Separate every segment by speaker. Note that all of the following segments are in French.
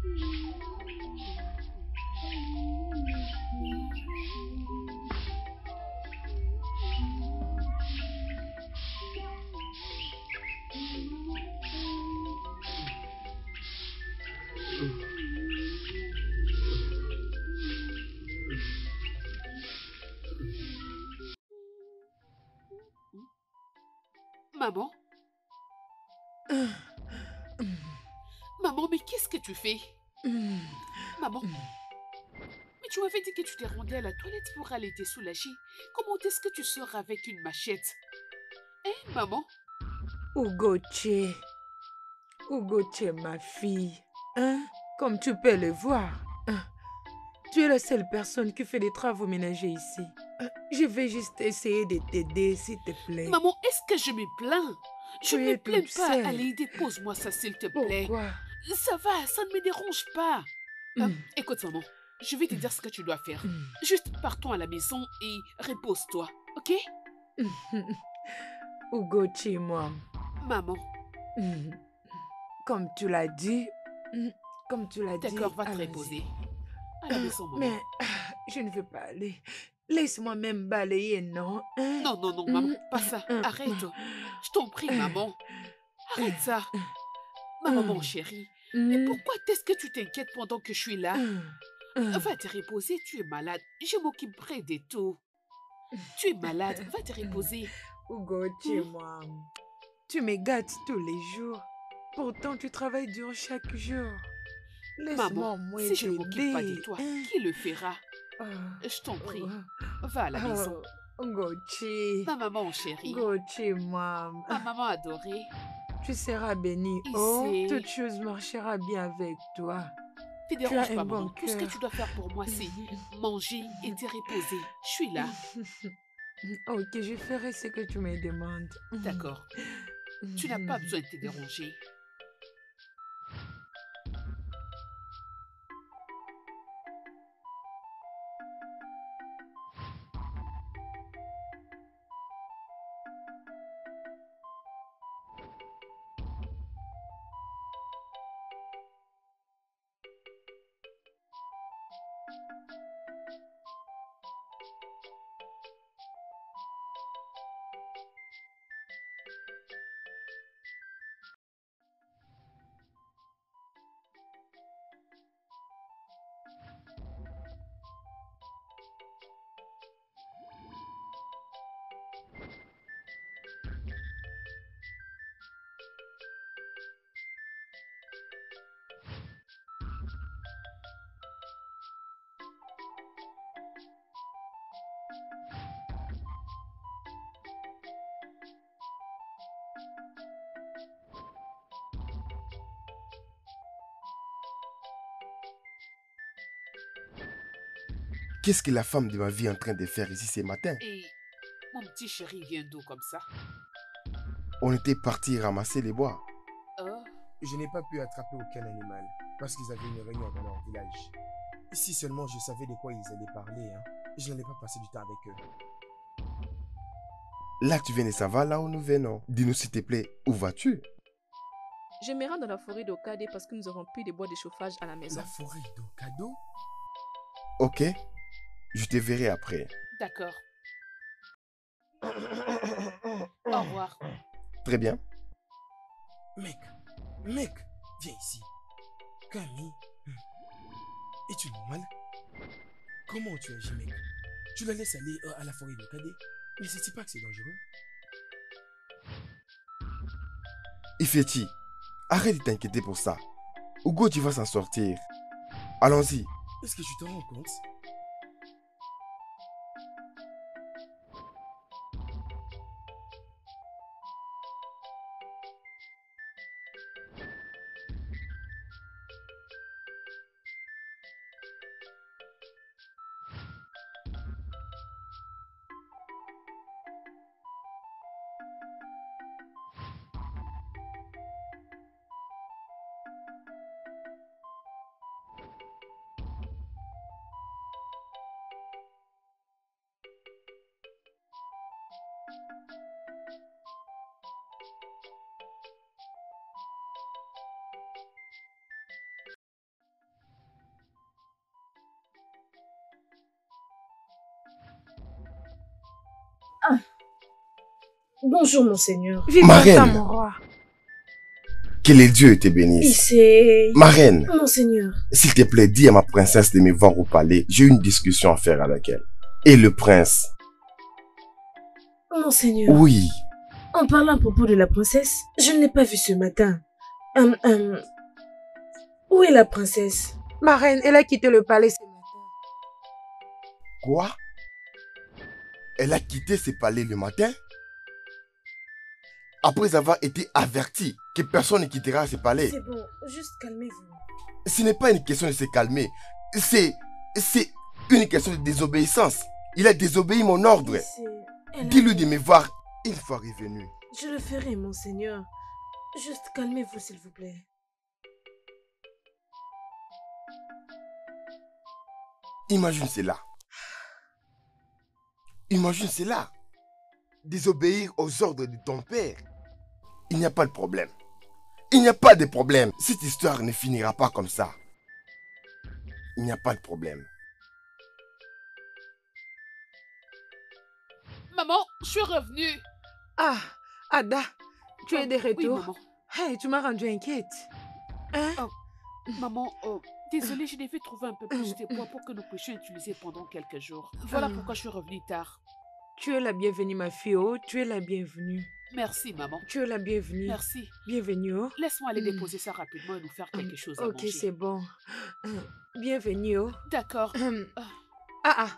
Speaker 1: Maman? Maman, mais qu'est-ce que tu fais? Maman? Mais tu m'avais dit que tu t'es rendue à la toilette pour aller te soulager. Comment est-ce que tu sors avec une machette? Hein, maman?
Speaker 2: Ugoche, Ugoche, ma fille, hein? Comme tu peux le voir, hein, tu es la seule personne qui fait des travaux ménagers ici. Je vais juste essayer de t'aider, s'il te plaît.
Speaker 1: Maman, est-ce que je me plains? Je
Speaker 2: Tu
Speaker 1: ne me
Speaker 2: es
Speaker 1: plains
Speaker 2: toute
Speaker 1: pas.
Speaker 2: seule.
Speaker 1: Allez, dépose-moi ça, s'il te plaît.
Speaker 2: Pourquoi?
Speaker 1: Ça va, ça ne me dérange pas. Écoute, maman, je vais te dire ce que tu dois faire. Juste partons à la maison et repose-toi, ok?
Speaker 2: Ugoche, moi.
Speaker 1: Maman.
Speaker 2: Comme tu l'as dit,
Speaker 1: D'accord, va te
Speaker 2: allons-y.
Speaker 1: reposer. À la maison, maman.
Speaker 2: Mais je ne veux pas aller. Laisse-moi même balayer, non? Hein?
Speaker 1: Non, non, non, maman, pas ça. Arrête. Je t'en prie, maman. Arrête ça. Ma maman chérie. Mais pourquoi est-ce que tu t'inquiètes pendant que je suis là? Va te reposer, tu es malade. Je m'occuperai de tout. Tu es malade, va te reposer.
Speaker 2: Ugoche, moi. Tu me gâtes tous les jours. Pourtant, tu travailles dur chaque jour.
Speaker 1: Maman,
Speaker 2: Laisse-moi moi
Speaker 1: si je ne m'occupe pas de
Speaker 2: t'aider.
Speaker 1: toi, qui le fera? Je t'en prie. Va à la maison.
Speaker 2: Ugoche.
Speaker 1: Ma maman chérie.
Speaker 2: Ugoche, moi.
Speaker 1: Ma maman adorée.
Speaker 2: Tu seras bénie. Oh,
Speaker 1: Ici.
Speaker 2: toute chose marchera bien avec toi.
Speaker 1: Te
Speaker 2: Tu as
Speaker 1: dérange
Speaker 2: un
Speaker 1: pas,
Speaker 2: bon
Speaker 1: maman. Tout ce que
Speaker 2: cœur.
Speaker 1: tu dois faire pour moi, c'est manger et te reposer. Je suis là.
Speaker 2: Ok, je ferai ce que tu me demandes.
Speaker 1: D'accord. Tu n'as pas besoin de te déranger.
Speaker 3: Qu'est-ce que la femme de ma vie est en train de faire ici ce matin?
Speaker 1: Et mon petit chéri vient d'où comme ça?
Speaker 3: On était parti ramasser les bois.
Speaker 1: Oh,
Speaker 4: Je n'ai pas pu attraper aucun animal parce qu'ils avaient une réunion dans leur village. Si seulement je savais de quoi ils allaient parler, hein, je n'allais pas passer du temps avec eux.
Speaker 3: Là, tu viens de savoir là où nous venons. Dis-nous s'il te plaît, où vas-tu?
Speaker 5: Je me rends dans la forêt d'Okade parce que nous aurons plus de bois de chauffage à la maison.
Speaker 4: La forêt d'Okado?
Speaker 3: Ok, je te verrai après.
Speaker 1: d'accord. Au revoir.
Speaker 3: Très bien.
Speaker 4: Mec, viens ici. Camille, es-tu normal? Comment tu agis, mec? Tu la laisses aller à la forêt d'Okade? Mais sais-tu pas que c'est dangereux?
Speaker 3: Ifeti, arrête de t'inquiéter pour ça. Hugo, tu vas s'en sortir. Allons-y.
Speaker 4: Est-ce que tu te rends compte?
Speaker 6: Bonjour, monseigneur.
Speaker 2: Vive
Speaker 3: Ma
Speaker 2: longtemps,
Speaker 3: reine.
Speaker 2: mon roi.
Speaker 3: Que les dieux te bénissent.
Speaker 6: C'est...
Speaker 3: Ma reine,
Speaker 6: Monseigneur.
Speaker 3: s'il te plaît, dis à ma princesse de me voir au palais. J'ai une discussion à faire avec elle. Et le prince.
Speaker 6: Monseigneur.
Speaker 3: Oui.
Speaker 6: En parlant à propos de la princesse, je ne l'ai pas vue ce matin. Où est la princesse?
Speaker 2: Ma reine, elle a quitté le palais ce matin.
Speaker 3: Quoi? Elle a quitté ce palais le matin? Après avoir été avertie que personne ne quittera ce palais.
Speaker 6: C'est bon, juste calmez-vous.
Speaker 3: Ce n'est pas une question de se calmer. C'est une question de désobéissance. Il a désobéi mon ordre. Dis-lui de me voir une fois revenu.
Speaker 6: Je le ferai, monseigneur. Juste calmez-vous, s'il vous plaît.
Speaker 3: Imagine cela. Imagine cela. Désobéir aux ordres de ton père. Il n'y a pas de problème. Il n'y a pas de problème. Cette histoire ne finira pas comme ça. Il n'y a pas de problème.
Speaker 1: Maman, je suis revenue.
Speaker 2: Ah, Ada, tu es de
Speaker 1: Oui,
Speaker 2: retour.
Speaker 1: maman.
Speaker 2: Hey, tu m'as rendu inquiète. Hein?
Speaker 1: Maman, désolée, je devais trouver un peu plus de bois pour que nous puissions utiliser pendant quelques jours. Voilà pourquoi je suis revenue tard.
Speaker 2: Tu es la bienvenue, ma fille. Oh, tu es la bienvenue.
Speaker 1: Merci, maman.
Speaker 2: Tu es la bienvenue.
Speaker 1: Merci.
Speaker 2: Bienvenue. Oh.
Speaker 1: Laisse-moi aller déposer ça rapidement et nous faire quelque chose à
Speaker 2: Ok,
Speaker 1: manger.
Speaker 2: c'est bon. Bienvenue. Oh.
Speaker 1: D'accord.
Speaker 2: Ah.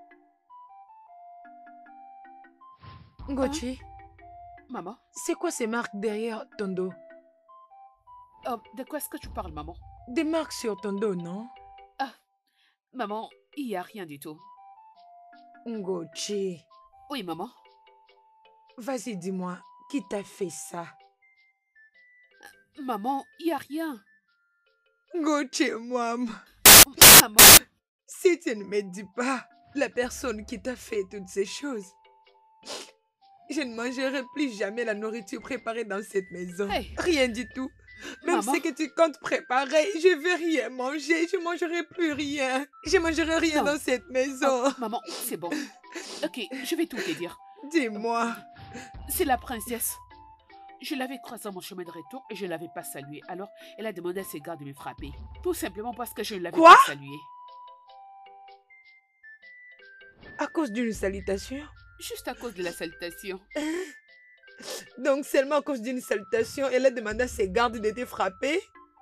Speaker 2: Gochi,
Speaker 1: Maman,
Speaker 2: c'est quoi ces marques derrière ton dos?
Speaker 1: de quoi est-ce que tu parles, maman?
Speaker 2: Des marques sur ton dos, non?
Speaker 1: Maman, il n'y a rien du tout.
Speaker 2: Gochi,
Speaker 1: Oui, maman.
Speaker 2: vas-y, dis-moi, qui t'a fait ça?
Speaker 1: Maman, il n'y a rien.
Speaker 2: Gochi, moi.
Speaker 1: Maman,
Speaker 2: Si tu ne me dis pas la personne qui t'a fait toutes ces choses, je ne mangerai plus jamais la nourriture préparée dans cette maison.
Speaker 1: Hey.
Speaker 2: Rien du tout. Même
Speaker 1: Maman.
Speaker 2: ce que tu comptes préparer, je ne vais rien manger. Je ne mangerai plus rien. Je ne mangerai rien
Speaker 1: Non.
Speaker 2: dans cette maison.
Speaker 1: maman, c'est bon. Ok, je vais tout te dire.
Speaker 2: Dis-moi.
Speaker 1: C'est la princesse. Je l'avais croisée dans mon chemin de retour et je ne l'avais pas saluée. Alors, elle a demandé à ses gardes de me frapper. Tout simplement parce que je ne l'avais
Speaker 2: Quoi?
Speaker 1: pas saluée.
Speaker 2: À cause d'une salutation?
Speaker 1: Juste à cause de la salutation.
Speaker 2: Donc seulement à cause d'une salutation, elle a demandé à ses gardes de te frapper?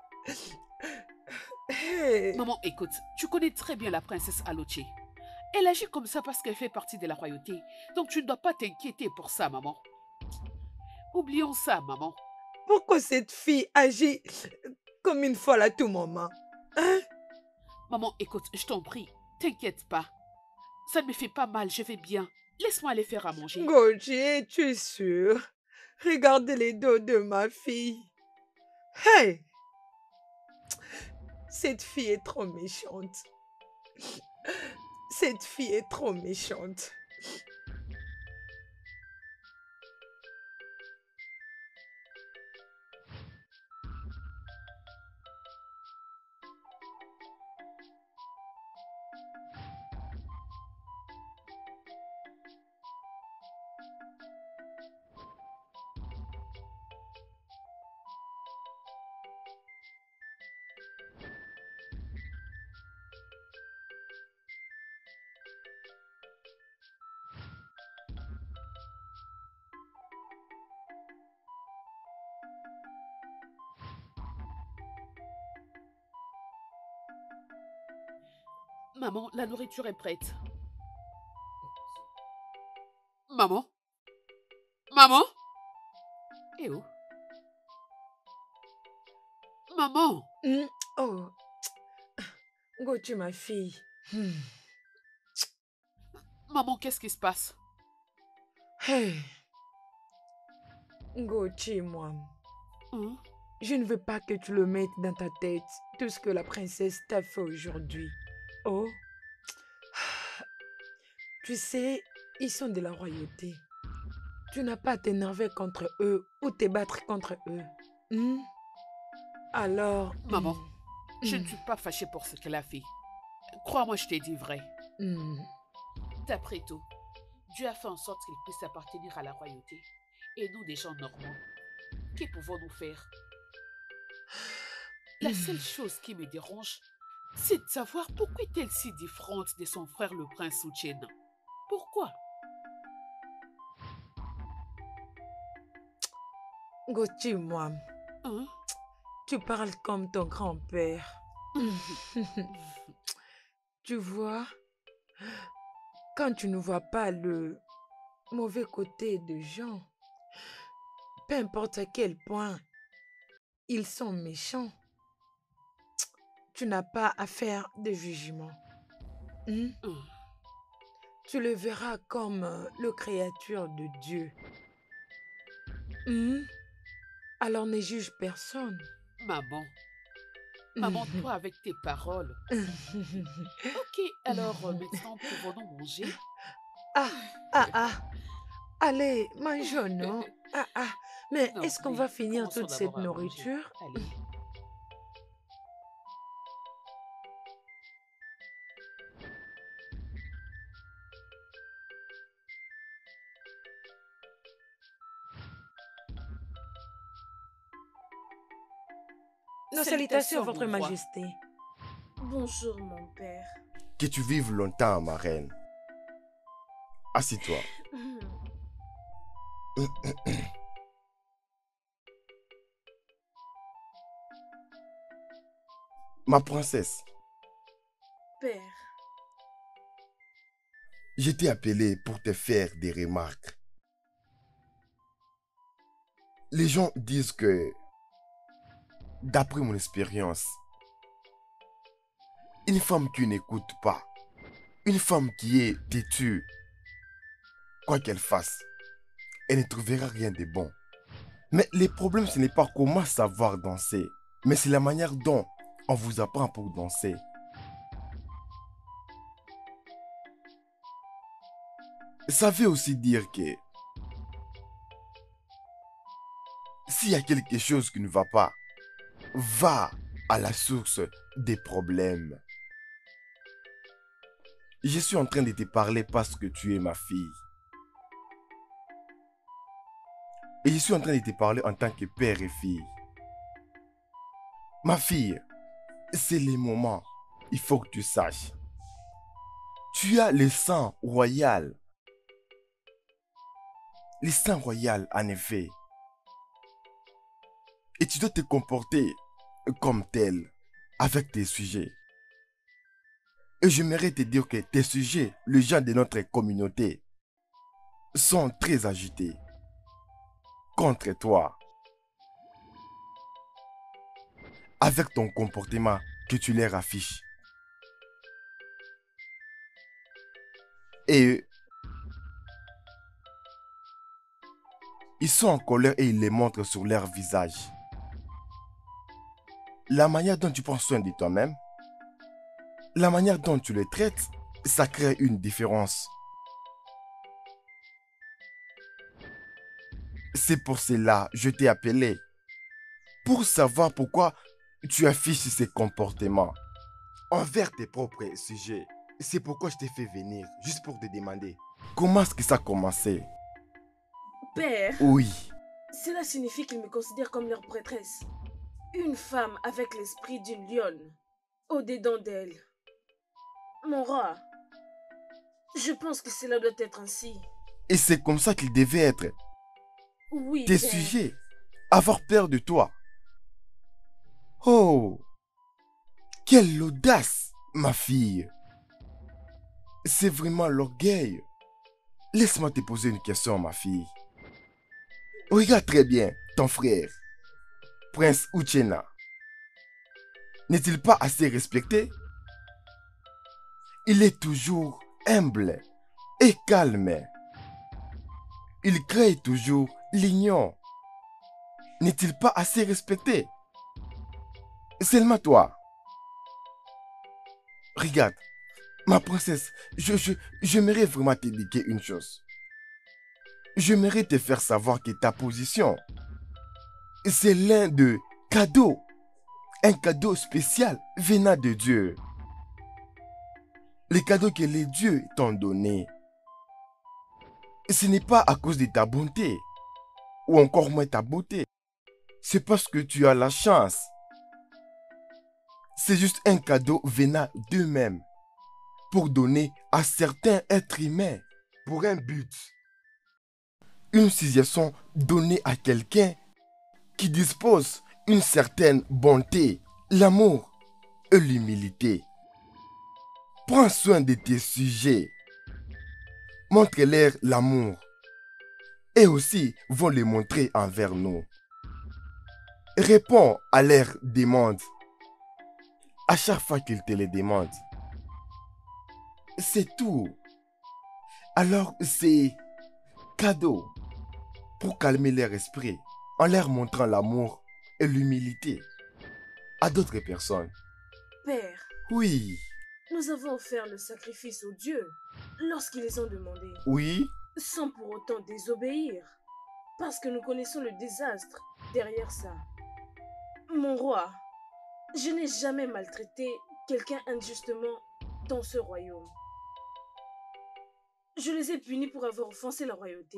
Speaker 2: Hey.
Speaker 1: Maman, écoute, tu connais très bien la princesse Aloche. Elle agit comme ça parce qu'elle fait partie de la royauté. Donc tu ne dois pas t'inquiéter pour ça, maman. Oublions ça, maman.
Speaker 2: Pourquoi cette fille agit comme une folle à tout moment? Hein?
Speaker 1: Maman, écoute, je t'en prie, t'inquiète pas. Ça ne me fait pas mal, je vais bien. Laisse-moi aller faire à manger.
Speaker 2: Goji, es-tu es sûr? Regarde les dos de ma fille. Hey! Cette fille est trop méchante. Cette fille est trop méchante.
Speaker 1: Maman, la nourriture est prête. Maman? Maman? Eh oh? Maman?
Speaker 2: Oh. Goji, ma fille.
Speaker 1: Maman, qu'est-ce qui se passe?
Speaker 2: Hey. Goji, moi.
Speaker 1: Hein?
Speaker 2: Je ne veux pas que tu le mettes dans ta tête, tout ce que la princesse t'a fait aujourd'hui. Oh. Tu sais, ils sont de la royauté. Tu n'as pas à t'énerver contre eux ou te battre contre eux. Alors...
Speaker 1: Maman, je ne suis pas fâchée pour ce qu'elle a fait. Crois-moi, je t'ai dit vrai. D'après tout, Dieu a fait en sorte qu'il puisse appartenir à la royauté. Et nous, des gens normaux, que pouvons-nous faire? La seule chose qui me dérange, c'est de savoir pourquoi est-elle si différente de son frère le prince Uchena. Pourquoi?
Speaker 2: Gauthier, moi,
Speaker 1: Hein?
Speaker 2: tu parles comme ton grand-père. Tu vois, quand tu ne vois pas le mauvais côté de gens, peu importe à quel point ils sont méchants, tu n'as pas à faire de jugement. Hmm?
Speaker 1: Hum.
Speaker 2: Tu le verras comme le créature de Dieu. Hmm? Alors ne juge personne.
Speaker 1: Maman, toi avec tes paroles. Ok, alors maintenant, pouvons-nous manger?
Speaker 2: Ah. Allez, mangeons, non? Mais
Speaker 1: Non,
Speaker 2: est-ce qu'on
Speaker 1: mais
Speaker 2: va finir
Speaker 1: commençons
Speaker 2: toute cette
Speaker 1: d'abord à manger.
Speaker 2: nourriture?
Speaker 1: Allez.
Speaker 2: Nos salutations,
Speaker 1: mon
Speaker 2: Votre
Speaker 1: roi.
Speaker 2: Majesté.
Speaker 6: Bonjour, mon père.
Speaker 3: Que tu vives longtemps, ma reine. Assis-toi. Ma princesse,
Speaker 6: Père,
Speaker 3: je t'ai appelé pour te faire des remarques. Les gens disent que, d'après mon expérience, une femme qui n'écoute pas, une femme qui est têtue, quoi qu'elle fasse, elle ne trouvera rien de bon. Mais le problème, ce n'est pas comment savoir danser, mais c'est la manière dont on vous apprend pour danser. Ça veut aussi dire que s'il y a quelque chose qui ne va pas, va à la source des problèmes. Je suis en train de te parler parce que tu es ma fille. Et je suis en train de te parler en tant que père et fille. Ma fille, c'est le moment. Il faut que tu saches. Tu as le sang royal. Le sang royal, en effet. Et tu dois te comporter comme tel avec tes sujets. Et j'aimerais te dire que tes sujets, les gens de notre communauté, sont très agités contre toi. Avec ton comportement que tu leur affiches. Et ils sont en colère et ils les montrent sur leur visage. La manière dont tu prends soin de toi-même, la manière dont tu les traites, ça crée une différence. C'est pour cela que je t'ai appelé. Pour savoir pourquoi tu affiches ces comportements envers tes propres sujets. C'est pourquoi je t'ai fait venir, juste pour te demander comment est-ce que ça a commencé.
Speaker 6: Père,
Speaker 3: Oui,
Speaker 6: cela signifie qu'ils me considèrent comme leur prêtresse. Une femme avec l'esprit d'une lionne, au-dedans d'elle. Mon roi, je pense que cela doit être ainsi.
Speaker 3: et c'est comme ça qu'il devait être.
Speaker 6: Oui,
Speaker 3: Tes
Speaker 6: père.
Speaker 3: sujets, avoir peur de toi. Oh, quelle audace, ma fille. C'est vraiment l'orgueil. Laisse-moi te poser une question, ma fille. Regarde très bien ton frère, Prince Uchena. N'est-il pas assez respecté? Il est toujours humble et calme. Il crée toujours l'union. N'est-il pas assez respecté? Seulement toi. Regarde, ma princesse, j'aimerais vraiment t'indiquer une chose. J'aimerais te faire savoir que ta position, c'est l'un de cadeaux. Un cadeau spécial venant de Dieu. Les cadeaux que les dieux t'ont donnés. Ce n'est pas à cause de ta bonté. ou encore moins ta beauté. C'est parce que tu as la chance. C'est juste un cadeau venant d'eux-mêmes pour donner à certains êtres humains pour un but. Une situation donnée à quelqu'un qui dispose une certaine bonté, l'amour et l'humilité. Prends soin de tes sujets. Montre-leur l'amour. Et aussi vont le montrer envers nous. Réponds à leurs demandes. À chaque fois qu'ils te les demandent. C'est tout. Alors c'est cadeau pour calmer leur esprit en leur montrant l'amour et l'humilité à d'autres personnes.
Speaker 6: Père,
Speaker 3: Oui,
Speaker 6: nous avons offert le sacrifice aux dieux lorsqu'ils les ont demandé,
Speaker 3: oui,
Speaker 6: sans pour autant désobéir, parce que nous connaissons le désastre derrière ça. Mon roi, je n'ai jamais maltraité quelqu'un injustement dans ce royaume. Je les ai punis pour avoir offensé la royauté.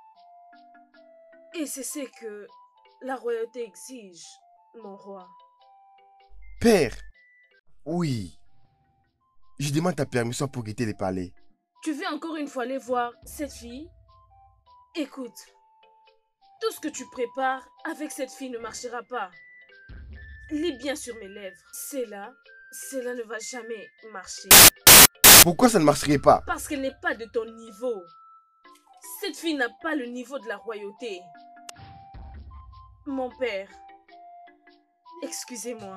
Speaker 6: Et c'est ce que la royauté exige, mon roi.
Speaker 3: Père, oui. Je demande ta permission pour quitter le palais.
Speaker 6: Tu veux encore une fois aller voir cette fille? Écoute, tout ce que tu prépares avec cette fille ne marchera pas. Lis bien sur mes lèvres. Cela ne va jamais marcher.
Speaker 3: Pourquoi ça ne marcherait pas?
Speaker 6: Parce qu'elle n'est pas de ton niveau. Cette fille n'a pas le niveau de la royauté. Mon père, excusez-moi.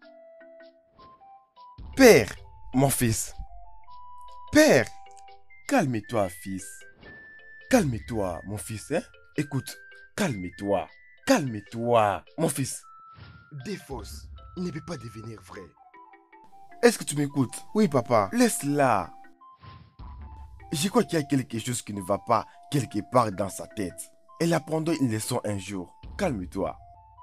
Speaker 3: Père, mon fils. Père, calme-toi, fils. Calme-toi, mon fils. Hein? Écoute, calme-toi. Calme-toi, mon fils. Des fausses ne peut pas devenir vraies. Est-ce que tu m'écoutes? Oui, papa. Laisse-la. Je crois qu'il y a quelque chose qui ne va pas quelque part dans sa tête. Elle apprendra une leçon un jour. Calme-toi.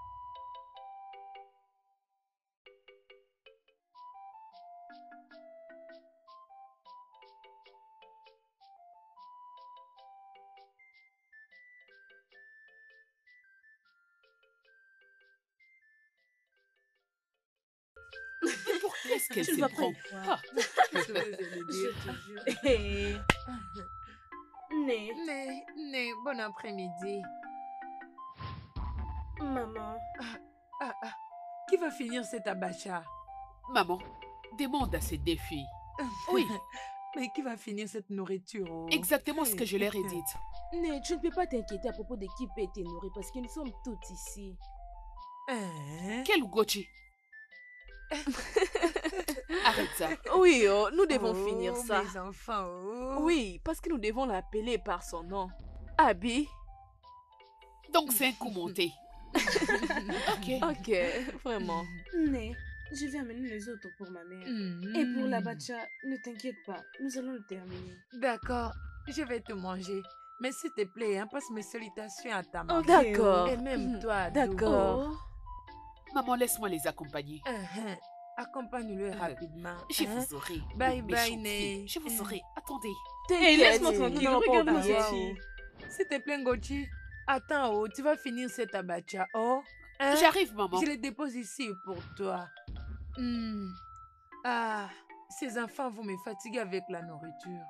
Speaker 1: Pourquoi est-ce qu'elle
Speaker 6: Tu ne
Speaker 1: se
Speaker 6: vas pas
Speaker 1: prend?
Speaker 6: y croire.
Speaker 1: Ah,
Speaker 6: Je te jure. Hé. Né,
Speaker 2: Bon après-midi.
Speaker 6: maman.
Speaker 2: Qui va finir cet abacha?
Speaker 1: maman, demande à ces deux filles. Oui,
Speaker 2: Mais qui va finir cette nourriture? Oh?
Speaker 1: exactement ce que je leur ai dit.
Speaker 6: Né, tu ne peux pas t'inquiéter à propos de qui peut te nourrir parce que nous sommes toutes ici.
Speaker 2: Hein?
Speaker 1: Quel Ugochi? Arrête ça.
Speaker 5: Oui, oh, nous devons finir ça.
Speaker 2: Mes enfants, oh.
Speaker 5: Oui, parce que nous devons l'appeler par son nom. Abby.
Speaker 1: Donc c'est un coup monté. Ok.
Speaker 5: Ok, vraiment.
Speaker 6: Né, je vais amener les autres pour ma mère. Et pour la bacha, ne t'inquiète pas, nous allons le terminer.
Speaker 2: D'accord, je vais te manger. Mais s'il te plaît, hein, passe mes salutations à ta maman.
Speaker 6: Ok.
Speaker 5: D'accord.
Speaker 2: Et même toi, Adou.
Speaker 5: D'accord.
Speaker 1: Maman, laisse-moi les accompagner.
Speaker 2: Accompagne-le rapidement.
Speaker 1: Je
Speaker 2: hein.
Speaker 1: vous aurai.
Speaker 2: Bye
Speaker 1: mes
Speaker 2: bye,
Speaker 1: méchantes
Speaker 2: Né.
Speaker 1: filles. Je vous aurai. Attendez.
Speaker 6: Hey, laisse-moi
Speaker 5: Nous
Speaker 6: tranquille,
Speaker 5: n'allons pas
Speaker 6: regarde ma
Speaker 5: oublier.
Speaker 6: fille.
Speaker 2: S'il te plaît, Gochi, attends, oh, tu vas finir cet abacha. Oh, hein?
Speaker 1: J'arrive, maman.
Speaker 2: Je le dépose ici pour toi. Ah, ces enfants vont me fatiguer avec la nourriture.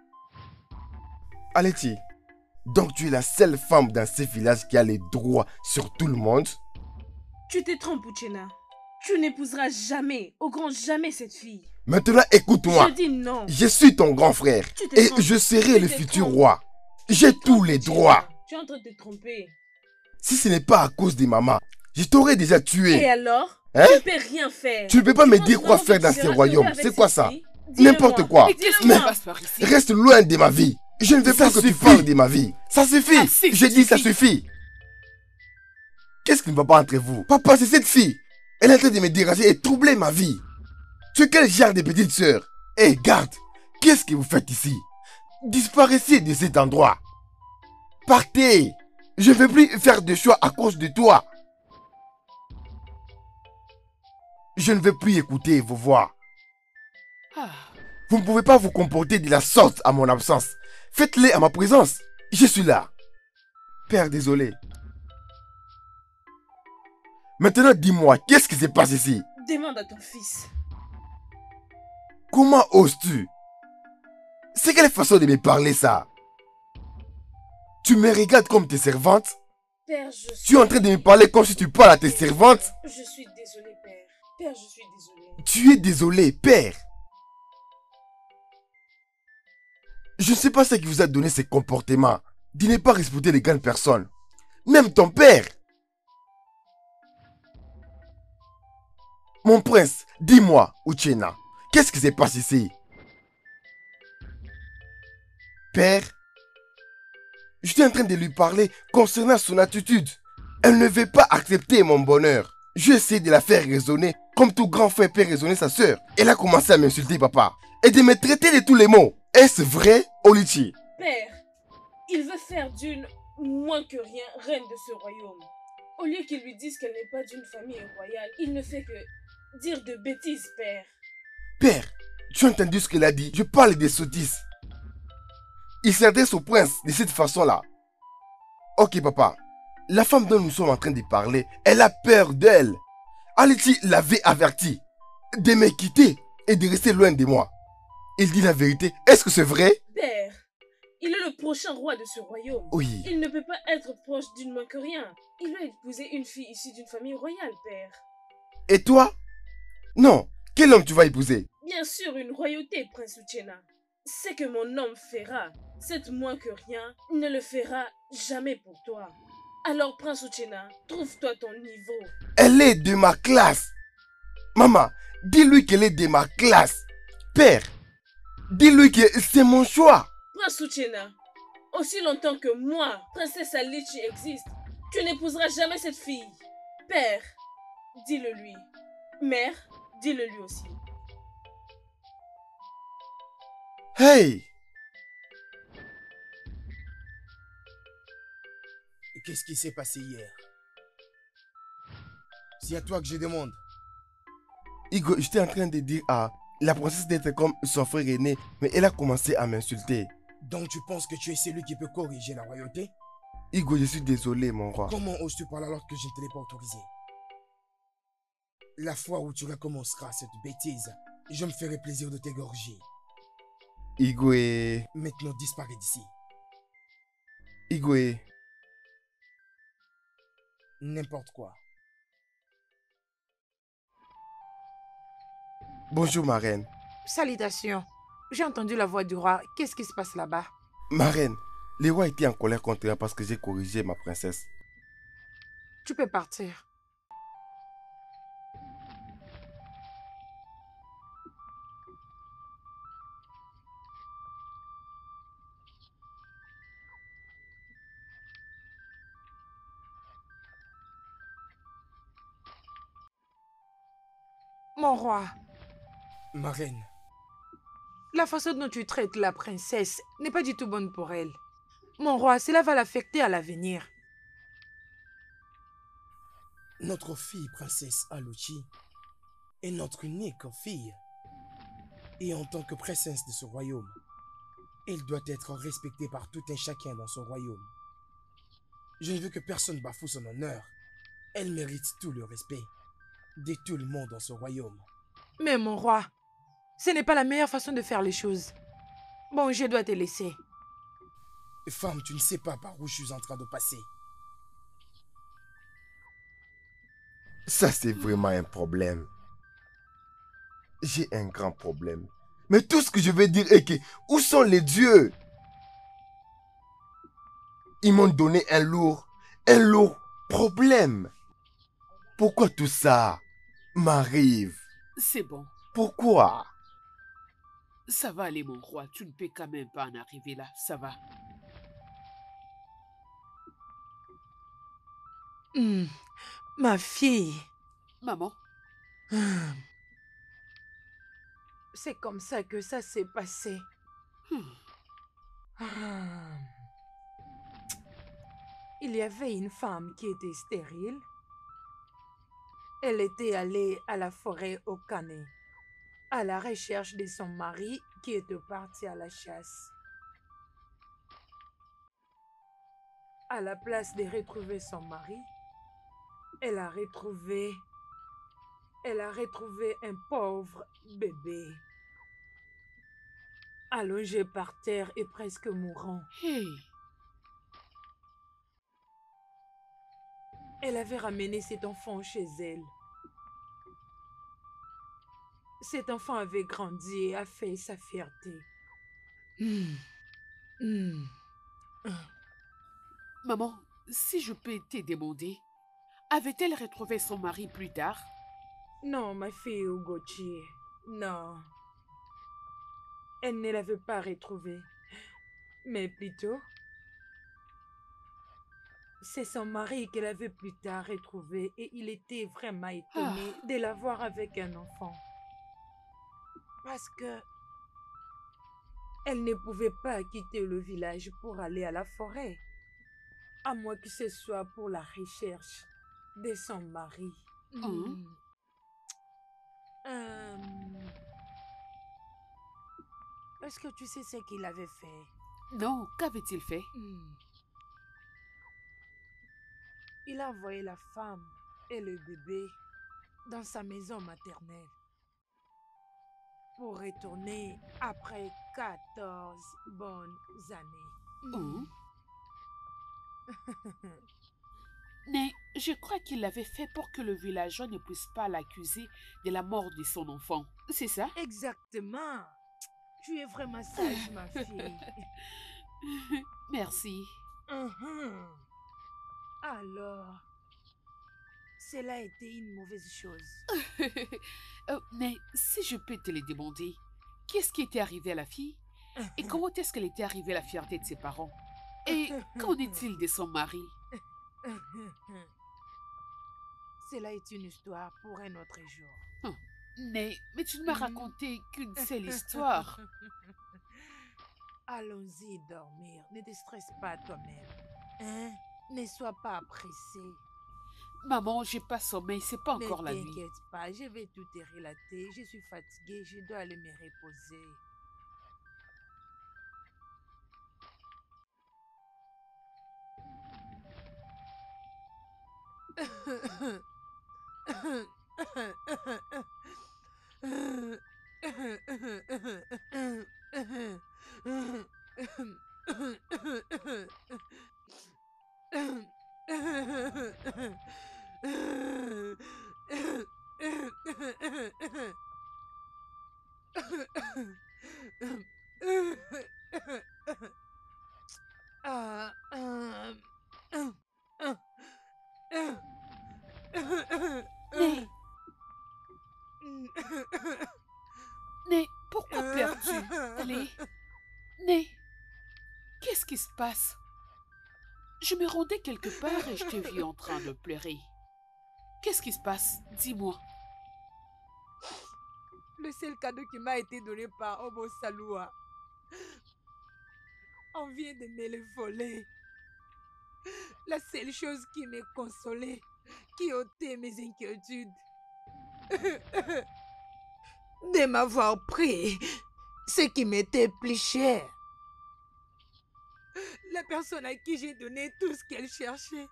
Speaker 3: Aleti, donc tu es la seule femme dans ce village qui a les droits sur tout le monde?
Speaker 6: Tu te trompes, Uchena. Tu n'épouseras jamais, au grand jamais cette fille.
Speaker 3: Maintenant, écoute-moi.
Speaker 6: Je dis non.
Speaker 3: Je suis ton grand frère
Speaker 6: Tu te
Speaker 3: et
Speaker 6: trompes.
Speaker 3: je serai
Speaker 6: Tu
Speaker 3: le
Speaker 6: te
Speaker 3: futur
Speaker 6: trompes.
Speaker 3: roi. J'ai tous les
Speaker 6: Uchena.
Speaker 3: droits.
Speaker 6: Tu es en train de te tromper.
Speaker 3: Si ce n'est pas à cause de maman, je t'aurais déjà
Speaker 6: Et
Speaker 3: tué.
Speaker 6: alors?
Speaker 3: Hein?
Speaker 6: Tu ne peux rien faire.
Speaker 3: Tu ne peux pas me
Speaker 6: penses
Speaker 3: dire quoi
Speaker 6: vraiment
Speaker 3: faire
Speaker 6: que
Speaker 3: dans
Speaker 6: tu
Speaker 3: ces
Speaker 6: seras
Speaker 3: royaumes.
Speaker 6: heureux avec
Speaker 3: C'est quoi
Speaker 6: cette
Speaker 3: ça?
Speaker 6: fille? Dis-le-moi.
Speaker 3: N'importe quoi.
Speaker 1: Mais qu'est-ce qui
Speaker 3: Mais-
Speaker 1: se passe par ici?
Speaker 3: Reste loin de ma vie. Je ne veux pas que tu parles de ma vie. Ça suffit.
Speaker 1: Assez,
Speaker 3: Je
Speaker 1: ça
Speaker 3: dis ça
Speaker 1: suffit.
Speaker 3: suffit. Qu'est-ce qui ne va pas entre vous? Papa, c'est cette fille. Elle est en train de me déranger et troubler ma vie. Tu es quel genre de petite sœur? Eh, garde. Qu'est-ce que vous faites ici? Disparaissez de cet endroit. Partez. Je ne veux plus faire de choix à cause de toi. Je ne veux plus écouter vos voix.
Speaker 1: Ah,
Speaker 3: Vous ne pouvez pas vous comporter de la sorte à mon absence. Faites-le à ma présence. Je suis là. Père, désolé. Maintenant, dis-moi, qu'est-ce qui se passe ici?
Speaker 6: Demande à ton fils.
Speaker 3: Comment oses-tu? C'est quelle façon de me parler ça? Tu me regardes comme tes servantes?
Speaker 6: Père,
Speaker 3: Tu es en train de me parler comme si tu parles à tes servantes?
Speaker 6: Je suis désolée, père. Père, je suis désolée.
Speaker 3: Tu es désolé, père. Je ne sais pas ce qui vous a donné ce comportement de ne pas respecter les grandes personnes. Même ton père. Mon prince, dis-moi, Uchenna, qu'est-ce qui se passe ici? Père, je suis en train de lui parler concernant son attitude. Elle ne veut pas accepter mon bonheur. Je essaie de la faire raisonner comme tout grand frère peut raisonner sa sœur. Elle a commencé à m'insulter, papa, et de me traiter de tous les mots. Est-ce vrai, Olichi?
Speaker 6: Père, il veut faire d'une moins que rien reine de ce royaume. Au lieu qu'il lui dise qu'elle n'est pas d'une famille royale, il ne fait que dire de bêtises, père.
Speaker 3: Père, tu as entendu ce qu'elle a dit? Je parle des sottises. Il s'adresse au prince de cette façon-là. Ok, papa. La femme dont nous sommes en train de parler, elle a peur d'elle. Alichi l'avait averti de me quitter et de rester loin de moi. Il dit la vérité. Est-ce que c'est vrai?
Speaker 6: Père, il est le prochain roi de ce royaume.
Speaker 3: Oui.
Speaker 6: Il ne peut pas être proche d'une moins que rien. Il va épouser une fille issue d'une famille royale, père.
Speaker 3: Et toi? Non. Quel homme tu vas épouser?
Speaker 6: Bien sûr, une royauté, prince Uchenna. C'est que mon homme fera. Cette moins que rien ne le fera jamais pour toi. Alors, prince Uchenna, trouve-toi ton niveau.
Speaker 3: Elle est de ma classe. Maman, dis-lui qu'elle est de ma classe. Père, dis-lui que c'est mon choix.
Speaker 6: Prince Uchenna, aussi longtemps que moi, princesse Alichi existe, tu n'épouseras jamais cette fille. Père, dis-le lui. Mère, dis-le lui aussi.
Speaker 3: Hey!
Speaker 4: Qu'est-ce qui s'est passé hier? C'est à toi que je demande.
Speaker 3: Igo, j'étais en train de dire à la princesse d'être comme son frère aîné, mais elle a commencé à m'insulter.
Speaker 4: Donc tu penses que tu es celui qui peut corriger la royauté?
Speaker 3: Igo, je suis désolé, mon roi.
Speaker 4: Comment oses-tu parler alors que je ne te l'ai pas autorisé? La fois où tu recommenceras cette bêtise, je me ferai plaisir de t'égorger.
Speaker 3: Igwe.
Speaker 4: Maintenant, disparais d'ici.
Speaker 3: Igwe.
Speaker 4: N'importe quoi.
Speaker 3: Bonjour, ma reine.
Speaker 2: Salutations. J'ai entendu la voix du roi. Qu'est-ce qui se passe là-bas?
Speaker 3: Ma reine, le roi était en colère contre moi parce que j'ai corrigé ma princesse.
Speaker 2: Tu peux partir. Mon roi,
Speaker 4: Ma reine,
Speaker 2: la façon dont tu traites la princesse n'est pas du tout bonne pour elle. Mon roi, cela va l'affecter à l'avenir.
Speaker 4: notre fille princesse Aluchi est notre unique fille. Et en tant que princesse de ce royaume, elle doit être respectée par tout un chacun dans ce royaume. Je ne veux que personne bafoue son honneur. Elle mérite tout le respect de tout le monde dans ce royaume.
Speaker 2: Mais mon roi, ce n'est pas la meilleure façon de faire les choses. Bon, je dois te laisser.
Speaker 4: Femme, tu ne sais pas par où je suis en train de passer.
Speaker 3: Ça, c'est vraiment un problème. J'ai un grand problème. Mais tout ce que je veux dire est que, où sont les dieux? Ils m'ont donné un lourd problème. Pourquoi tout ça m'arrive?
Speaker 1: C'est bon.
Speaker 3: Pourquoi?
Speaker 1: Ça va aller, mon roi. Tu ne peux quand même pas en arriver là. Ça va.
Speaker 2: Ma fille.
Speaker 1: Maman,
Speaker 2: C'est comme ça que ça s'est passé.
Speaker 1: hmm,
Speaker 2: Ah. Il y avait une femme qui était stérile. Elle était allée à la forêt au Canet, à la recherche de son mari qui était parti à la chasse. À la place de retrouver son mari, Elle a retrouvé... Elle a retrouvé un pauvre bébé, allongé par terre et presque mourant.
Speaker 1: Hey,
Speaker 2: Elle avait ramené cet enfant chez elle. Cet enfant avait grandi et a fait sa fierté.
Speaker 1: maman, si je peux te demander, avait-elle retrouvé son mari plus tard?
Speaker 2: Non, ma fille Ugochi, non. Elle ne l'avait pas retrouvé. Mais plutôt, c'est son mari qu'elle avait plus tard retrouvé et il était vraiment étonné de la voir avec un enfant. Parce que elle ne pouvait pas quitter le village pour aller à la forêt, à moins que ce soit pour la recherche de son mari. Est-ce que tu sais ce qu'il avait fait?
Speaker 1: Non, qu'avait-il fait?
Speaker 2: Il a envoyé la femme et le bébé dans sa maison maternelle pour retourner après 14 bonnes années.
Speaker 1: Mais je crois qu'il l'avait fait pour que le villageois ne puisse pas l'accuser de la mort de son enfant. C'est ça?
Speaker 2: Exactement. Tu es vraiment sage, ma fille.
Speaker 1: Merci.
Speaker 2: Alors, cela a été une mauvaise chose.
Speaker 1: Mais si je peux te le demander, qu'est-ce qui était arrivé à la fille? Et comment est-ce qu'elle était arrivée à la fierté de ses parents? Et qu'en est-il de son mari?
Speaker 2: Cela est une histoire pour un autre jour.
Speaker 1: Mais tu ne m'as raconté qu'une seule histoire.
Speaker 2: Allons-y dormir. Ne te stresse pas toi-même. Hein? Ne sois pas pressé.
Speaker 1: Maman, j'ai pas sommeil, c'est pas encore la nuit.
Speaker 2: Ne t'inquiète pas, je vais tout te relater. Je suis fatiguée, je dois aller me reposer.
Speaker 1: Né, pourquoi pleures-tu? Allez, Né, qu'est-ce qui se passe? Je me rendais quelque part et je t'ai vu en train de pleurer. Qu'est-ce qui se passe? Dis-moi.
Speaker 2: Le seul cadeau qui m'a été donné par Obo Saloua, on vient de me le voler. La seule chose qui me consolait, qui ôtait mes inquiétudes, de m'avoir pris ce qui m'était plus cher. La personne à qui j'ai donné tout ce qu'elle cherchait.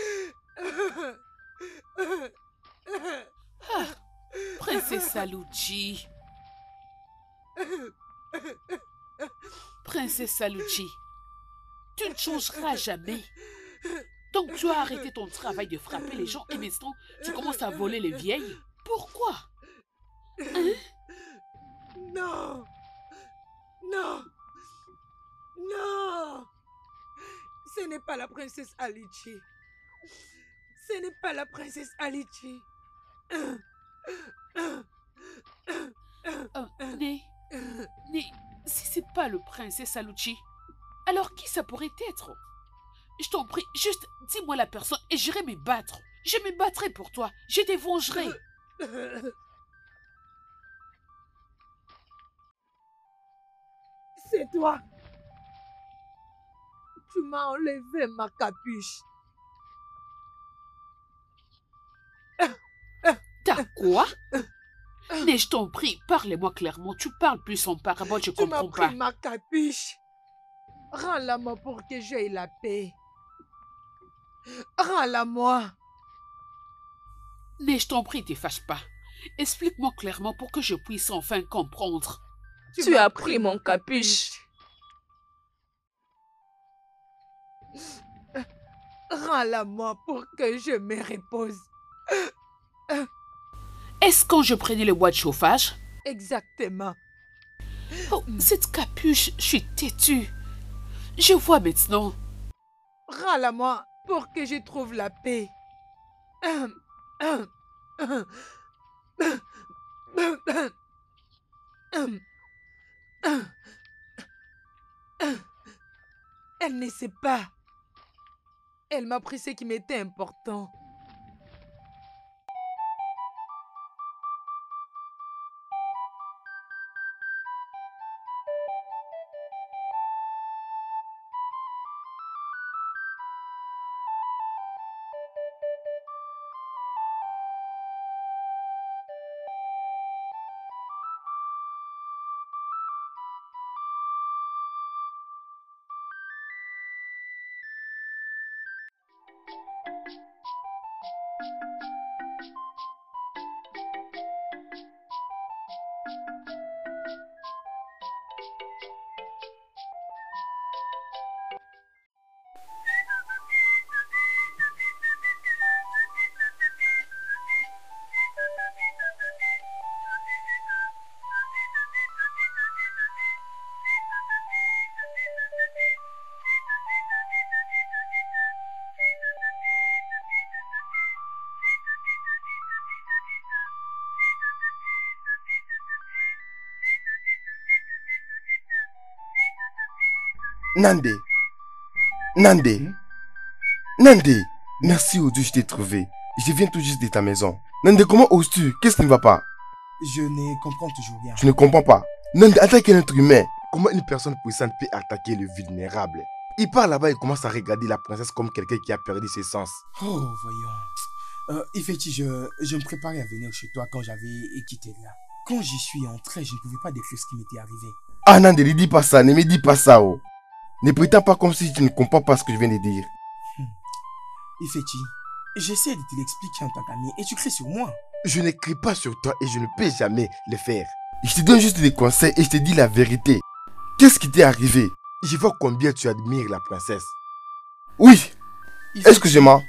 Speaker 1: Princesse Salucci. Princesse Salucci, tu ne changeras jamais. Donc tu as arrêté ton travail de frapper les gens et maintenant tu commences à voler les vieilles. Pourquoi? Hein?
Speaker 2: Non! Non! Non! Ce n'est pas la princesse Alichi. Ce n'est pas la princesse Alichi.
Speaker 1: Né, si c'est pas le princesse Salucci, alors qui ça pourrait être? Je t'en prie, juste dis-moi la personne et j'irai me battre. Je me battrai pour toi. Je te vengerai.
Speaker 2: C'est toi. Tu m'as enlevé ma capuche.
Speaker 1: T'as quoi? Mais je t'en prie, parle-moi clairement. Tu parles plus en parabole, je comprends pas.
Speaker 2: Tu m'as pris ma capuche. Rends-la-moi pour que j'aie la paix. Rends-la-moi.
Speaker 1: Mais je t'en prie, ne te fâche pas. Explique-moi clairement pour que je puisse enfin comprendre.
Speaker 5: Tu as pris mon capuche.
Speaker 2: Rends-la-moi pour que je me repose.
Speaker 1: Est-ce quand je prenais le bois de chauffage?
Speaker 2: Exactement.
Speaker 1: Oh, cette capuche, je suis têtue. Je vois maintenant.
Speaker 2: Rends-la-moi pour que je trouve la paix. Elle ne sait pas. Elle m'a pris ce qui m'était important.
Speaker 3: Nandé. Nandé. Nandé. Merci au Dieu, je t'ai trouvé. Je viens tout juste de ta maison. Nandé, comment oses-tu? Qu'est-ce qui ne va pas?
Speaker 4: Je ne comprends toujours rien.
Speaker 3: Je ne comprends pas. Nandé, attaquer un être humain. Comment une personne puissante peut attaquer le vulnérable? Il part là-bas et commence à regarder la princesse comme quelqu'un qui a perdu ses sens.
Speaker 4: Oh, voyons. Ifechi, je me préparais à venir chez toi quand j'avais quitté là. Quand j'y suis entré, je ne pouvais pas décrire ce qui m'était arrivé.
Speaker 3: Ah Nandé, ne dis pas ça, ne me dis pas ça. Oh. Ne prétends pas comme si tu ne comprends pas ce que je viens de dire.
Speaker 4: Ifechi, j'essaie de te l'expliquer en tant qu'ami et tu cries sur moi.
Speaker 3: Je ne crie pas sur toi et je ne peux jamais le faire. Je te donne juste des conseils et je te dis la vérité. Qu'est-ce qui t'est arrivé? Je vois combien tu admires la princesse. Oui. Excusez-moi.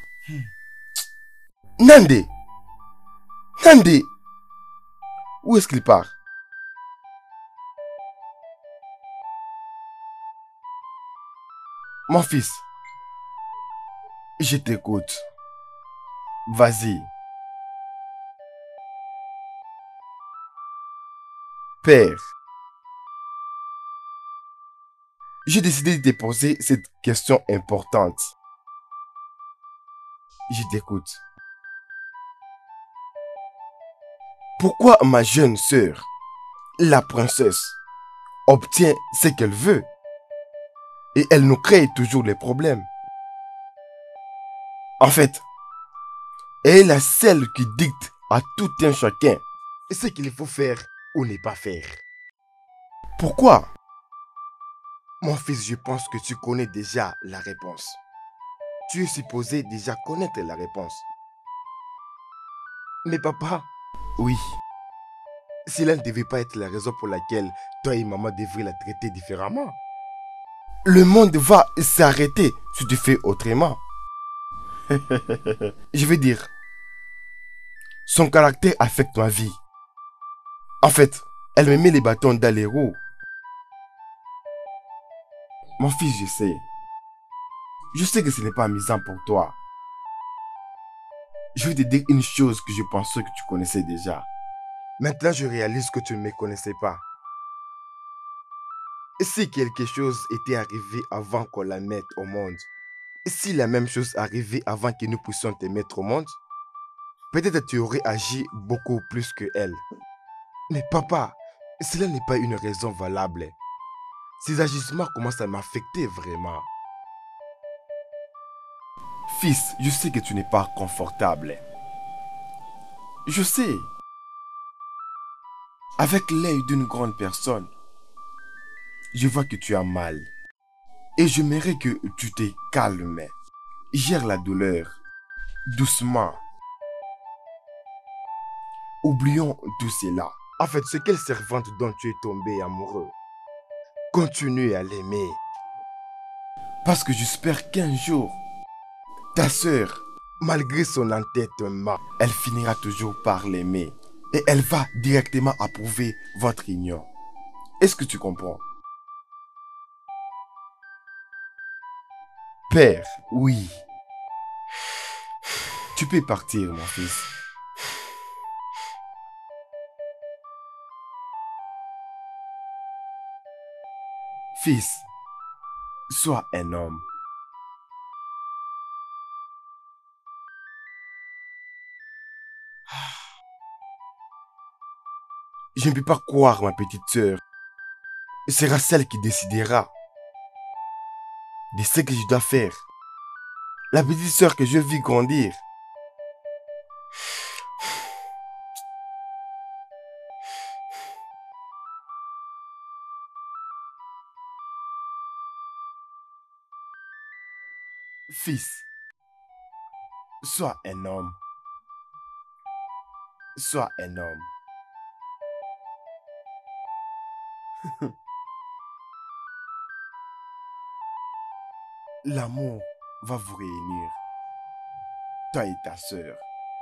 Speaker 3: Nandé. Nandé. Où est-ce qu'il part? Mon fils. Je t'écoute. Vas-y. Père. J'ai décidé de te poser cette question importante. Je t'écoute. Pourquoi ma jeune sœur, la princesse, obtient ce qu'elle veut et elle nous crée toujours les problèmes? En fait, elle est la seule qui dicte à tout un chacun ce qu'il faut faire ou ne pas faire. Pourquoi? Mon fils, je pense que tu connais déjà la réponse. Tu es supposé déjà connaître la réponse. Mais papa, oui. Cela ne devait pas être la raison pour laquelle toi et maman devraient la traiter différemment. Le monde va s'arrêter si tu fais autrement. Je veux dire, son caractère affecte ma vie. En fait, elle me met les bâtons dans les roues. Mon fils, je sais. Je sais que ce n'est pas amusant pour toi. Je vais te dire une chose que je pensais que tu connaissais déjà. Maintenant, je réalise que tu ne me connaissais pas. Et si quelque chose était arrivé avant qu'on la mette au monde, et si la même chose arrivait avant que nous puissions te mettre au monde, peut-être tu aurais agi beaucoup plus que elle. Mais papa, cela n'est pas une raison valable. Ces agissements commencent à m'affecter vraiment. Fils, je sais que tu n'es pas confortable. Je sais. Avec l'œil d'une grande personne, je vois que tu as mal. Et j'aimerais que tu te calmes. Gère la douleur. Doucement. Oublions tout cela. En fait, ce quelle servante dont tu es tombé amoureux, continue à l'aimer. Parce que j'espère qu'un jour, ta sœur, malgré son entêtement, elle finira toujours par l'aimer. Et elle va directement approuver votre union. Est-ce que tu comprends? Père, oui. Tu peux partir, mon fils. Fils, sois un homme. Je ne peux pas croire, ma petite sœur. Ce sera celle qui décidera de ce que je dois faire. La petite sœur que je vis grandir. Fils, sois un homme. Sois un homme. L'amour va vous réunir, toi et ta sœur.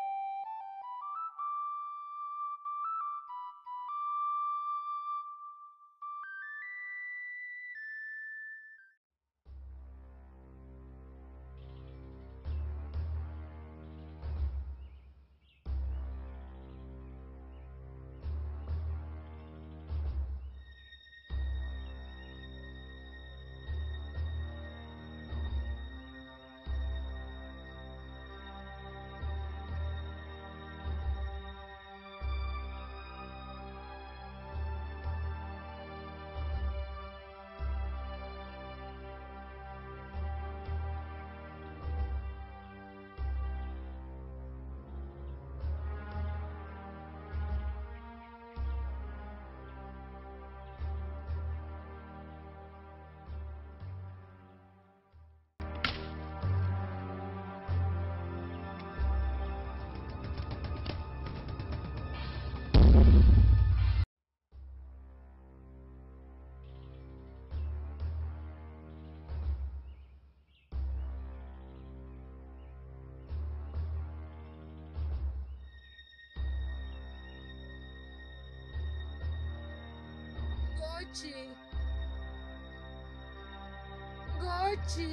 Speaker 2: Gochi. Gochi.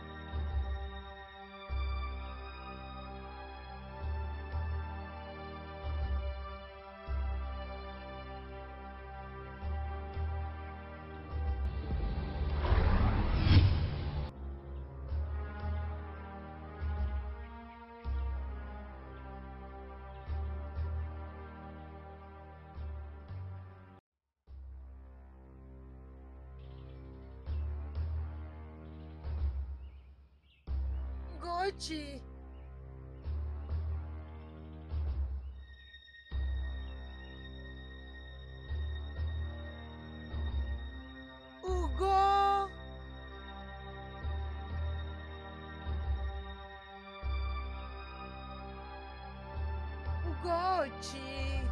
Speaker 2: Gochi. Ugo. Ugochi.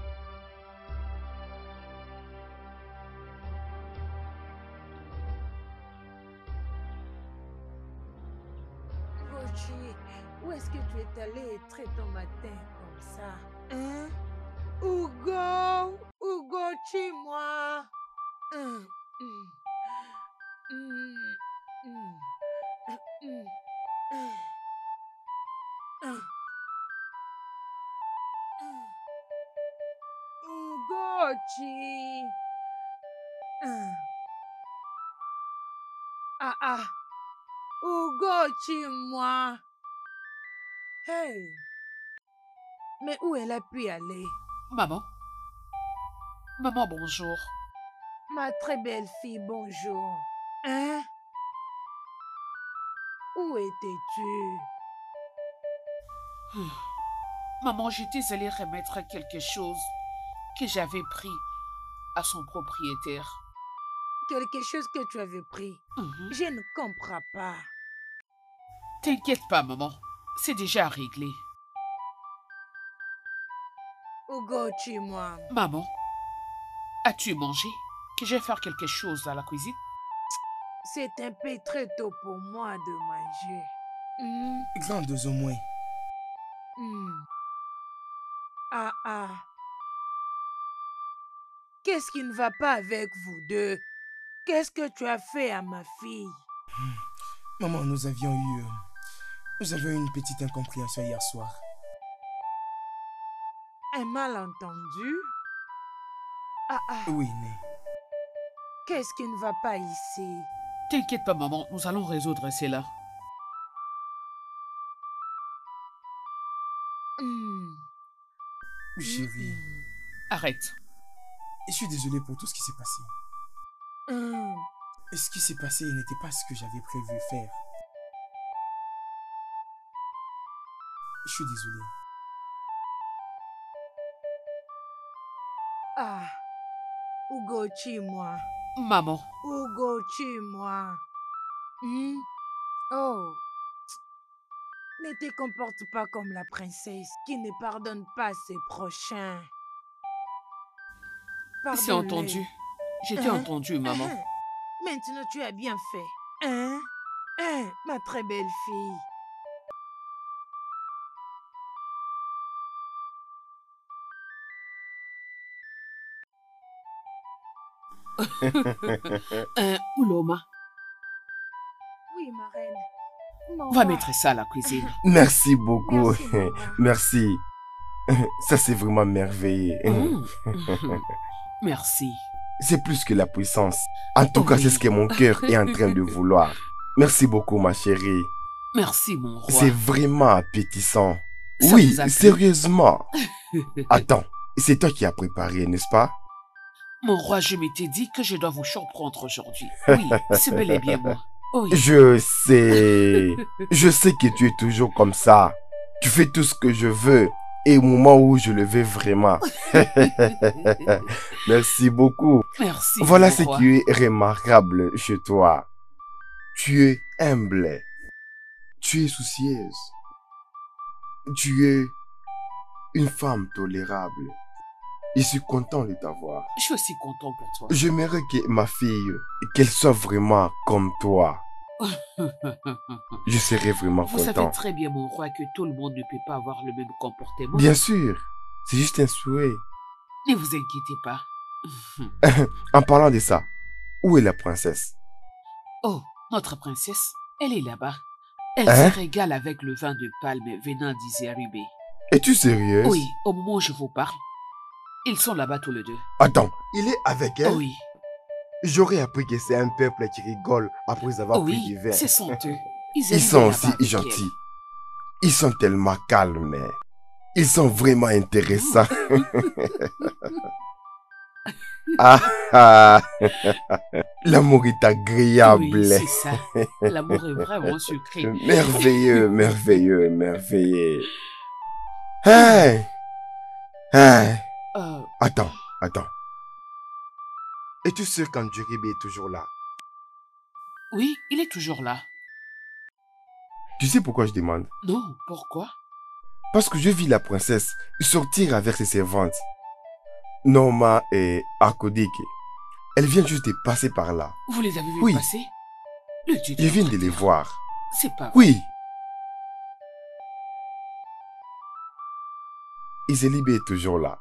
Speaker 2: Gochi, où est-ce que tu es allé très tôt matin comme ça? Hein? Ugo! Ugochi, moi! Hum, hum, hum, hum, hum, hum, hum, hum. Ugochi! Hum. Ah ah! Ugochi, moi! Hey! Mais où elle a pu aller?
Speaker 1: Maman? Maman, bonjour.
Speaker 2: Ma très belle fille, bonjour. Hein? Où étais-tu?
Speaker 1: Maman, j'étais allée remettre quelque chose que j'avais pris à son propriétaire.
Speaker 2: Quelque chose que tu avais pris.
Speaker 1: Mhm.
Speaker 2: Je ne comprends pas.
Speaker 1: T'inquiète pas, maman. C'est déjà réglé.
Speaker 2: Ugochi, moi.
Speaker 1: Maman, as-tu mangé? Que je vais faire quelque chose à la cuisine?
Speaker 2: C'est un peu très tôt pour moi de manger.
Speaker 4: Grandes au moins.
Speaker 2: Ah ah. Qu'est-ce qui ne va pas avec vous deux? Qu'est-ce que tu as fait à ma fille?
Speaker 4: Maman, nous avions eu une petite incompréhension hier soir.
Speaker 2: Un malentendu? Ah ah.
Speaker 4: Oui, mais...
Speaker 2: Qu'est-ce qui ne va pas ici?
Speaker 1: T'inquiète pas, maman, nous allons résoudre cela.
Speaker 4: Chérie,
Speaker 1: Arrête.
Speaker 4: je suis désolé pour tout ce qui s'est passé. Et ce qui s'est passé n'était pas ce que j'avais prévu faire. Je suis désolé.
Speaker 2: Ah. Ugochi, moi.
Speaker 1: Maman,
Speaker 2: Ugochi, moi. Oh. Ne te comporte pas comme la princesse qui ne pardonne pas ses prochains.
Speaker 1: c'est entendu. Je t'ai entendu, maman.
Speaker 2: Maintenant, tu as bien fait. Ma très belle fille.
Speaker 1: Ouloma,
Speaker 2: Oui, ma reine. Mon
Speaker 1: va
Speaker 2: roi.
Speaker 1: mettre ça à la cuisine.
Speaker 3: Merci beaucoup.
Speaker 2: Merci, mon roi.
Speaker 3: Merci. Ça, c'est vraiment merveilleux.
Speaker 1: Merci.
Speaker 3: C'est plus que la puissance. En tout cas,
Speaker 1: Oui.
Speaker 3: c'est ce que mon cœur est en train de vouloir. Merci beaucoup, ma chérie.
Speaker 1: Merci, mon roi.
Speaker 3: C'est vraiment appétissant.
Speaker 1: Ça
Speaker 3: Oui,
Speaker 1: vous a plu?
Speaker 3: sérieusement. Attends, c'est toi qui as préparé, n'est-ce pas?
Speaker 1: Mon roi, je m'étais dit que je dois vous surprendre aujourd'hui. Oui, c'est bel et bien moi. Oui.
Speaker 3: Je sais. Je sais que tu es toujours comme ça. Tu fais tout ce que je veux. Et au moment où je le veux vraiment. Merci beaucoup.
Speaker 1: Merci.
Speaker 3: Voilà
Speaker 1: mon
Speaker 3: ce
Speaker 1: roi.
Speaker 3: qui est remarquable chez toi. Tu es humble. Tu es soucieuse. Tu es une femme tolérable. Je suis content de t'avoir.
Speaker 1: Je suis aussi content pour toi.
Speaker 3: J'aimerais que ma fille, qu'elle soit vraiment comme toi. Je serais vraiment
Speaker 1: Vous savez
Speaker 3: content.
Speaker 1: très bien, mon roi, que tout le monde ne peut pas avoir le même comportement.
Speaker 3: Bien sûr, c'est juste un souhait.
Speaker 1: Ne vous inquiétez pas.
Speaker 3: En parlant de ça, où est la princesse?
Speaker 1: Oh, notre princesse, elle est là-bas. Elle
Speaker 3: Hein?
Speaker 1: se régale avec le vin de palme venant d'Izerubé.
Speaker 3: Es-tu sérieuse?
Speaker 1: Oui, au moment où je vous parle, ils sont là-bas tous les deux.
Speaker 3: Attends, il est avec elle?
Speaker 1: Oui,
Speaker 3: J'aurais appris que c'est un peuple qui rigole après avoir pris du
Speaker 1: oui,
Speaker 3: vin.
Speaker 1: ce sont eux.
Speaker 3: Ils sont aussi gentils. Ils sont tellement calmes. Ils sont vraiment intéressants. Ah, ah. L'amour est agréable.
Speaker 1: Oui, c'est ça. L'amour est vraiment sucré.
Speaker 3: Merveilleux, merveilleux, merveilleux. Hey! Hey! Attends. Es-tu sûr qu'Andjurib est toujours là?
Speaker 1: Oui, il est toujours là.
Speaker 3: Tu sais pourquoi je demande?
Speaker 1: Non, pourquoi?
Speaker 3: Parce que je vis la princesse sortir avec ses servantes, Norma et Akodik. Elle vient juste de passer par là.
Speaker 1: Vous les avez vus
Speaker 3: Oui.
Speaker 1: passer? Le dieu
Speaker 3: Je viens de
Speaker 1: notre
Speaker 3: les
Speaker 1: terre.
Speaker 3: voir.
Speaker 1: C'est pas vrai.
Speaker 3: Oui. Iselibé est toujours là.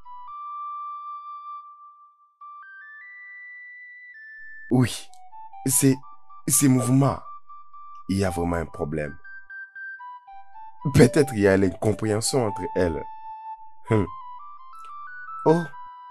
Speaker 3: Oui. Ces mouvements. Il y a vraiment un problème. Peut-être il y a l'incompréhension entre elles. Oh.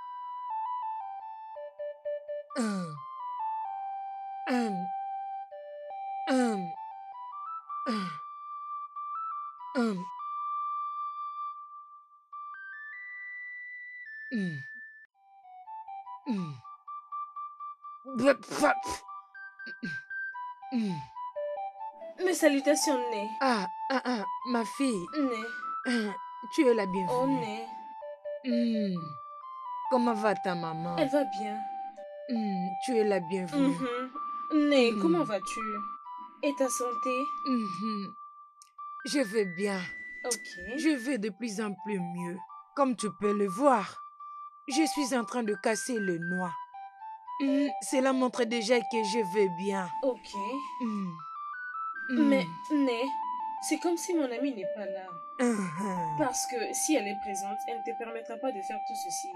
Speaker 6: Mes salutations, Né.
Speaker 2: Ma fille,
Speaker 6: Né.
Speaker 2: tu es la
Speaker 6: Oh,
Speaker 2: bienvenue.
Speaker 6: Né.
Speaker 2: Comment va ta maman?
Speaker 6: Elle va bien.
Speaker 2: Tu es la bienvenue.
Speaker 6: Né,
Speaker 2: Mhm.
Speaker 6: comment vas-tu? Et ta santé?
Speaker 2: Je vais bien.
Speaker 6: Ok.
Speaker 2: Je vais de plus en plus mieux. Comme tu peux le voir, je suis en train de casser le noix. Cela montre déjà que je vais bien.
Speaker 6: Ok.
Speaker 2: Hmm.
Speaker 6: Mais, Né, c'est comme si mon amie n'est pas là. Parce que si elle est présente, elle ne te permettra pas de faire tout ceci.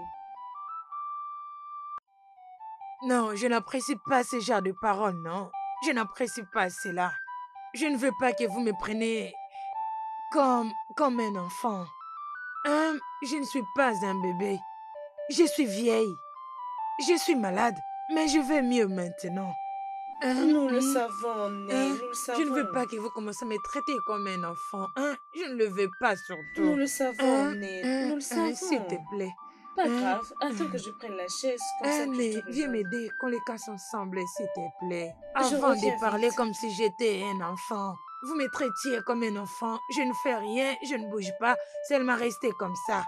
Speaker 2: Non, je n'apprécie pas ce genre de paroles, non. Je n'apprécie pas cela. Je ne veux pas que vous me preniez comme un enfant. Je ne suis pas un bébé. Je suis vieille. Je suis malade, mais je vais mieux maintenant.
Speaker 6: Nous le savons, Né, nous le savons.
Speaker 2: Je ne veux pas que vous commenciez à me traiter comme un enfant. Je ne le veux pas surtout.
Speaker 6: Nous le savons, Né, nous le savons.
Speaker 2: S'il te plaît.
Speaker 6: Pas grave, attends que je prenne la chaise, comme ça que je te
Speaker 2: Viens
Speaker 6: rejoins.
Speaker 2: m'aider, qu'on les casse ensemble, s'il te plaît.
Speaker 6: Je
Speaker 2: Avant
Speaker 6: reviens
Speaker 2: de parler
Speaker 6: vite.
Speaker 2: comme si j'étais un enfant. Vous me traitiez comme un enfant. Je ne fais rien, je ne bouge pas. Seulement rester comme ça.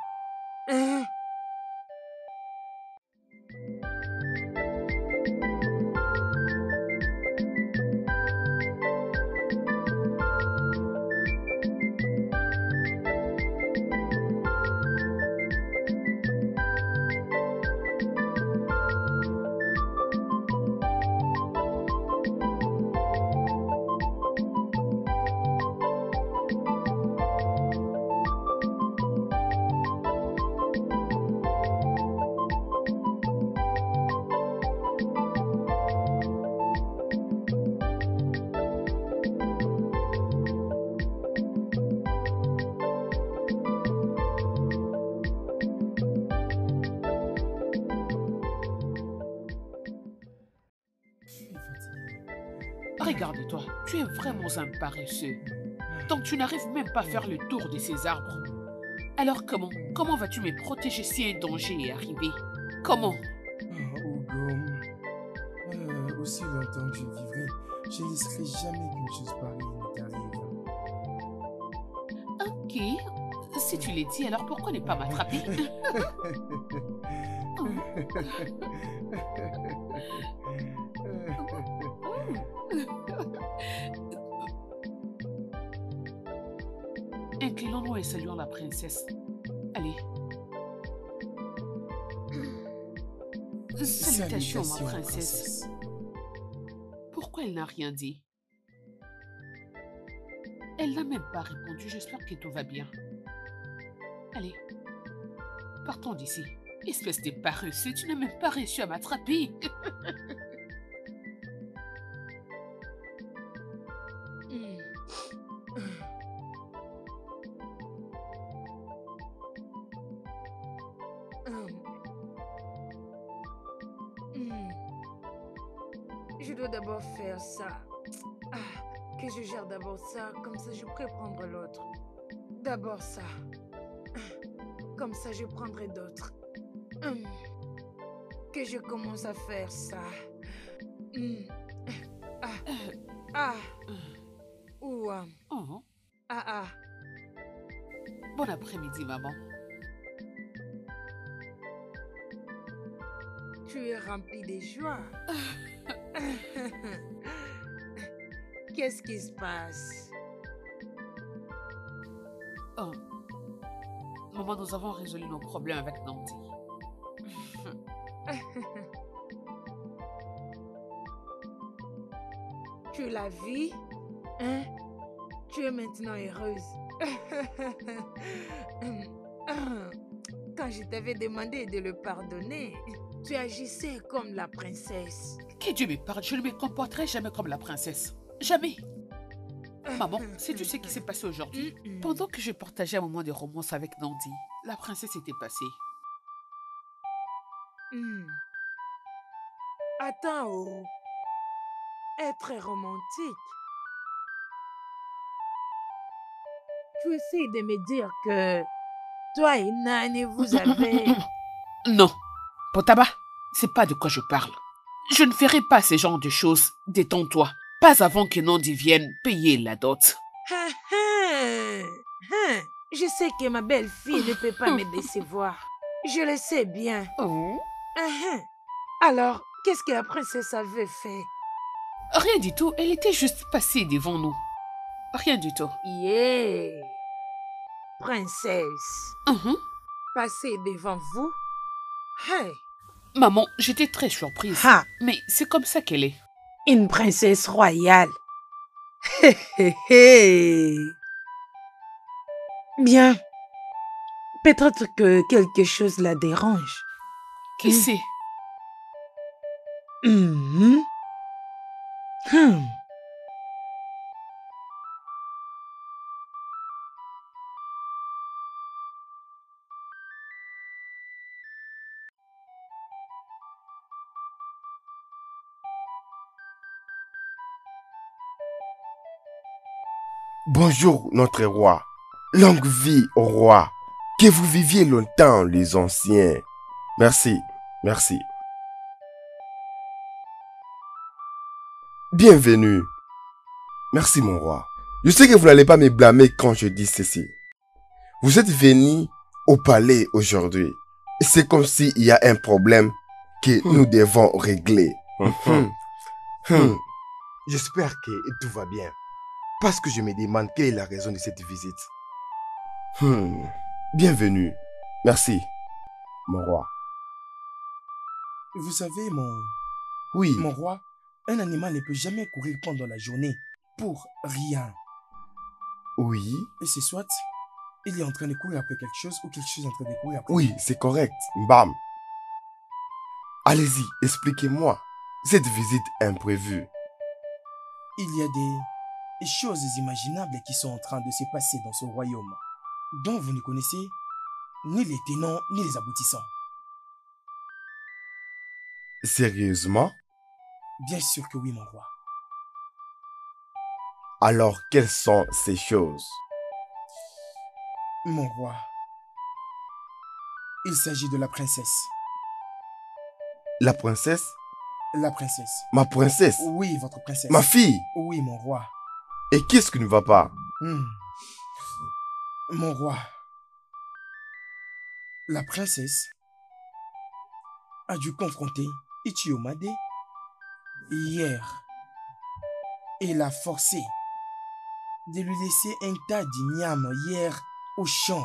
Speaker 1: Regarde-toi, tu es vraiment un paresseux. Donc tu n'arrives même pas à faire le tour de ces arbres. Alors comment vas-tu me protéger si un danger est arrivé? Comment?
Speaker 4: Ougom, aussi longtemps que je vivrai, je ne laisserai jamais qu'une chose pareille ne t'arrive.
Speaker 1: Ok, si tu l'es dit, alors pourquoi ne pas m'attraper? Inclinons-nous et saluons la princesse. Allez. Salutations, ma princesse. Pourquoi elle n'a rien dit? Elle n'a même pas répondu. J'espère que tout va bien. Allez. Partons d'ici. Espèce de paresseux, tu n'as même pas réussi à m'attraper.
Speaker 2: Je dois d'abord faire ça. Que je gère d'abord ça, comme ça je pourrai prendre l'autre. D'abord ça. Comme ça je prendrai d'autres. Que je commence à faire ça.
Speaker 1: Bon après-midi, maman.
Speaker 2: Tu es rempli de joie. Qu'est-ce qui se passe?
Speaker 1: Oh. Maman, nous avons résolu nos problèmes avec Nandi.
Speaker 2: Tu l'as vu? Tu es maintenant heureuse. Quand je t'avais demandé de le pardonner, tu agissais comme la princesse.
Speaker 1: Que Dieu me parle, je ne me comporterai jamais comme la princesse. Jamais. Maman, sais-tu ce qui s'est passé aujourd'hui? Pendant que je partageais un moment de romance avec Nandi, la princesse était passée.
Speaker 2: Attends, être romantique. Tu essaies de me dire que toi et Nani, vous avez...
Speaker 1: Non, Potaba, c'est pas de quoi je parle. Je ne ferai pas ce genre de choses, détends-toi. Pas avant que Nandi vienne payer la dot.
Speaker 2: Je sais que ma belle-fille ne peut pas me décevoir. Je le sais bien. Alors, qu'est-ce que la princesse avait fait?
Speaker 1: Rien du tout, elle était juste passée devant nous. Rien du tout.
Speaker 2: Yeah! Princesse. passer devant vous. Hey,
Speaker 1: Maman, j'étais très surprise.
Speaker 2: ha,
Speaker 1: Mais c'est comme ça qu'elle est.
Speaker 2: une princesse royale. Hé, hé, hé. Bien, peut-être que quelque chose la dérange.
Speaker 1: Qui c'est?
Speaker 2: Mhm. Hmm.
Speaker 3: Bonjour, notre roi. Longue vie au roi. Que vous viviez longtemps, les anciens. Merci, merci. Bienvenue. Merci, mon roi. Je sais que vous n'allez pas me blâmer quand je dis ceci. Vous êtes venu au palais aujourd'hui. C'est comme s'il y a un problème que nous devons régler. J'espère que tout va bien. Parce que je me demande quelle est la raison de cette visite. Bienvenue. Merci, mon roi.
Speaker 4: Vous savez,
Speaker 3: Oui,
Speaker 4: mon roi, un animal ne peut jamais courir pendant la journée pour rien.
Speaker 3: oui,
Speaker 4: Et c'est soit il est en train de courir après quelque chose ou quelque chose est en train de courir après.
Speaker 3: oui, c'est correct. Bam. Allez-y, expliquez-moi cette visite imprévue.
Speaker 4: Il y a des choses imaginables qui sont en train de se passer dans ce royaume, dont vous ne connaissez ni les tenants ni les aboutissants.
Speaker 3: Sérieusement?
Speaker 4: Bien sûr que oui, mon roi.
Speaker 3: Alors, quelles sont ces choses?
Speaker 4: Mon roi, il s'agit de la princesse.
Speaker 3: La princesse?
Speaker 4: La princesse.
Speaker 3: Ma princesse?
Speaker 4: Oui, votre princesse.
Speaker 3: Ma fille?
Speaker 4: Oui, mon roi.
Speaker 3: Et qu'est-ce qui ne va pas?
Speaker 4: Mon roi, la princesse a dû confronter Ichiomade hier et l'a forcé de lui laisser un tas d'igname hier au champ.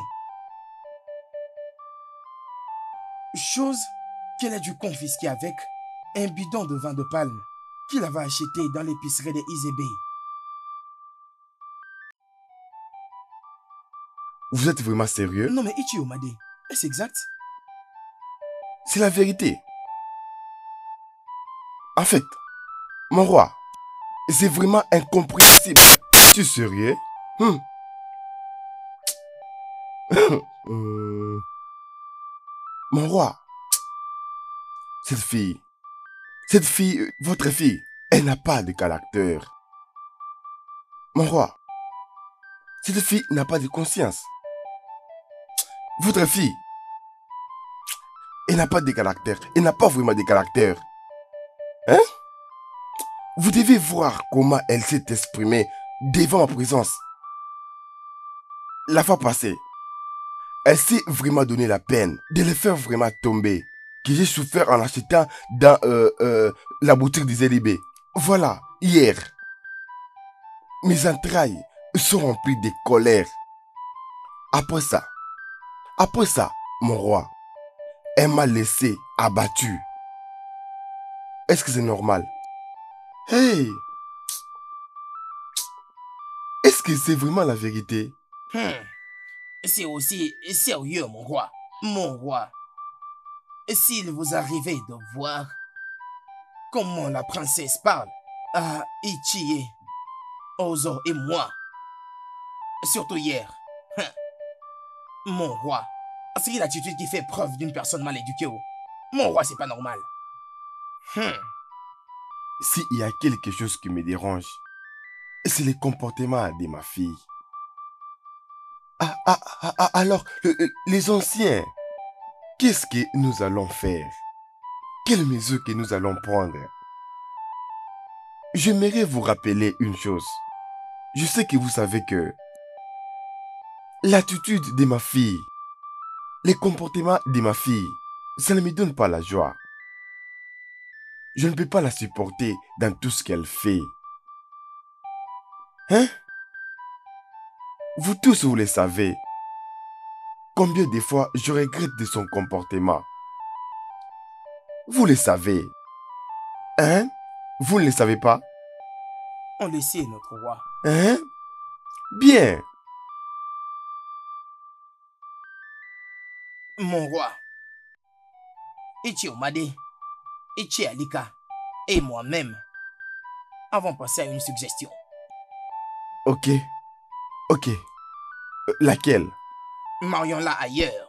Speaker 4: Chose qu'elle a dû confisquer avec un bidon de vin de palme qu'il avait acheté dans l'épicerie de Izebe.
Speaker 3: Vous êtes vraiment sérieux?
Speaker 4: Non mais Ichiomade, est-ce exact?
Speaker 3: C'est la vérité. En fait, mon roi, c'est vraiment incompréhensible. Tu es sérieux? Mon roi, cette fille, votre fille, elle n'a pas de caractère. Mon roi, cette fille n'a pas de conscience. Votre fille, elle n'a pas de caractère. Elle n'a pas vraiment de caractère. Hein? Vous devez voir comment elle s'est exprimée devant ma présence. La fois passée, elle s'est vraiment donné la peine de les faire vraiment tomber. Que j'ai souffert en achetant dans la boutique des Zélibé. Voilà, hier. Mes entrailles sont remplies de colère. Après ça, mon roi, elle m'a laissé abattu. Est-ce que c'est normal? Hey! Est-ce que c'est vraiment la vérité?
Speaker 4: C'est aussi sérieux, mon roi. Mon roi. S'il vous arrivait de voir comment la princesse parle à Ichie, Ozo et moi, surtout hier, mon roi, c'est l'attitude qui fait preuve d'une personne mal éduquée. Mon roi, c'est pas normal.
Speaker 3: S'il y a quelque chose qui me dérange, c'est le comportement de ma fille. Alors, les anciens, qu'est-ce que nous allons faire? Quelles mesures que nous allons prendre? J'aimerais vous rappeler une chose. Je sais que vous savez que l'attitude de ma fille, les comportements de ma fille, ça ne me donne pas la joie. Je ne peux pas la supporter dans tout ce qu'elle fait. Hein? Vous tous, vous le savez. Combien de fois je regrette de son comportement. Vous le savez. Hein? Vous ne le savez pas?
Speaker 4: On le sait, notre roi.
Speaker 3: Hein? Bien.
Speaker 4: Mon roi, Ichi Omade, Ichi Alika et moi-même avons pensé à une suggestion.
Speaker 3: Ok. Ok. Laquelle?
Speaker 4: Marions-la ailleurs.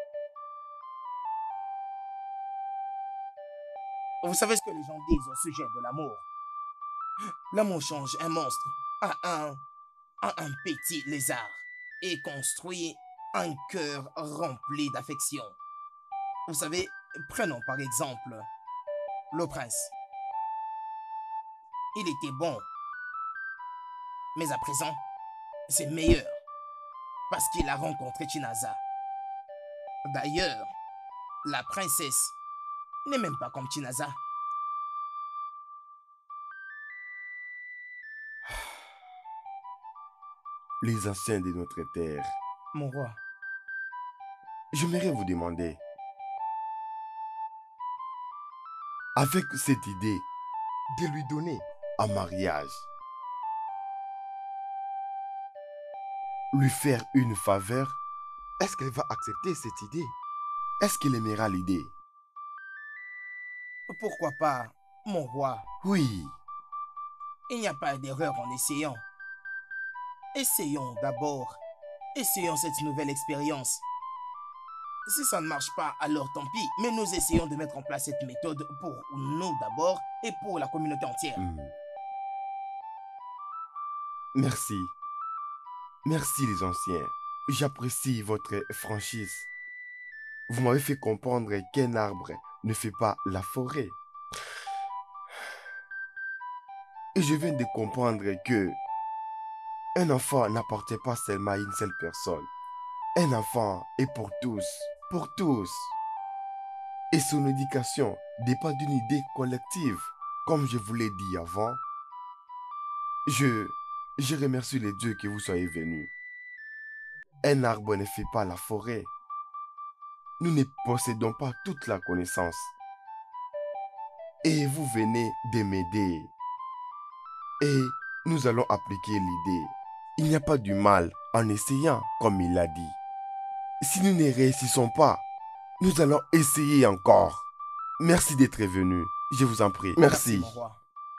Speaker 4: Vous savez ce que les gens disent au sujet de l'amour? L'amour change un monstre à un petit lézard et construit un cœur rempli d'affection. Vous savez, prenons par exemple le prince. Il était bon, mais à présent, c'est meilleur parce qu'il a rencontré Chinaza. D'ailleurs, la princesse n'est même pas comme Chinaza.
Speaker 3: Les anciens de notre terre.
Speaker 4: Mon roi,
Speaker 3: J'aimerais vous demander, avec cette idée de lui donner un mariage, lui faire une faveur, est-ce qu'elle va accepter cette idée? Est-ce qu'il aimera l'idée?
Speaker 4: pourquoi pas, mon roi?
Speaker 3: Oui.
Speaker 4: Il n'y a pas d'erreur en essayant. Essayons d'abord. Essayons cette nouvelle expérience. Si ça ne marche pas, alors tant pis. Mais nous essayons de mettre en place cette méthode pour nous d'abord et pour la communauté entière.
Speaker 3: Merci. Merci les anciens. J'apprécie votre franchise. Vous m'avez fait comprendre qu'un arbre ne fait pas la forêt. Et je viens de comprendre que un enfant n'appartient pas seulement à une seule personne. Un enfant est pour tous, pour tous. Et son éducation dépend d'une idée collective. Comme je vous l'ai dit avant, je remercie les dieux que vous soyez venus. Un arbre ne fait pas la forêt. Nous ne possédons pas toute la connaissance. Et vous venez de m'aider. Et nous allons appliquer l'idée. Il n'y a pas du mal en essayant, comme il l'a dit. Si nous ne réussissons pas, nous allons essayer encore. Merci d'être venu. Je vous en prie. Merci.
Speaker 4: Mon roi.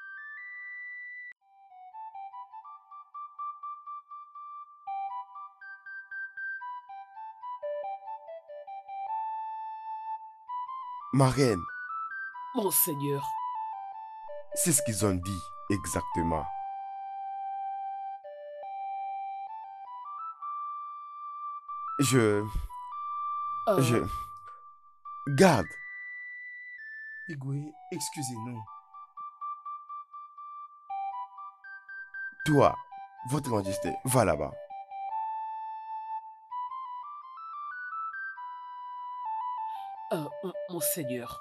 Speaker 3: Ma reine,
Speaker 1: Monseigneur,
Speaker 3: c'est ce qu'ils ont dit exactement. Je... Garde.
Speaker 4: Igwe, excusez-nous.
Speaker 3: Toi, votre majesté, va là-bas.
Speaker 1: Monseigneur,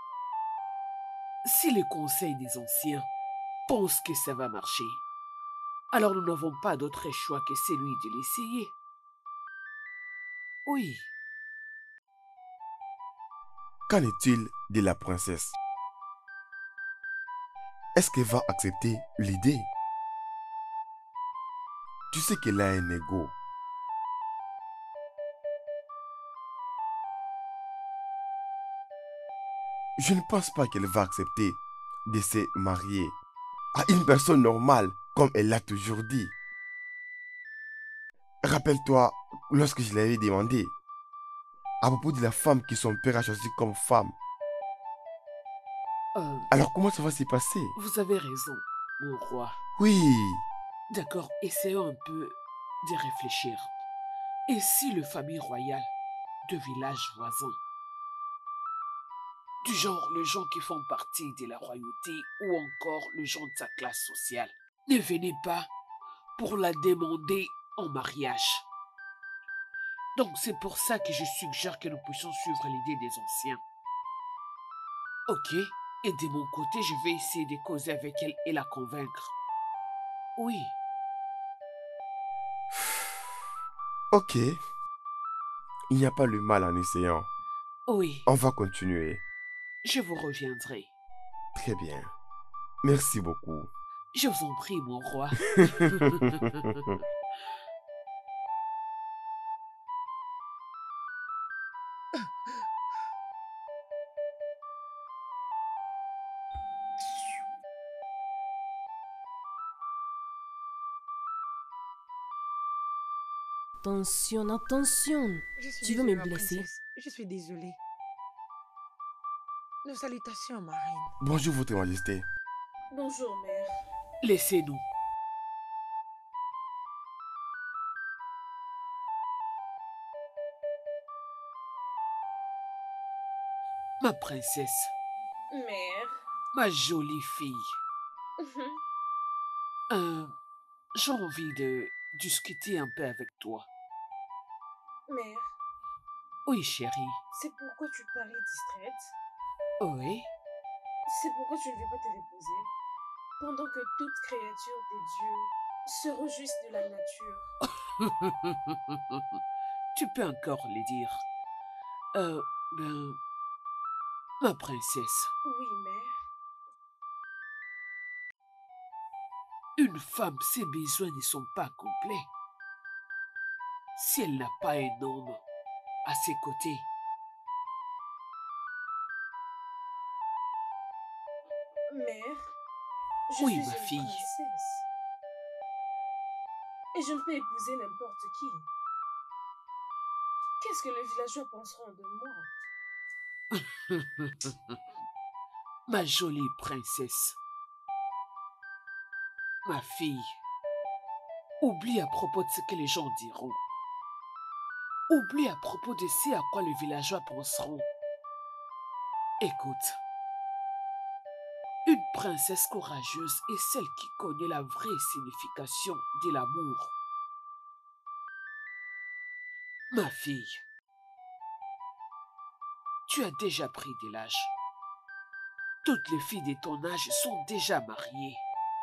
Speaker 1: si le conseil des anciens pense que ça va marcher, alors nous n'avons pas d'autre choix que celui de l'essayer. Oui.
Speaker 3: Qu'en est-il de la princesse? Est-ce qu'elle va accepter l'idée? Tu sais qu'elle a un ego. Je ne pense pas qu'elle va accepter de se marier à une personne normale, comme elle l'a toujours dit. Rappelle-toi, lorsque je l'avais demandé, à propos de la femme que son père a choisie comme femme. Alors comment ça va se passer?
Speaker 1: Vous avez raison, mon roi.
Speaker 3: Oui.
Speaker 1: D'accord, essayons un peu de réfléchir. Et si les familles royales de villages voisins, du genre les gens qui font partie de la royauté ou encore les gens de sa classe sociale, ne venaient pas pour la demander en mariage? Donc c'est pour ça que je suggère que nous puissions suivre l'idée des anciens. Ok, et de mon côté, je vais essayer de causer avec elle et la convaincre. Oui.
Speaker 3: Ok. Il n'y a pas le mal en essayant.
Speaker 1: Oui,
Speaker 3: On va continuer.
Speaker 1: je vous reviendrai.
Speaker 3: Très bien. Merci beaucoup.
Speaker 1: Je vous en prie, mon roi.
Speaker 7: Attention, attention.
Speaker 2: Je suis
Speaker 7: Tu veux
Speaker 2: désolée,
Speaker 7: me
Speaker 2: ma
Speaker 7: blesser?
Speaker 2: princesse. Je suis désolée. Nos salutations, ma reine.
Speaker 3: Bonjour, Votre Majesté.
Speaker 6: Bonjour, mère.
Speaker 1: Laissez-nous. Ma princesse,
Speaker 6: Mère.
Speaker 1: ma jolie fille, j'ai envie de discuter un peu avec toi.
Speaker 6: Mère,
Speaker 1: Oui, chérie.
Speaker 6: c'est pourquoi tu parais distraite.
Speaker 1: Oui.
Speaker 6: C'est pourquoi tu ne veux pas te reposer. Pendant que toute créature des dieux se réjouissent de la nature.
Speaker 1: Tu peux encore le dire. Ben, ma princesse,
Speaker 6: Oui, mère.
Speaker 1: une femme, ses besoins ne sont pas complets si elle n'a pas un homme à ses côtés.
Speaker 6: Mère, je
Speaker 1: Oui,
Speaker 6: suis
Speaker 1: ma
Speaker 6: une
Speaker 1: fille.
Speaker 6: princesse. Et je ne peux épouser n'importe qui. Qu'est-ce que les villageois penseront de moi?
Speaker 1: Ma jolie princesse, ma fille, oublie à propos de ce que les gens diront. Oublie à propos de ce à quoi les villageois penseront. Écoute, une princesse courageuse est celle qui connaît la vraie signification de l'amour. Ma fille, tu as déjà pris de l'âge. Toutes les filles de ton âge sont déjà mariées.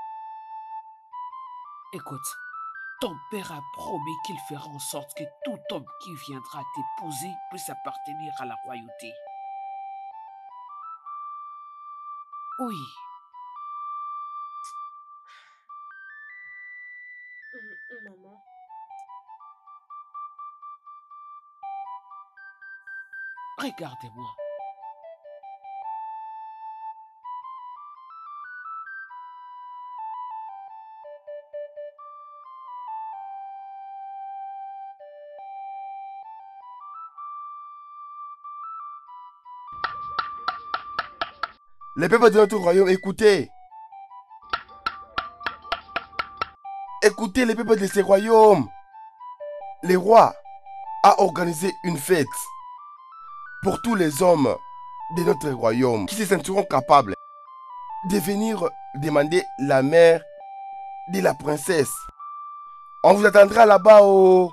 Speaker 1: Écoute, ton père a promis qu'il fera en sorte que tout homme qui viendra t'épouser puisse appartenir à la royauté. Oui,
Speaker 6: Maman,
Speaker 1: regardez-moi.
Speaker 3: Les peuples de notre royaume, écoutez. Écoutez les peuples de ces royaumes. Le roi a organisé une fête pour tous les hommes de notre royaume qui se sentiront capables de venir demander la mère de la princesse. On vous attendra là-bas au...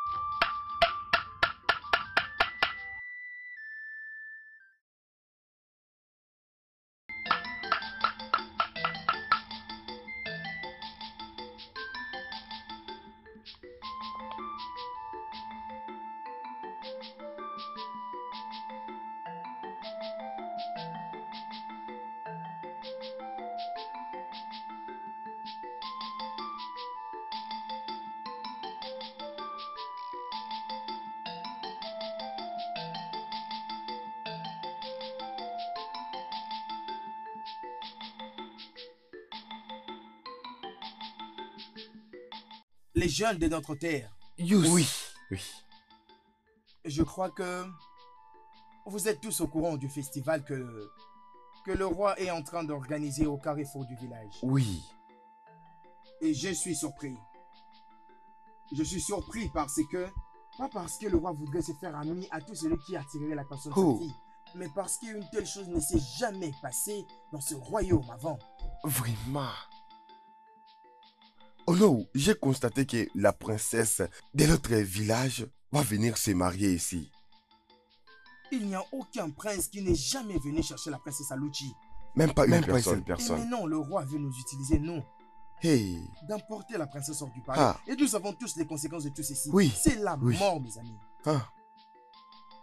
Speaker 4: Les jeunes de notre terre,
Speaker 3: Oui, oui.
Speaker 4: je crois que vous êtes tous au courant du festival que le roi est en train d'organiser au carrefour du village.
Speaker 3: Oui.
Speaker 4: Et je suis surpris. Je suis surpris parce que, pas parce que le roi voudrait se faire ami à tout celui qui attirerait l'attention de sa fille, mais parce qu'une telle chose ne s'est jamais passée dans ce royaume avant.
Speaker 3: Vraiment. Oh non, j'ai constaté que la princesse de notre village va venir se marier ici.
Speaker 4: Il n'y a aucun prince qui n'est jamais venu chercher la princesse Aluchi.
Speaker 3: Même pas une
Speaker 4: Et
Speaker 3: seule
Speaker 4: mais
Speaker 3: personne.
Speaker 4: non, le roi veut nous utiliser, nous,
Speaker 3: Hey.
Speaker 4: d'emporter la princesse hors du palais.
Speaker 3: Ah.
Speaker 4: Et nous savons tous les conséquences de tout ceci.
Speaker 3: Oui.
Speaker 4: C'est la
Speaker 3: Oui.
Speaker 4: mort, mes amis.
Speaker 3: Ah.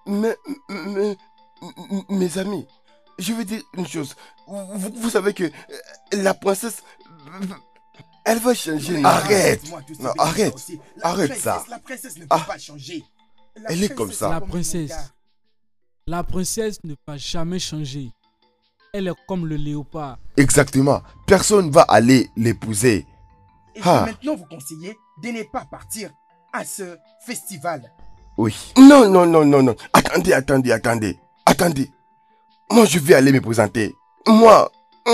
Speaker 3: Mes amis, je veux dire une chose. Vous savez que la princesse, elle va changer.
Speaker 4: Non,
Speaker 3: Arrête.
Speaker 4: arrête-moi tout ce
Speaker 3: Non,
Speaker 4: bêtise
Speaker 3: arrête.
Speaker 4: aussi.
Speaker 3: Arrête ça.
Speaker 4: La princesse ne peut
Speaker 3: Ah.
Speaker 4: pas changer.
Speaker 3: Elle est comme ça.
Speaker 8: La
Speaker 4: comme
Speaker 8: princesse.
Speaker 4: mon gars.
Speaker 8: La princesse ne va jamais changer. Elle est comme le léopard.
Speaker 3: Exactement. Personne va aller l'épouser.
Speaker 4: Et je
Speaker 3: Ah.
Speaker 4: vais maintenant vous conseiller de ne pas partir à ce festival.
Speaker 3: Oui. Non. Attendez. Moi, je vais aller me présenter. Moi.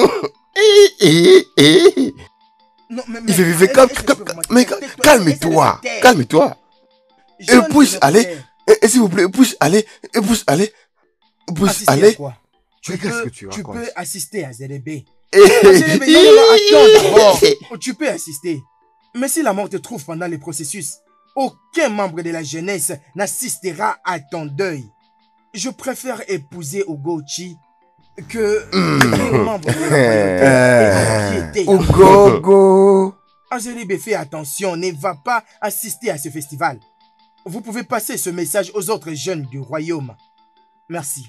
Speaker 4: Non, mais
Speaker 3: Il fait vivre. Calme-toi. Calme-toi. Et puis-je aller. Et s'il vous plaît, puis-je aller. Puis-je aller.
Speaker 4: Assister à quoi?
Speaker 3: Mais qu'est-ce que tu
Speaker 4: Tu
Speaker 3: racontes?
Speaker 4: peux assister à ZDB. Attends d'abord. Tu peux assister. Mais si la mort te trouve pendant le processus, aucun membre de la jeunesse n'assistera à ton deuil. Je préfère épouser Ugochi que devenir membre de la royauté et empiéter.
Speaker 3: Ugogo.
Speaker 4: Azeribe, fais attention, ne va pas assister à ce festival. Vous pouvez passer ce message aux autres jeunes du royaume. Merci.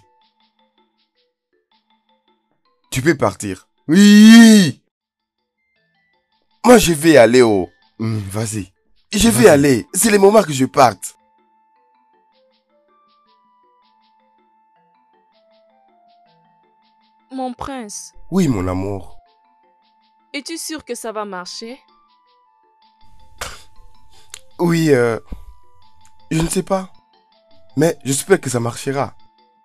Speaker 3: Tu peux partir. Oui. Moi, je vais aller au... Vas-y. Je vais aller. C'est le moment que je parte.
Speaker 5: Mon prince,
Speaker 3: Oui, mon amour.
Speaker 5: es-tu sûr que ça va marcher?
Speaker 3: Oui, je ne sais pas. Mais j'espère que ça marchera.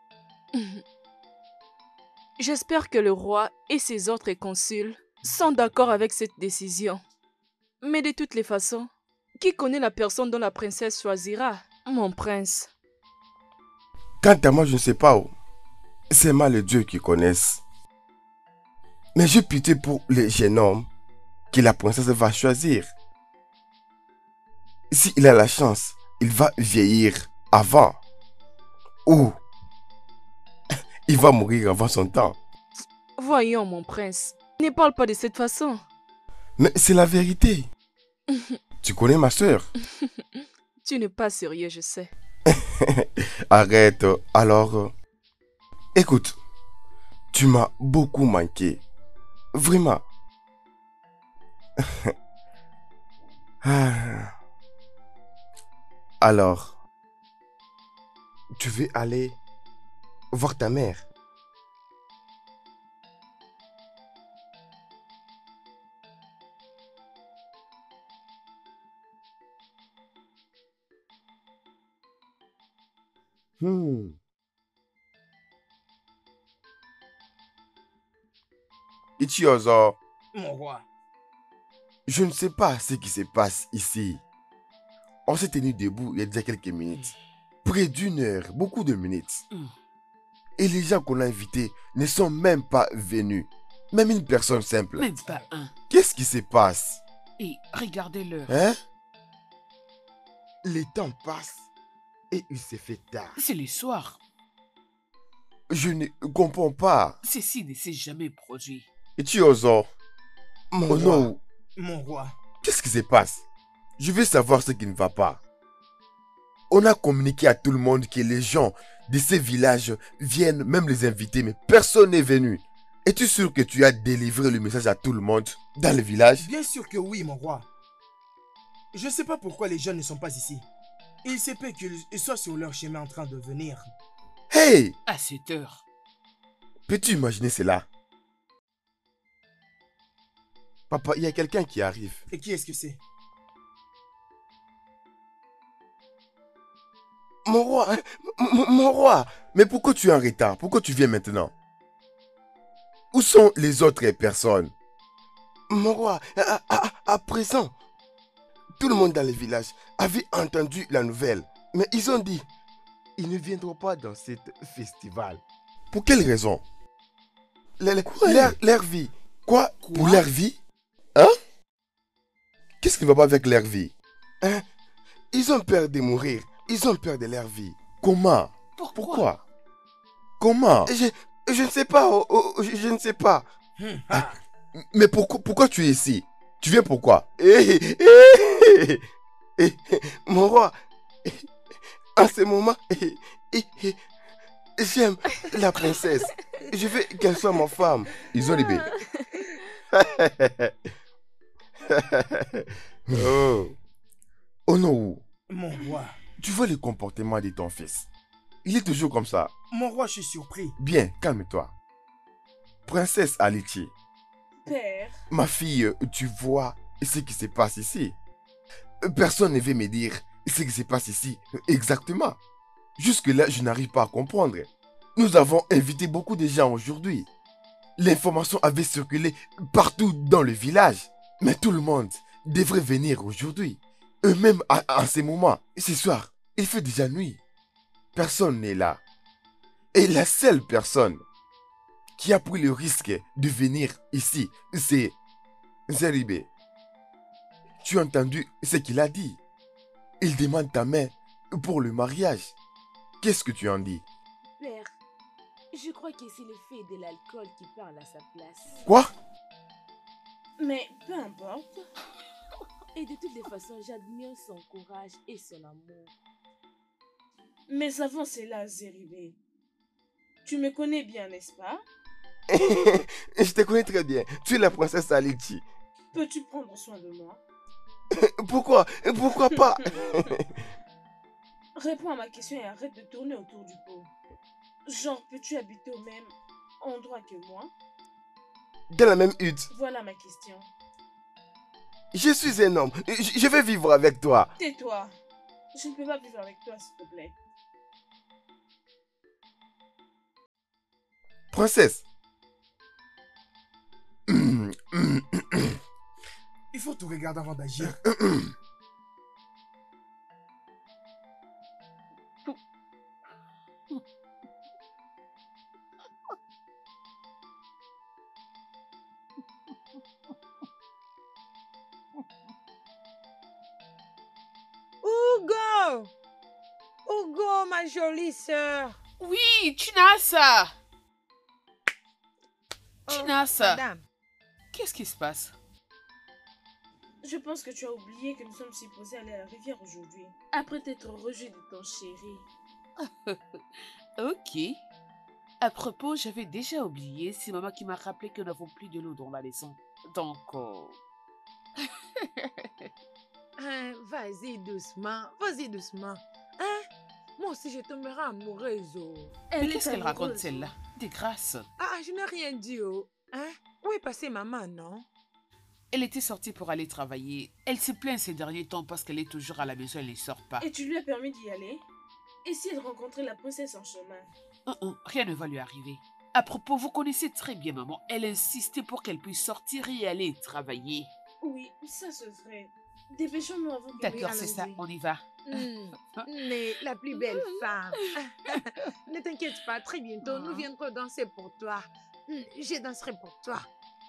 Speaker 5: J'espère que le roi et ses autres consuls sont d'accord avec cette décision. Mais de toutes les façons, qui connaît la personne dont la princesse choisira? Mon prince.
Speaker 3: Quant à moi, je ne sais pas où. C'est mal les dieux qui connaissent. Mais j'ai pitié pour les jeunes hommes que la princesse va choisir. S'il a la chance, il va vieillir avant. Ou il va mourir avant son temps.
Speaker 5: Voyons, mon prince, ne parle pas de cette façon.
Speaker 3: Mais c'est la vérité. Tu connais ma soeur.
Speaker 5: Tu n'es pas sérieux, je sais.
Speaker 3: Arrête. Alors, écoute, tu m'as beaucoup manqué. Vraiment. Alors, tu veux aller voir ta mère? Ichiozo,
Speaker 4: Mon roi.
Speaker 3: je ne sais pas ce qui se passe ici. On s'est tenu debout il y a déjà quelques minutes. Près d'une heure, beaucoup de minutes. Et les gens qu'on a invités ne sont même pas venus. Même une personne simple.
Speaker 1: Même pas un.
Speaker 3: Qu'est-ce qui se passe?
Speaker 1: Et regardez l'heure.
Speaker 3: Hein? Le temps passe et il se fait tard.
Speaker 1: C'est le soir.
Speaker 3: Je ne comprends pas.
Speaker 1: Ceci ne s'est jamais produit.
Speaker 3: Ichiozo,
Speaker 4: Mon
Speaker 3: oh
Speaker 4: roi.
Speaker 3: non,
Speaker 4: Mon roi.
Speaker 3: qu'est-ce qui se passe? Je veux savoir ce qui ne va pas. On a communiqué à tout le monde que les gens de ces villages viennent, même les invités, mais personne n'est venu. Es-tu sûr que tu as délivré le message à tout le monde dans le village?
Speaker 4: Bien sûr que oui, mon roi. Je ne sais pas pourquoi les jeunes ne sont pas ici. Il se peut qu'ils soient sur leur chemin en train de venir.
Speaker 3: Hey!
Speaker 1: À cette heure.
Speaker 3: Peux-tu imaginer cela? Papa, il y a quelqu'un qui arrive.
Speaker 4: Et qui est-ce que c'est?
Speaker 3: Mon roi, mon roi, mais pourquoi tu es en retard? Pourquoi tu viens maintenant? Où sont les autres personnes? Mon roi, à présent, tout le monde dans le village avait entendu la nouvelle, mais ils ont dit, ils ne viendront pas dans ce festival. Pour quelle raison? Leur vie. Quoi? Pour leur vie? Hein? Qu'est-ce qui ne va pas avec leur vie? Hein? Ils ont peur de mourir. Ils ont peur de leur vie. Comment? Pourquoi? Comment? Je ne sais pas. Je ne sais pas. Mais pourquoi tu es ici? Tu viens pourquoi? Mon roi, En ce moment, j'aime la princesse. Je veux qu'elle soit ma femme. Izolibé. Oh. Oh non.
Speaker 4: Mon roi.
Speaker 3: Tu vois le comportement de ton fils. Il est toujours comme ça.
Speaker 4: Mon roi, je suis surpris.
Speaker 3: Bien, calme-toi. Princesse Alichi.
Speaker 6: Père.
Speaker 3: Ma fille, tu vois ce qui se passe ici. Personne ne veut me dire ce qui se passe ici exactement. Jusque-là, je n'arrive pas à comprendre. Nous avons invité beaucoup de gens aujourd'hui. L'information avait circulé partout dans le village. Mais tout le monde devrait venir aujourd'hui. Même en ce moment, ce soir, il fait déjà nuit. Personne n'est là. Et la seule personne qui a pris le risque de venir ici, c'est Zeribé. Tu as entendu ce qu'il a dit? Il demande ta main pour le mariage. Qu'est-ce que tu en dis?
Speaker 6: Père, je crois que c'est l'effet de l'alcool qui parle à sa place.
Speaker 3: Quoi?
Speaker 6: Mais peu importe. Et de toutes les façons, j'admire son courage et son amour. Mais avant cela, Zeribé, tu me connais bien, n'est-ce pas?
Speaker 3: Je te connais très bien. Tu es la princesse Alichi.
Speaker 6: Peux-tu prendre soin de moi?
Speaker 3: Pourquoi? Pourquoi pas?
Speaker 6: Réponds à ma question et arrête de tourner autour du pot. Genre, peux-tu habiter au même endroit que moi?
Speaker 3: Dans la même hutte.
Speaker 6: Voilà ma question.
Speaker 3: Je suis un homme. Je vais vivre avec toi.
Speaker 6: Tais-toi. Je ne peux pas vivre avec toi, s'il te plaît.
Speaker 3: Princesse.
Speaker 4: Il faut tout regarder avant d'agir.
Speaker 2: Hugo! Hugo, ma jolie sœur!
Speaker 1: Oui, Chinasa!
Speaker 2: Oh,
Speaker 1: Chinasa!
Speaker 2: madame.
Speaker 1: Qu'est-ce qui se passe?
Speaker 6: Je pense que tu as oublié que nous sommes supposés aller à la rivière aujourd'hui. Après t'être rejeté de ton chéri.
Speaker 1: Ok. À propos, j'avais déjà oublié, c'est maman qui m'a rappelé que nous n'avons plus de l'eau dans la maison. Donc,
Speaker 2: Hein, vas-y doucement, vas-y doucement. Hein? Moi aussi, je tomberai amoureuse. Oh.
Speaker 1: mais qu'est-ce qu'elle raconte celle-là? Des grâces.
Speaker 2: Ah, je n'ai rien dit. Oh. Hein? Où est passée maman, non?
Speaker 1: Elle était sortie pour aller travailler. Elle se plaint ces derniers temps parce qu'elle est toujours à la maison, elle ne sort pas.
Speaker 6: Et tu lui as permis d'y aller? Et si elle rencontrait la princesse en chemin?
Speaker 1: Rien ne va lui arriver. À propos, vous connaissez très bien maman. Elle insistait pour qu'elle puisse sortir et aller travailler.
Speaker 6: Oui, ça se ferait. Dépêchons-nous avant que...
Speaker 1: D'accord, c'est ça, on y va.
Speaker 2: Mais la plus belle femme. Ne t'inquiète pas, très bientôt, nous viendrons danser pour toi. Je danserai pour toi.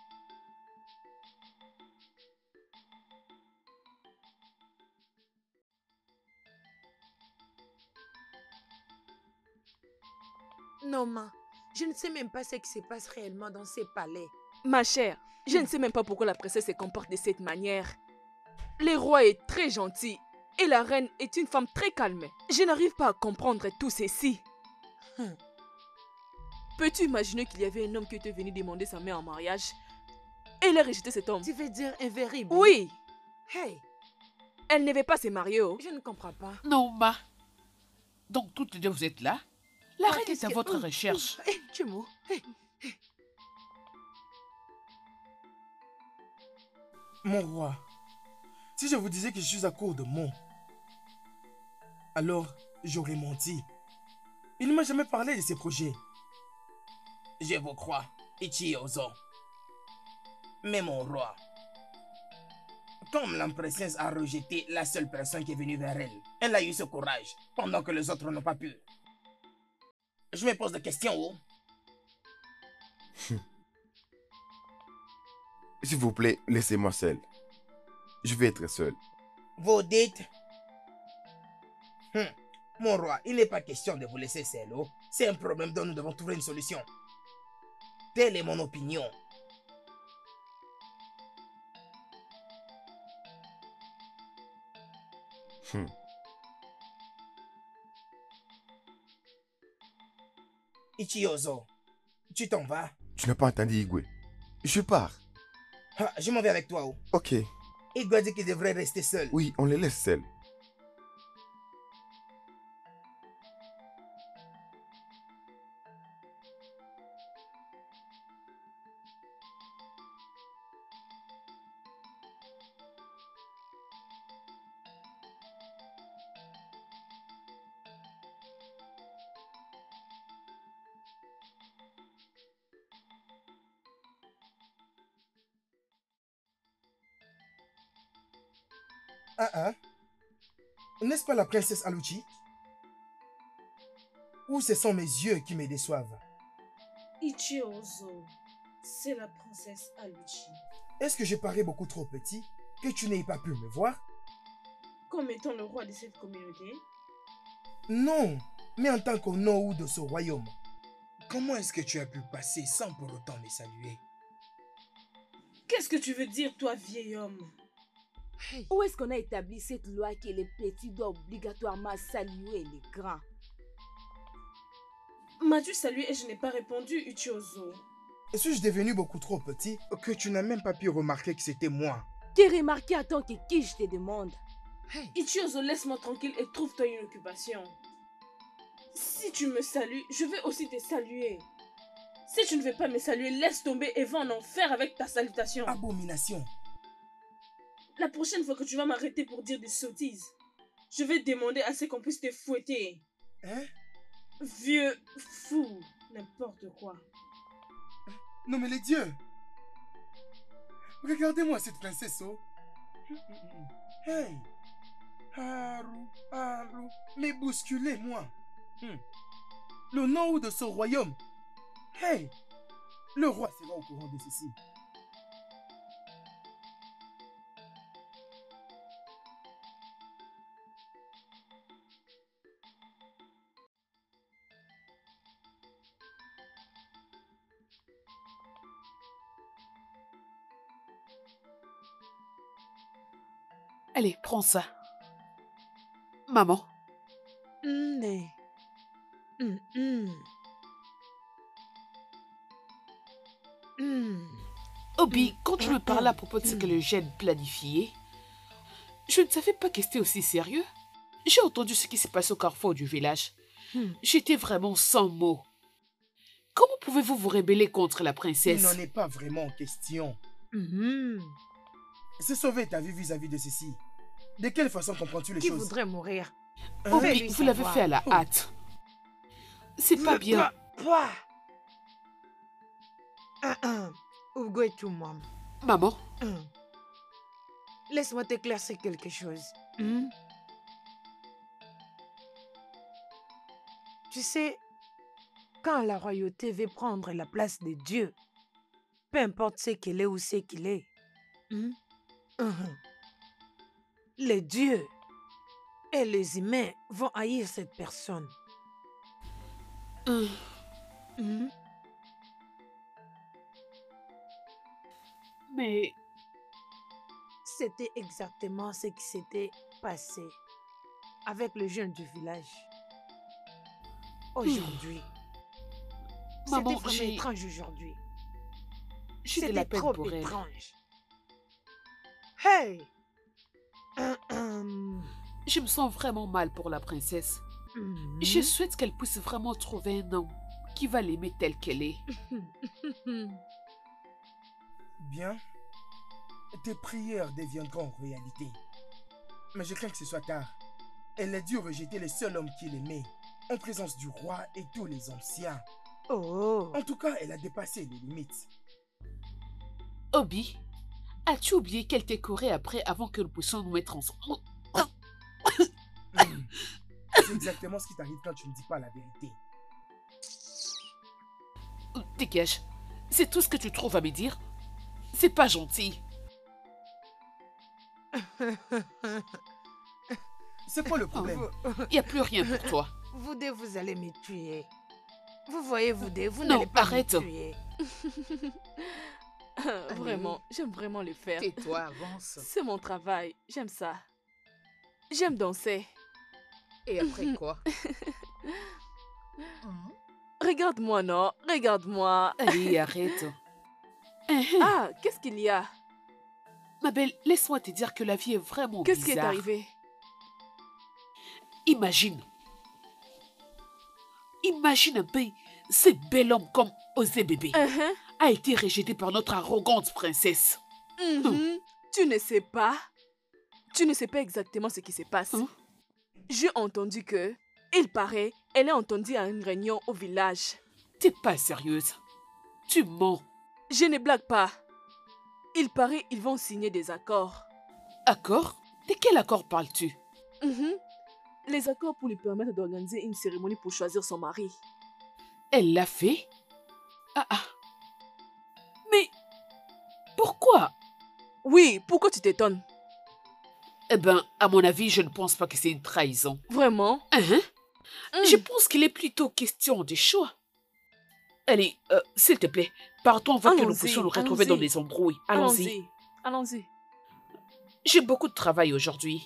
Speaker 2: Non, ma, je ne sais même pas ce qui se passe réellement dans ces palais.
Speaker 5: Ma chère, je ne sais même pas pourquoi la princesse se comporte de cette manière. Le roi est très gentil et la reine est une femme très calme. Je n'arrive pas à comprendre tout ceci. Peux-tu imaginer qu'il y avait un homme qui était venu demander sa main en mariage et elle a rejeté cet homme?
Speaker 2: Tu veux dire un véritable?
Speaker 5: Oui.
Speaker 2: Hey,
Speaker 5: Elle ne veut pas se marier. Oh.
Speaker 2: je ne comprends pas.
Speaker 1: Non, ma. Donc, toutes les deux, vous êtes là? La reine
Speaker 2: qu'est-ce
Speaker 1: est à
Speaker 2: que-
Speaker 1: votre recherche.
Speaker 2: Hey, tu es mou. Hey.
Speaker 4: Mon roi, si je vous disais que je suis à court de mots, alors j'aurais menti. Il ne m'a jamais parlé de ses projets. Je vous crois, Ichi Ozo. Mais mon roi, comme la princesse a rejeté la seule personne qui est venue vers elle, elle a eu ce courage, pendant que les autres n'ont pas pu. Je me pose des questions, oh.
Speaker 3: S'il vous plaît, laissez-moi seul. Je vais être seul.
Speaker 4: Vous dites... Mon roi, il n'est pas question de vous laisser seul, oh. C'est un problème dont nous devons trouver une solution. Telle est mon opinion. Ichiozo, tu t'en vas?
Speaker 3: Tu n'as pas entendu Igwe. Je pars.
Speaker 4: Ah, je m'en vais avec toi. Oh.
Speaker 3: Ok.
Speaker 4: Igwe a dit qu'il devrait rester seul.
Speaker 3: Oui, on les laisse seuls.
Speaker 4: N'est-ce pas la princesse Aluchi? Ou ce sont mes yeux qui me déçoivent?
Speaker 6: Ichiozo, c'est la princesse Aluchi.
Speaker 4: Est-ce que je parais beaucoup trop petit que tu n'aies pas pu me voir?
Speaker 6: Comme étant le roi de cette communauté?
Speaker 4: Non, mais en tant qu'Onowu de ce royaume. Comment est-ce que tu as pu passer sans pour autant me saluer?
Speaker 6: Qu'est-ce que tu veux dire, toi, vieil homme?
Speaker 7: Où est-ce qu'on a établi cette loi que les petits doivent obligatoirement saluer les grands?
Speaker 6: M'as-tu salué et je n'ai pas répondu, Ichiozo?
Speaker 4: Suis-je devenu beaucoup trop petit que tu n'as même pas pu remarquer que c'était moi?
Speaker 7: T'es remarqué à tant que qui je te demande?
Speaker 6: Ichiozo, laisse-moi tranquille et trouve-toi une occupation. Si tu me salues, je vais aussi te saluer. Si tu ne veux pas me saluer, laisse tomber et va en enfer avec ta salutation.
Speaker 4: Abomination.
Speaker 6: La prochaine fois que tu vas m'arrêter pour dire des sottises, je vais demander à ce qu'on puisse te fouetter.
Speaker 4: Hein?
Speaker 6: Vieux fou, n'importe quoi.
Speaker 4: Non mais les dieux! Regardez-moi cette princesse, oh! Hey! Haru, mais bousculez-moi! Le nom de ce royaume! Hey! Le roi sera au courant de ceci.
Speaker 1: Allez, prends ça. Maman. Obi, quand tu me parlais à propos de ce que le gène planifiait, je ne savais pas que c'était aussi sérieux. J'ai entendu ce qui s'est passé au carrefour du village. J'étais vraiment sans mots. Comment pouvez-vous vous rebeller contre la
Speaker 4: Il
Speaker 1: princesse?
Speaker 4: n'en est pas vraiment en question. C'est sauver ta vie vis-à-vis de ceci. De quelle façon comprends-tu les
Speaker 2: Qui
Speaker 4: choses?
Speaker 2: voudrait mourir?
Speaker 1: Obi,
Speaker 2: Fais-lui
Speaker 1: vous l'avez
Speaker 2: savoir.
Speaker 1: fait à la hâte. C'est pas bien.
Speaker 2: Ugo et tout, maman.
Speaker 1: Maman,
Speaker 2: Laisse-moi t'éclaircir quelque chose. Tu sais, quand la royauté veut prendre la place de Dieu, peu importe ce qu'il est ou ce qu'il est, les dieux et les humains vont haïr cette personne.
Speaker 1: mais
Speaker 2: C'était exactement ce qui s'était passé avec le jeune du village. Aujourd'hui. C'était
Speaker 1: maman,
Speaker 2: vraiment étrange aujourd'hui.
Speaker 1: j'ai de
Speaker 2: C'était
Speaker 1: la peine
Speaker 2: trop
Speaker 1: pour elle.
Speaker 2: étrange. Hey!
Speaker 1: Je me sens vraiment mal pour la princesse. Je souhaite qu'elle puisse vraiment trouver un homme qui va l'aimer telle qu'elle est.
Speaker 4: Bien. Tes prières deviendront réalité. Mais je crains que ce soit tard. Elle a dû rejeter le seul homme qui l'aimait, en présence du roi et tous les anciens.
Speaker 2: Oh!
Speaker 4: En tout cas, elle a dépassé les limites.
Speaker 1: Obi, as-tu oublié qu'elle t'ait couru après avant que nous puissions nous mettre ensemble?
Speaker 4: C'est exactement ce qui t'arrive quand tu ne dis pas la vérité.
Speaker 1: Dégage. C'est tout ce que tu trouves à me dire? C'est pas gentil.
Speaker 4: C'est quoi le problème?
Speaker 1: Il n'y a plus rien pour toi.
Speaker 2: Vous deux, vous allez me tuer. Vous voyez, vous deux, vous
Speaker 1: Non,
Speaker 2: n'allez pas
Speaker 1: arrête.
Speaker 2: me tuer.
Speaker 5: Vraiment, j'aime vraiment les faire.
Speaker 1: Tais-toi, avance.
Speaker 5: C'est mon travail, j'aime ça. J'aime danser.
Speaker 1: Et après quoi?
Speaker 5: Regarde-moi, non? Regarde-moi.
Speaker 1: Allez, arrête.
Speaker 5: Ah, qu'est-ce qu'il y a?
Speaker 1: Ma belle, laisse-moi te dire que la vie est vraiment bizarre.
Speaker 5: Qu'est-ce qui est arrivé?
Speaker 1: Imagine. Imagine un peu, ce bel homme comme Osé bébé a été rejeté par notre arrogante princesse.
Speaker 5: Tu ne sais pas? Tu ne sais pas exactement ce qui se passe. J'ai entendu que, il paraît, elle est entendue à une réunion au village.
Speaker 1: T'es pas sérieuse. Tu mens.
Speaker 5: Je ne blague pas. Il paraît ils vont signer des accords.
Speaker 1: Accord? De quel accord parles-tu?
Speaker 5: Les accords pour lui permettre d'organiser une cérémonie pour choisir son mari.
Speaker 1: Elle l'a fait? Mais pourquoi?
Speaker 5: Oui, pourquoi tu t'étonnes?
Speaker 1: Eh ben, à mon avis, je ne pense pas que c'est une trahison.
Speaker 5: Vraiment?
Speaker 1: Je pense qu'il est plutôt question de choix. Allez, s'il te plaît, partons avant que nous puissions nous retrouver dans des embrouilles. Allons-y.
Speaker 5: Allons-y.
Speaker 1: J'ai beaucoup de travail aujourd'hui.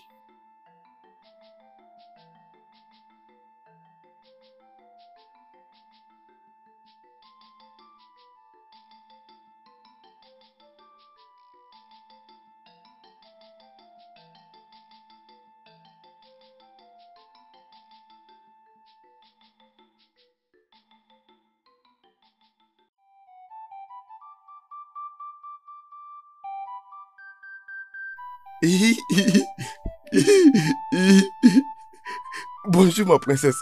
Speaker 3: Bonjour ma princesse.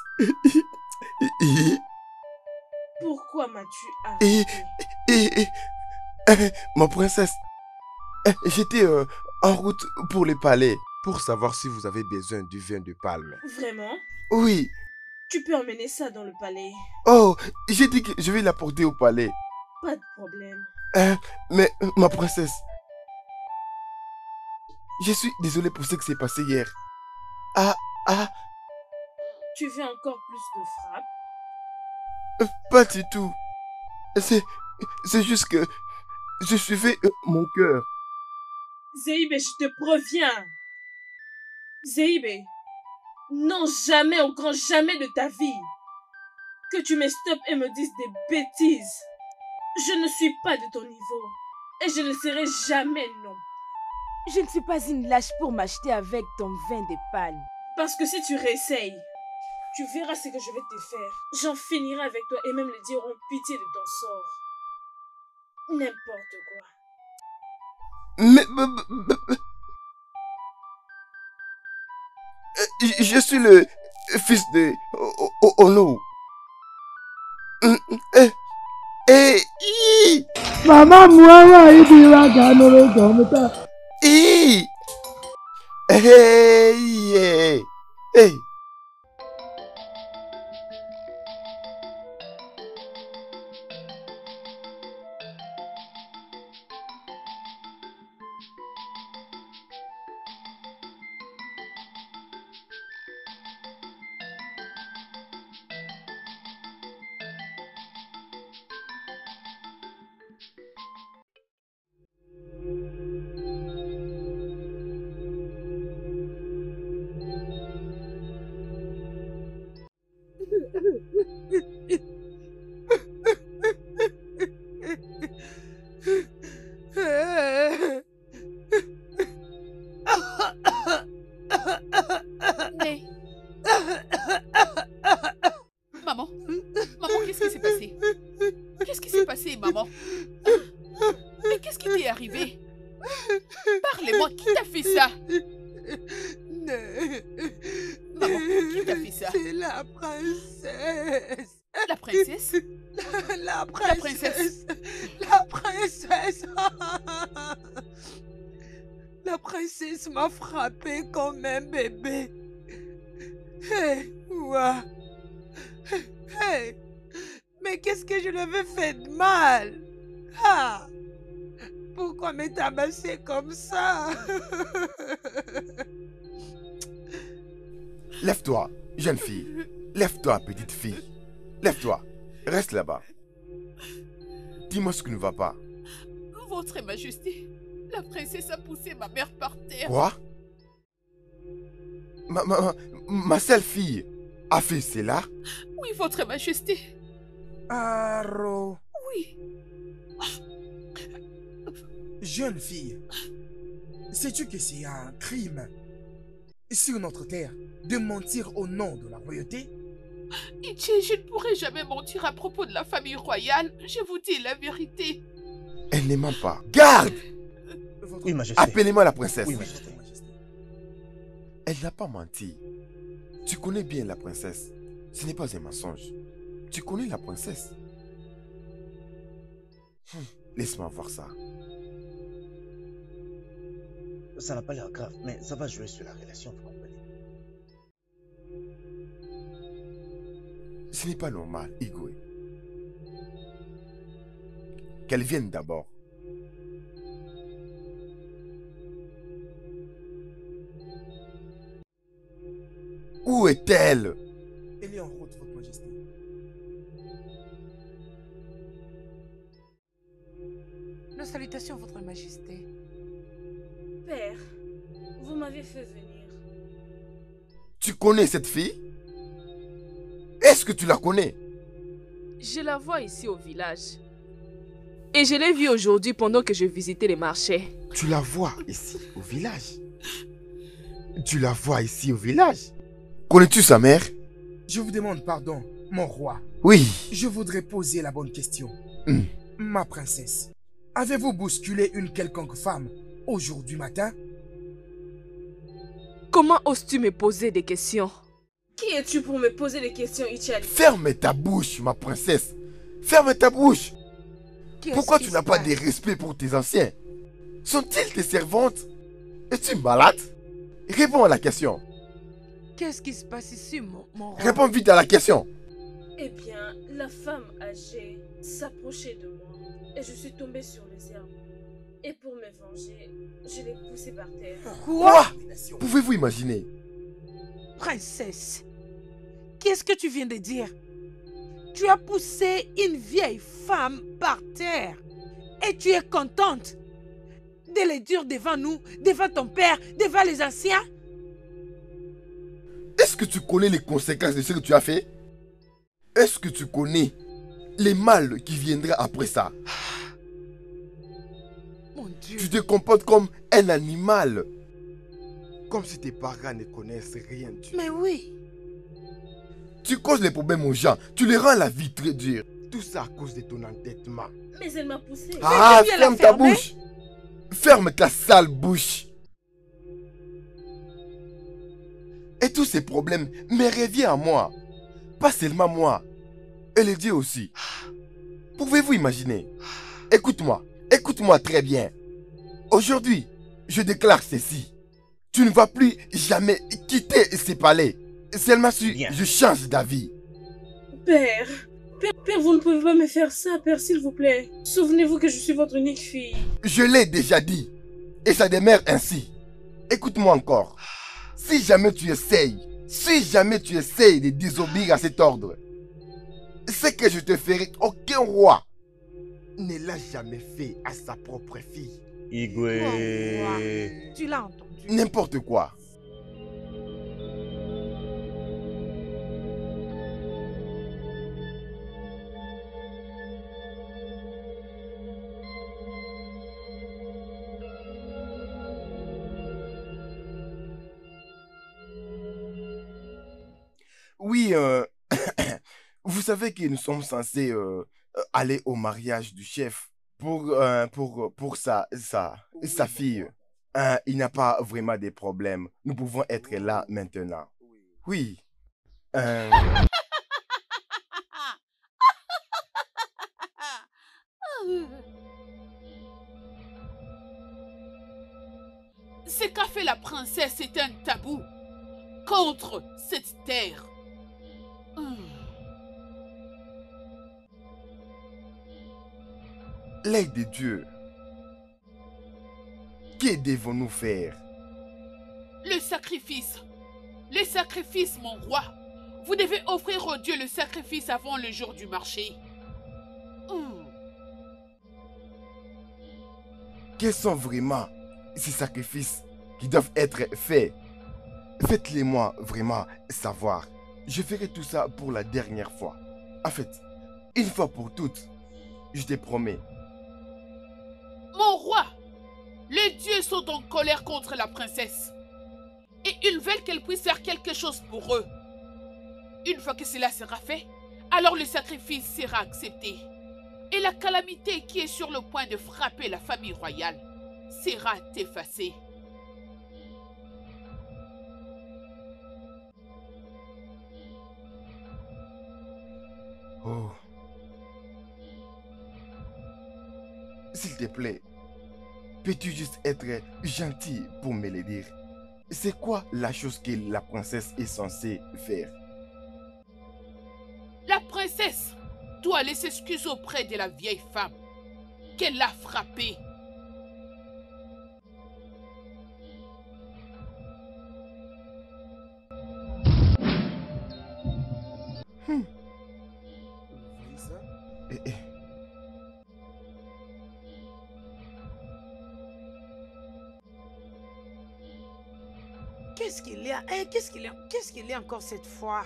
Speaker 6: Pourquoi m'as-tu appelé?
Speaker 3: Ma princesse, j'étais en route pour le palais pour savoir si vous avez besoin du vin de palme.
Speaker 6: Vraiment?
Speaker 3: Oui.
Speaker 6: Tu peux emmener ça dans le palais.
Speaker 3: Oh, j'ai dit que je vais l'apporter au palais.
Speaker 6: Pas de problème.
Speaker 3: Mais ma princesse, je suis désolé pour ce qui s'est passé hier.
Speaker 6: Tu veux encore plus de frappes?
Speaker 3: Pas du tout. C'est juste que je suivais mon cœur.
Speaker 6: Zéhibé, je te préviens. Zéhibé, non, jamais, au grand jamais de ta vie, que tu me stoppes et me dises des bêtises. Je ne suis pas de ton niveau. Et je ne serai jamais, non.
Speaker 7: Je ne suis pas une lâche pour m'acheter avec ton vin de palme.
Speaker 6: Parce que si tu réessayes, tu verras ce que je vais te faire. J'en finirai avec toi et même les dieux auront pitié de ton sort. N'importe quoi.
Speaker 3: Mais... je suis le fils de Ono.
Speaker 9: Maman, moi, il dit la ganolo comme ça.
Speaker 3: Hey.
Speaker 1: Maman, qu'est-ce qui s'est passé? Qu'est-ce qui s'est passé, maman? Mais qu'est-ce qui t'est arrivé? Parlez-moi, qui t'a fait ça? Maman, qui t'a fait ça?
Speaker 2: C'est la princesse.
Speaker 1: La princesse?
Speaker 2: La princesse. La princesse m'a frappé comme un bébé. Hey, ouah. Hey, mais qu'est-ce que je lui avais fait de mal? Ah, pourquoi me tabasser comme ça?
Speaker 3: Lève-toi, jeune fille. Lève-toi, petite fille. Lève-toi. Reste là-bas. Dis-moi ce qui ne va pas.
Speaker 1: Votre Majesté, la princesse a poussé ma mère par terre.
Speaker 3: Quoi? Ma seule fille a fait cela?
Speaker 1: Oui, Votre Majesté.
Speaker 4: Aro.
Speaker 1: Oui.
Speaker 4: Jeune fille, sais-tu que c'est un crime sur notre terre de mentir au nom de la royauté?
Speaker 1: Ichi, je ne pourrai jamais mentir à propos de la famille royale. Je vous dis la vérité.
Speaker 3: Elle ne ment pas. Garde!
Speaker 10: Oui, Majesté.
Speaker 3: Appelez-moi la princesse.
Speaker 10: Oui, Majesté.
Speaker 3: Elle n'a pas menti. Tu connais bien la princesse. Ce n'est pas un mensonge. Tu connais la princesse. Laisse-moi voir ça.
Speaker 10: Ça n'a pas l'air grave, mais ça va jouer sur la relation, vous comprenez?
Speaker 3: Ce n'est pas normal, Igwe. Qu'elle vienne d'abord. Où est-elle?
Speaker 4: Elle est en route, votre majesté.
Speaker 2: Nos salutations, votre majesté.
Speaker 6: Père, vous m'avez fait venir.
Speaker 3: Tu connais cette fille? Est-ce que tu la connais?
Speaker 5: Je la vois ici au village. Et je l'ai vue aujourd'hui pendant que je visitais les marchés.
Speaker 3: Tu la vois ici au village? Tu la vois ici au village? Connais-tu sa mère?
Speaker 4: Je vous demande pardon, mon roi.
Speaker 3: Oui.
Speaker 4: Je voudrais poser la bonne question. Ma princesse, avez-vous bousculé une quelconque femme aujourd'hui matin?
Speaker 5: Comment oses-tu me poser des questions?
Speaker 6: Qui es-tu pour me poser des questions, Ichali?
Speaker 3: Ferme ta bouche, ma princesse. Ferme ta bouche. Pourquoi tu n'as pas de respect pour tes anciens? Sont-ils tes servantes? Es-tu malade? Réponds à la question.
Speaker 2: Qu'est-ce qui se passe ici, mon roi?
Speaker 3: Réponds vite à la question.
Speaker 6: Eh bien, la femme âgée s'approchait de moi et je suis tombée sur les herbes. Et pour me venger, je l'ai poussée par terre.
Speaker 3: Quoi? Pouvez-vous imaginer?
Speaker 2: Princesse, qu'est-ce que tu viens de dire? Tu as poussé une vieille femme par terre et tu es contente de les dire devant nous, devant ton père, devant les anciens?
Speaker 3: Est-ce que tu connais les conséquences de ce que tu as fait? Est-ce que tu connais les mal qui viendraient après ça?
Speaker 2: Mon Dieu.
Speaker 3: Tu te comportes comme un animal. Comme si tes parents ne connaissent rien du tout.
Speaker 2: Mais oui.
Speaker 3: Tu causes les problèmes aux gens. Tu les rends la vie très dure. Tout ça à cause de ton entêtement.
Speaker 6: Mais elle m'a poussée.
Speaker 3: Ah, ferme ta bouche. Ferme ta sale bouche. Et tous ces problèmes me reviennent à moi. Pas seulement moi. Et les dieux aussi. Pouvez-vous imaginer? Écoute-moi. Écoute-moi très bien. Aujourd'hui, je déclare ceci. Tu ne vas plus jamais quitter ces palais. Seulement si je change d'avis.
Speaker 6: Père, vous ne pouvez pas me faire ça, Père, s'il vous plaît. Souvenez-vous que je suis votre unique fille.
Speaker 3: Je l'ai déjà dit. Et ça demeure ainsi. Écoute-moi encore. Si jamais tu essayes de désobéir à cet ordre, ce que je te ferai, aucun roi ne l'a jamais fait à sa propre fille.
Speaker 10: Igwe.
Speaker 2: Tu l'as entendu.
Speaker 3: N'importe quoi. Oui, vous savez que nous sommes censés aller au mariage du chef pour sa fille. Il n'y a pas vraiment de problème. Nous pouvons être là maintenant. Oui.
Speaker 1: Ce qu'a fait la princesse est un tabou contre cette terre.
Speaker 3: L'œil de Dieu. Que devons-nous faire?
Speaker 1: Le sacrifice. Le sacrifice, mon roi. Vous devez offrir au Dieu le sacrifice avant le jour du marché.
Speaker 3: Quels sont vraiment ces sacrifices qui doivent être faits? Faites-les-moi vraiment savoir. Je ferai tout ça pour la dernière fois. En fait, Une fois pour toutes, je te promets.
Speaker 1: Mon roi, les dieux sont en colère contre la princesse. Et ils veulent qu'elle puisse faire quelque chose pour eux. Une fois que cela sera fait, alors le sacrifice sera accepté. Et la calamité qui est sur le point de frapper la famille royale sera effacée.
Speaker 3: Oh. S'il te plaît, peux-tu juste être gentil pour me le dire? C'est quoi la chose que la princesse est censée faire?
Speaker 1: La princesse doit aller s'excuser auprès de la vieille femme qu'elle l'a frappée.
Speaker 3: Hmm.
Speaker 4: Vous voyez ça?
Speaker 2: Qu'est-ce qu'il y a? Qu'est-ce qu'il y a encore cette fois?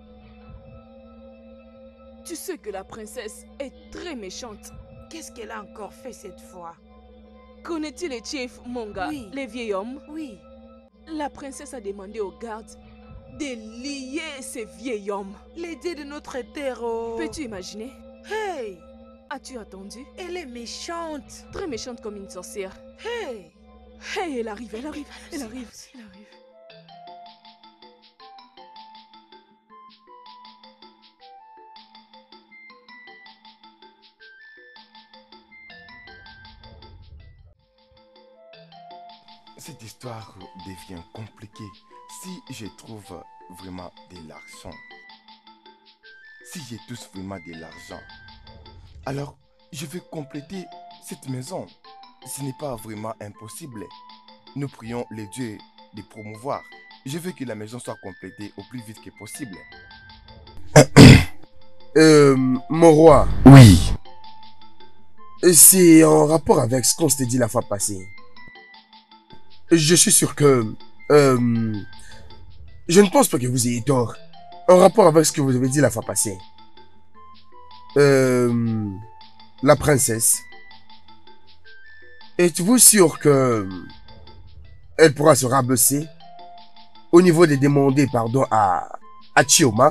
Speaker 5: Tu sais que la princesse est très méchante.
Speaker 2: Qu'est-ce qu'elle a encore fait cette fois?
Speaker 5: Connais-tu les chiefs, mon gars?
Speaker 2: Oui.
Speaker 5: Les vieils hommes?
Speaker 2: Oui.
Speaker 5: La princesse a demandé aux gardes de lier ces vieils hommes.
Speaker 2: L'aider de notre terre. Oh.
Speaker 5: Peux-tu imaginer?
Speaker 2: Hey!
Speaker 5: As-tu attendu?
Speaker 2: Elle est méchante.
Speaker 5: Très méchante comme une sorcière.
Speaker 2: Hey!
Speaker 5: Hey, elle arrive, elle arrive, elle arrive, elle arrive.
Speaker 3: Cette histoire devient compliquée si je trouve vraiment de l'argent. Si j'ai tous vraiment de l'argent, alors je vais compléter cette maison. Ce n'est pas vraiment impossible. Nous prions les dieux de promouvoir. Je veux que la maison soit complétée au plus vite que possible.
Speaker 4: Mon roi.
Speaker 3: Oui.
Speaker 4: C'est en rapport avec ce qu'on s'était dit la fois passée. Je suis sûr que... je ne pense pas que vous ayez tort. En rapport avec ce que vous avez dit la fois passée. La princesse. Êtes-vous sûr que... elle pourra se rabaisser au niveau de demander pardon à Chioma?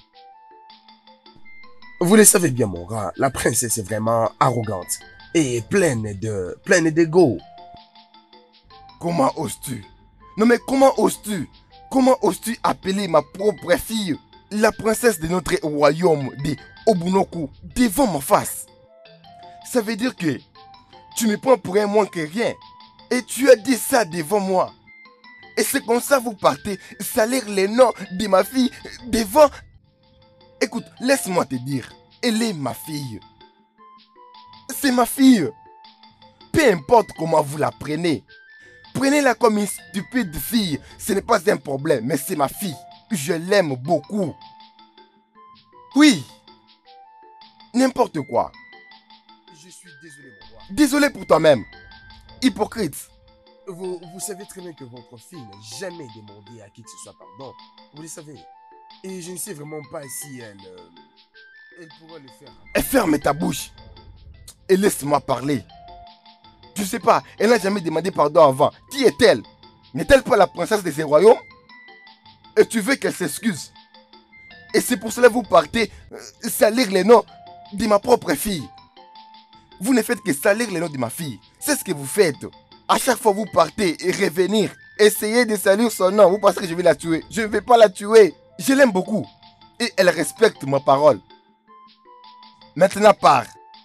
Speaker 4: Vous le savez bien, mon gars, la princesse est vraiment arrogante et pleine d'ego.
Speaker 3: Comment oses-tu? Non mais comment oses-tu? Comment oses-tu appeler ma propre fille, la princesse de notre royaume de Obunoku, devant ma face? Ça veut dire que tu me prends pour un moins que rien. Et tu as dit ça devant moi. Et c'est comme ça vous partez salir les noms de ma fille devant... Écoute, laisse-moi te dire, elle est ma fille. C'est ma fille. Peu importe comment vous la prenez. Prenez-la comme une stupide fille, ce n'est pas un problème, mais c'est ma fille. Je l'aime beaucoup. Oui. N'importe quoi.
Speaker 4: Je suis désolé, mon roi.
Speaker 3: Désolé pour toi-même. Hypocrite.
Speaker 4: Vous savez très bien que votre fille n'a jamais demandé à qui que ce soit pardon. Vous le savez. Et je ne sais vraiment pas si elle pourra le faire.
Speaker 3: Et ferme ta bouche. Et laisse-moi parler. Je sais pas, elle n'a jamais demandé pardon avant. Qui est-elle? N'est-elle pas la princesse de ces royaumes? Et tu veux qu'elle s'excuse? Et c'est pour cela que vous partez salir les noms de ma propre fille. Vous ne faites que salir les noms de ma fille. C'est ce que vous faites. À chaque fois vous partez et revenir, essayez de salir son nom. Vous pensez que je vais la tuer? Je ne vais pas la tuer. Je l'aime beaucoup. Et elle respecte ma parole. Maintenant pars.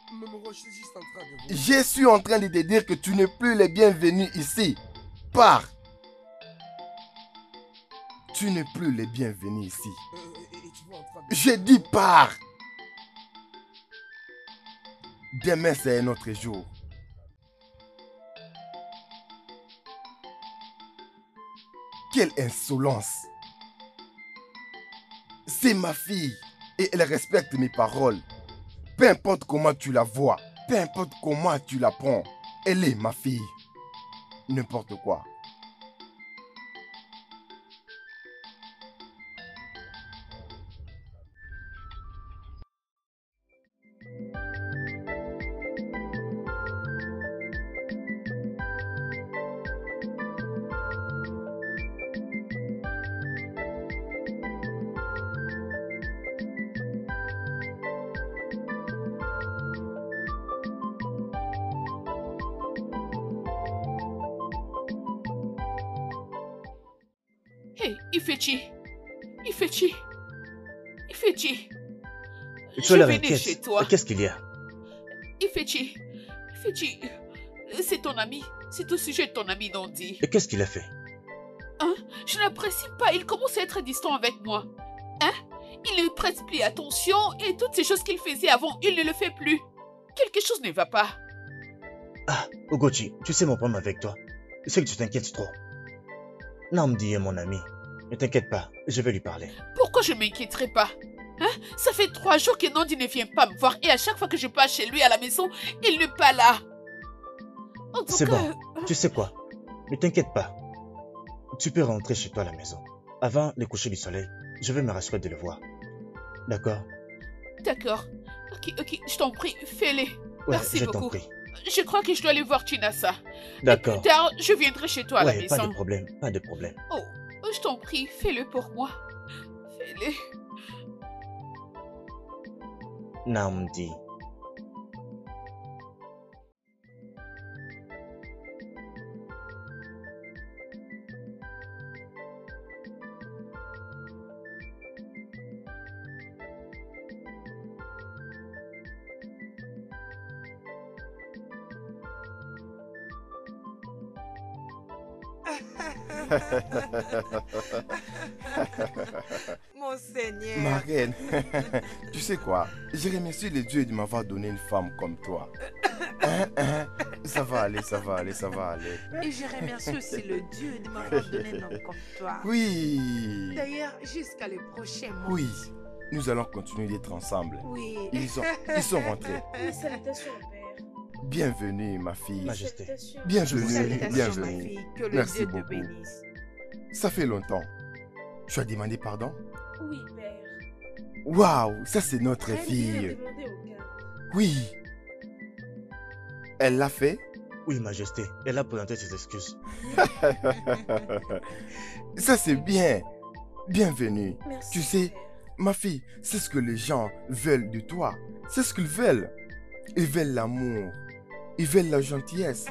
Speaker 3: Je suis en train de te dire que tu n'es plus le bienvenu ici. Pars. Tu n'es plus le bienvenu ici. Je dis pars. Demain c'est un autre jour. Quelle insolence. C'est ma fille et elle respecte mes paroles. Peu importe comment tu la vois, peu importe comment tu la prends, elle est ma fille. N'importe quoi.
Speaker 1: Hé, Ifechi. Ifechi. Ifechi.
Speaker 10: Tu as l'air
Speaker 1: venais chez
Speaker 10: inquiète.
Speaker 1: toi.
Speaker 10: Qu'est-ce qu'il y a?
Speaker 1: Ifechi. Ifechi. C'est ton ami. C'est au sujet de ton ami Nandi.
Speaker 10: Et qu'est-ce qu'il a fait?
Speaker 1: Hein? Je n'apprécie pas. Il commence à être distant avec moi. Hein? Il ne prête plus attention et toutes ces choses qu'il faisait avant, il ne le fait plus. Quelque chose ne va pas.
Speaker 10: Ah, Ugochi, tu sais mon problème avec toi. C'est que tu t'inquiètes trop. Namdi est mon ami. Ne t'inquiète pas, je vais lui parler.
Speaker 1: Pourquoi je ne m'inquiéterai pas? Hein? Ça fait 3 jours que Nandi ne vient pas me voir et à chaque fois que je passe chez lui à la maison, il n'est pas là. En tout
Speaker 10: C'est
Speaker 1: cas...
Speaker 10: bon, tu sais quoi? Ne t'inquiète pas. Tu peux rentrer chez toi à la maison. Avant le coucher du soleil, je vais me rassurer de le voir. D'accord?
Speaker 1: D'accord. Ok, je t'en prie, fais-le.
Speaker 10: Ouais,
Speaker 1: Merci
Speaker 10: je t'en
Speaker 1: beaucoup.
Speaker 10: prie.
Speaker 1: Je crois que je dois aller voir Chinasa.
Speaker 10: D'accord.
Speaker 1: Plus tard, je viendrai chez toi à la
Speaker 10: Ouais,
Speaker 1: maison.
Speaker 10: pas de problème, pas de problème.
Speaker 1: Oh, je t'en prie, fais-le pour moi. Fais-le.
Speaker 10: Namdi.
Speaker 2: Mon Seigneur.
Speaker 3: Ma reine, tu sais quoi? Je remercie le Dieu de m'avoir donné une femme comme toi. Ça va aller, ça va aller, ça va aller.
Speaker 2: Et je remercie aussi le Dieu de m'avoir donné un homme comme toi.
Speaker 3: Oui.
Speaker 2: D'ailleurs, jusqu'à le prochain mois.
Speaker 3: Oui. Nous allons continuer d'être ensemble.
Speaker 2: Oui.
Speaker 3: Ils sont rentrés.
Speaker 6: Salutations, père.
Speaker 3: Bienvenue, ma fille.
Speaker 10: Majesté.
Speaker 3: Bienvenue,
Speaker 2: Salutations, ma
Speaker 3: bienvenue.
Speaker 2: fille. Que le
Speaker 3: Merci
Speaker 2: Dieu te
Speaker 3: beaucoup.
Speaker 2: bénisse.
Speaker 3: Ça fait longtemps. Tu as demandé pardon?
Speaker 6: Oui, père.
Speaker 3: Waouh, ça c'est notre
Speaker 6: Très bien
Speaker 3: fille.
Speaker 6: demandé au cœur.
Speaker 3: Oui. Elle l'a fait?
Speaker 10: Oui, Majesté, elle a présenté ses excuses.
Speaker 3: Ça c'est bien. Bienvenue.
Speaker 6: Merci.
Speaker 3: Tu sais,
Speaker 6: père.
Speaker 3: ma fille, c'est ce que les gens veulent de toi. C'est ce qu'ils veulent. Ils veulent l'amour. Ils veulent la gentillesse.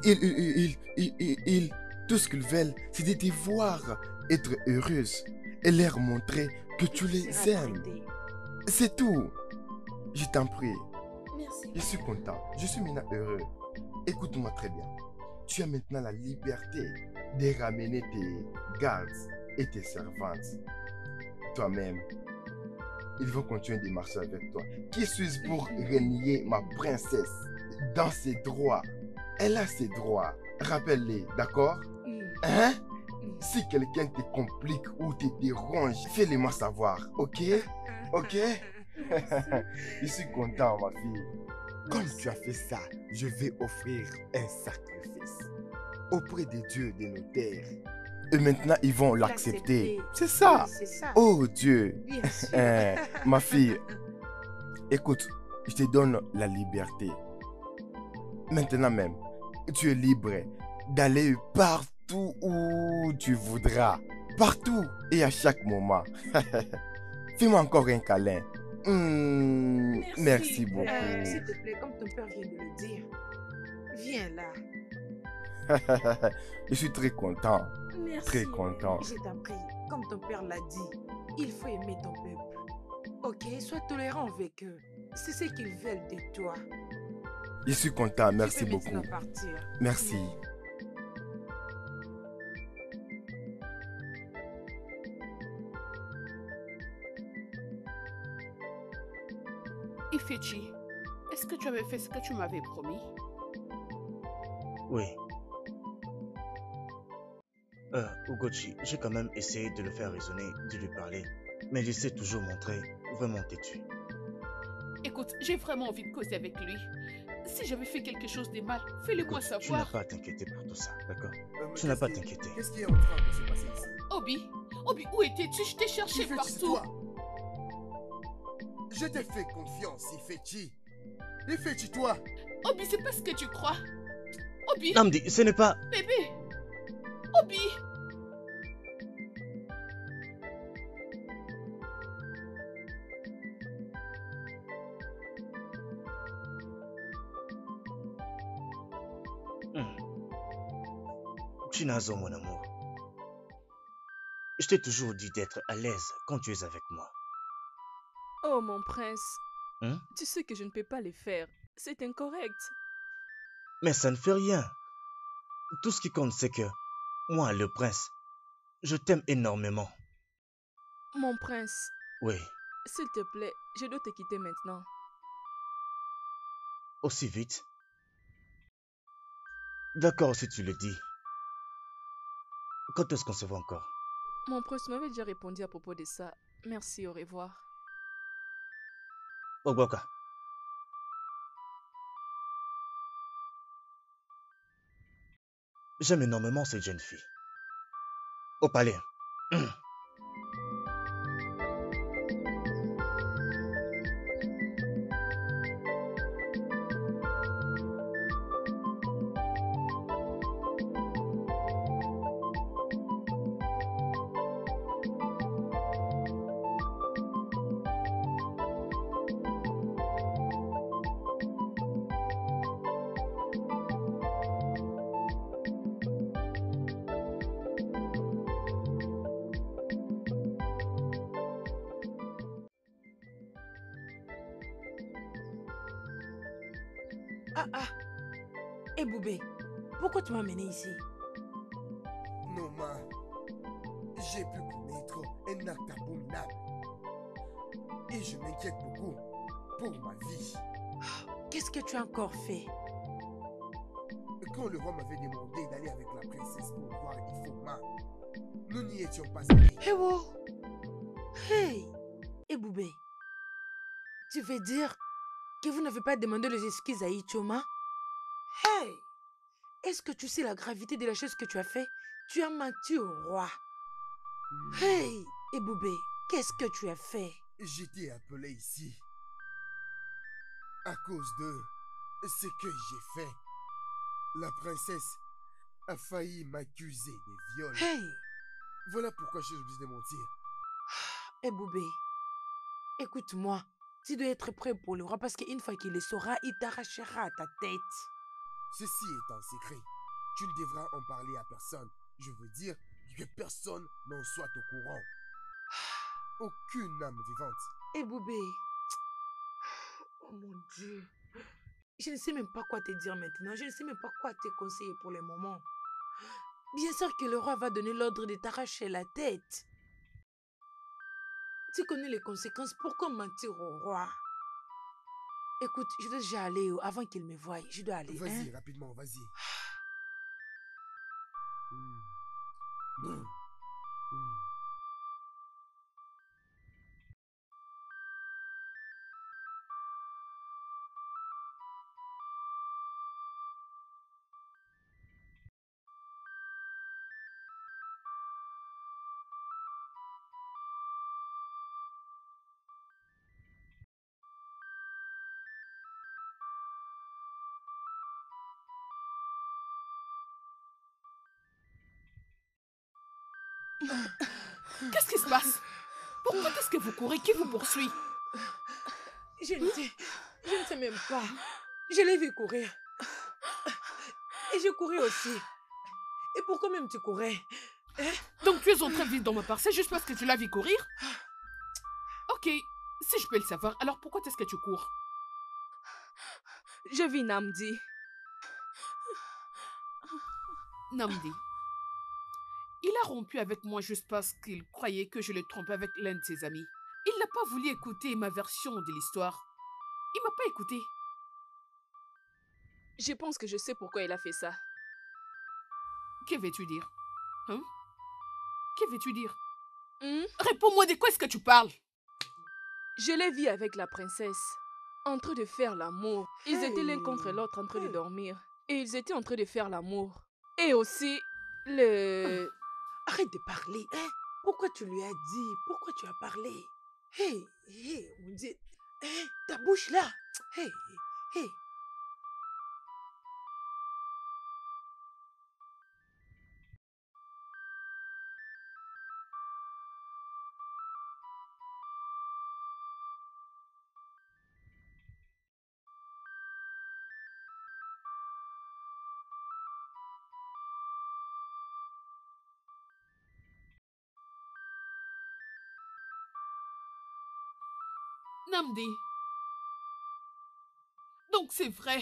Speaker 3: Tout ce qu'ils veulent, c'est de te voir être heureuse et leur montrer que tu les aimes. C'est tout. Je t'en prie.
Speaker 6: Merci.
Speaker 3: Je suis content. Je suis maintenant heureux. Écoute-moi très bien. Tu as maintenant la liberté de ramener tes gardes et tes servantes. Toi-même, ils vont continuer de marcher avec toi. Qui suis-je pour renier ma princesse dans ses droits? Elle a ses droits. Rappelle-les, d'accord? Hein? Si quelqu'un te complique ou te dérange, fais-le-moi savoir, ok? Ok? Je suis content, ma fille. Comme tu as fait ça, je vais offrir un sacrifice auprès des dieux de nos terres. Et maintenant, ils vont l'accepter. C'est ça.
Speaker 2: Oui, c'est ça.
Speaker 3: Oh Dieu.
Speaker 2: Bien sûr.
Speaker 3: Ma fille, écoute, je te donne la liberté. Maintenant même, tu es libre d'aller partout où tu voudras. Partout et à chaque moment. Fais-moi encore un câlin. Merci beaucoup.
Speaker 2: S'il te plaît, comme ton père vient de le dire, viens là.
Speaker 3: Je suis très content.
Speaker 6: Merci.
Speaker 3: Très content.
Speaker 2: Je t'en prie, comme ton père l'a dit, il faut aimer ton peuple. Ok, sois tolérant avec eux. C'est ce qu'ils veulent de toi.
Speaker 3: Je suis content. Merci
Speaker 2: Tu peux
Speaker 3: beaucoup.
Speaker 2: maintenant partir.
Speaker 3: Merci.
Speaker 1: Ifechi, est-ce que tu avais fait ce que tu m'avais promis?
Speaker 10: Oui. Ugochi, j'ai quand même essayé de le faire raisonner, de lui parler, mais il s'est toujours montré vraiment têtu.
Speaker 1: Écoute, j'ai vraiment envie de causer avec lui. Si j'avais fait quelque chose de mal, fais-le-moi
Speaker 10: Écoute, tu n'as
Speaker 1: savoir.
Speaker 10: pas à t'inquiéter pour tout ça, d'accord? Tu n'as pas à t'inquiéter.
Speaker 3: Qu'est-ce qui est en train de se passer ici?
Speaker 1: Obi, où étais-tu? Je t'ai cherché
Speaker 3: Ifechi,
Speaker 1: partout.
Speaker 3: toi. Je t'ai fait confiance, Ifechi. Ifechi, toi.
Speaker 1: Obi, c'est pas ce que tu crois. Obi,
Speaker 10: Namdi, ce n'est pas...
Speaker 1: bébé. Obi.
Speaker 10: Chinazo, mon amour. Je t'ai toujours dit d'être à l'aise quand tu es avec moi.
Speaker 5: Oh mon prince,
Speaker 10: Hein?
Speaker 5: tu sais que je ne peux pas les faire. C'est incorrect.
Speaker 10: Mais ça ne fait rien. Tout ce qui compte, c'est que moi, le prince, je t'aime énormément.
Speaker 5: Mon prince,
Speaker 10: Oui,
Speaker 5: s'il te plaît, je dois te quitter maintenant.
Speaker 10: aussi vite. D'accord si tu le dis. Quand est-ce qu'on se voit encore?
Speaker 5: Mon prince m'avait déjà répondu à propos de ça. Merci, au revoir.
Speaker 10: Ogwaka. J'aime énormément cette jeune fille. Au palais.
Speaker 2: Hé Boubé, pourquoi tu m'as amené ici?
Speaker 3: Non, ma. J'ai pu commettre un acte abominable. Et je m'inquiète beaucoup pour ma vie.
Speaker 2: Qu'est-ce que tu as encore fait?
Speaker 3: Quand le roi m'avait demandé d'aller avec la princesse pour voir Ifoma, nous n'y étions pas allés.
Speaker 2: Hé wo! Hey! Hé Boubé, tu veux dire que vous n'avez pas demandé les excuses à Ichoma? Hey! Est-ce que tu sais la gravité de la chose que tu as fait? Tu as menti au roi. Hey! Hé Boubé, qu'est-ce que tu as fait?
Speaker 3: J'étais appelé ici à cause de ce que j'ai fait. La princesse a failli m'accuser de viol.
Speaker 2: Hey!
Speaker 3: Voilà pourquoi je suis obligé de mentir.
Speaker 2: Hé Boubé, écoute-moi. Tu dois être prêt pour le roi parce qu'une fois qu'il le saura, il t'arrachera ta tête.
Speaker 3: Ceci est un secret. Tu ne devras en parler à personne. Je veux dire que personne n'en soit au courant. Aucune âme vivante.
Speaker 2: Hé Boubé. Oh mon Dieu. Je ne sais même pas quoi te dire maintenant. Je ne sais même pas quoi te conseiller pour le moment. Bien sûr que le roi va donner l'ordre de t'arracher la tête. Tu connais les conséquences. Pourquoi mentir au roi? Écoute, je dois déjà aller avant qu'il me voie. Je dois aller.
Speaker 3: Vas-y, rapidement, vas-y.
Speaker 1: Qu'est-ce qui se passe? Pourquoi est-ce que vous courez? Qui vous poursuit?
Speaker 2: Je ne sais même pas. Je l'ai vu courir. Et je courais aussi. Et pourquoi même tu courais?
Speaker 1: Donc tu es en train de vivre dans ma parcelle juste parce que tu l'as vu courir? Ok, si je peux le savoir, alors pourquoi est-ce que tu cours?
Speaker 5: Je vis Namdi.
Speaker 1: Namdi. Il a rompu avec moi juste parce qu'il croyait que je le trompais avec l'un de ses amis. Il n'a pas voulu écouter ma version de l'histoire. Il m'a pas écouté.
Speaker 5: Je pense que je sais pourquoi il a fait ça.
Speaker 1: Que veux-tu dire? Hein? Que veux-tu dire?
Speaker 5: Hmm?
Speaker 1: Réponds-moi, de quoi est-ce que tu parles?
Speaker 5: Je l'ai vu avec la princesse, en train de faire l'amour. Ils étaient l'un contre l'autre en train de dormir. Et ils étaient en train de faire l'amour. Et aussi, le...
Speaker 2: Arrête de parler, hein? Pourquoi tu lui as dit? Pourquoi tu as parlé? Hé, on dit... Hein? Ta bouche là! Hé.
Speaker 1: Namdi. Donc c'est vrai.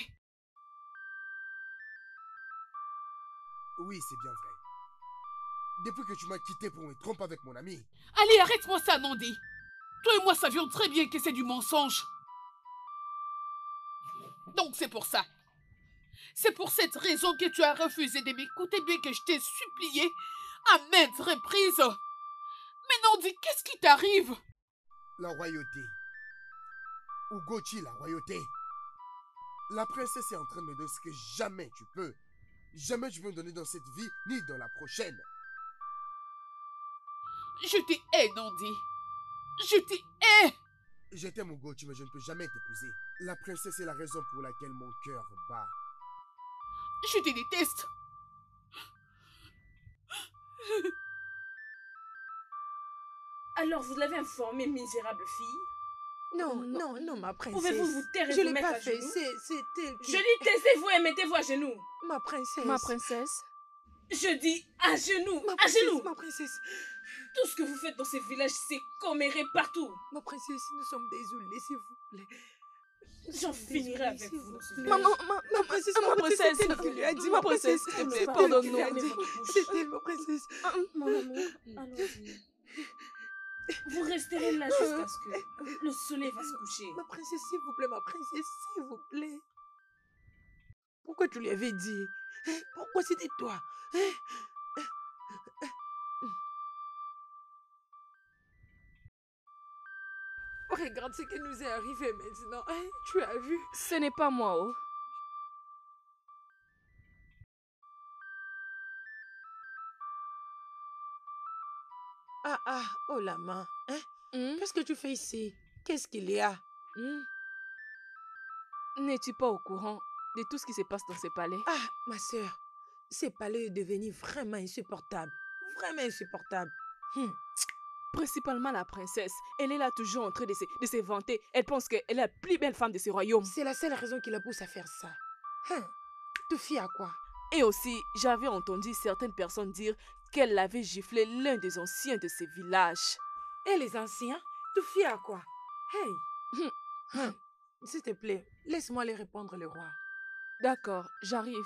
Speaker 3: Oui, c'est bien vrai. Depuis que tu m'as quitté pour me tromper avec mon ami.
Speaker 1: Allez, arrête-moi ça, Nandi. Toi et moi savions très bien que c'est du mensonge. Donc c'est pour ça. C'est pour cette raison que tu as refusé de m'écouter bien que je t'ai supplié à maintes reprises. Mais Nandi, qu'est-ce qui t'arrive?
Speaker 3: La royauté. Ugochi, la royauté. La princesse est en train de me dire ce que jamais tu peux. Jamais tu peux me donner dans cette vie, ni dans la prochaine.
Speaker 1: Je te hais, Nandi. Je te hais.
Speaker 3: Je t'aime, Ugochi, mais je ne peux jamais t'épouser. La princesse est la raison pour laquelle mon cœur bat.
Speaker 1: Je te déteste.
Speaker 6: Alors vous l'avez informée, misérable fille?
Speaker 2: Non, ma princesse.
Speaker 6: Pouvez-vous vous taire et
Speaker 2: je
Speaker 6: vous
Speaker 2: l'ai
Speaker 6: mettre
Speaker 2: pas
Speaker 6: à
Speaker 2: fait,
Speaker 6: genoux?
Speaker 2: c'est elle qui...
Speaker 6: Je dis taisez-vous et mettez-vous à genoux.
Speaker 2: Ma princesse.
Speaker 5: Ma princesse.
Speaker 6: Je dis à genoux,
Speaker 2: Ma
Speaker 6: à
Speaker 2: princesse,
Speaker 6: genoux.
Speaker 2: ma princesse.
Speaker 6: Tout ce que vous faites dans ces villages, c'est comméré partout.
Speaker 2: Ma princesse, nous sommes désolés, s'il vous plaît.
Speaker 6: J'en finirai avec vous.
Speaker 2: Ma princesse,
Speaker 5: ma princesse.
Speaker 2: c'est elle qui lui a dit,
Speaker 5: Ma princesse,
Speaker 2: c'est elle
Speaker 5: s'il te
Speaker 2: qui
Speaker 5: plaît,
Speaker 2: lui a
Speaker 5: pardonne-nous.
Speaker 2: dit. C'est elle, ma princesse.
Speaker 6: Mon amour, allons-y. Vous resterez là jusqu'à ce que le soleil va se coucher.
Speaker 2: Ma princesse, s'il vous plaît, ma princesse, s'il vous plaît. Pourquoi tu lui avais dit? Pourquoi c'était toi? Regarde ce qui nous est arrivé maintenant. Tu as vu?
Speaker 5: Ce n'est pas moi, oh.
Speaker 2: Oh la main. Qu'est-ce que tu fais ici? Qu'est-ce qu'il y a?
Speaker 5: N'es-tu pas au courant de tout ce qui se passe dans ce palais?
Speaker 2: Ma sœur, ce palais est devenu vraiment insupportable. Vraiment insupportable.
Speaker 5: Principalement la princesse. Elle est là toujours en train de se vanter. Elle pense qu'elle est la plus belle femme de ce royaume.
Speaker 2: C'est la seule raison qui la pousse à faire ça. Tu fies à quoi?
Speaker 5: Et aussi, j'avais entendu certaines personnes dire qu'elle avait giflé l'un des anciens de ces villages.
Speaker 2: Et les anciens? Tu fies à quoi? Hey! S'il te plaît, laisse-moi les répondre, le roi.
Speaker 5: D'accord, j'arrive.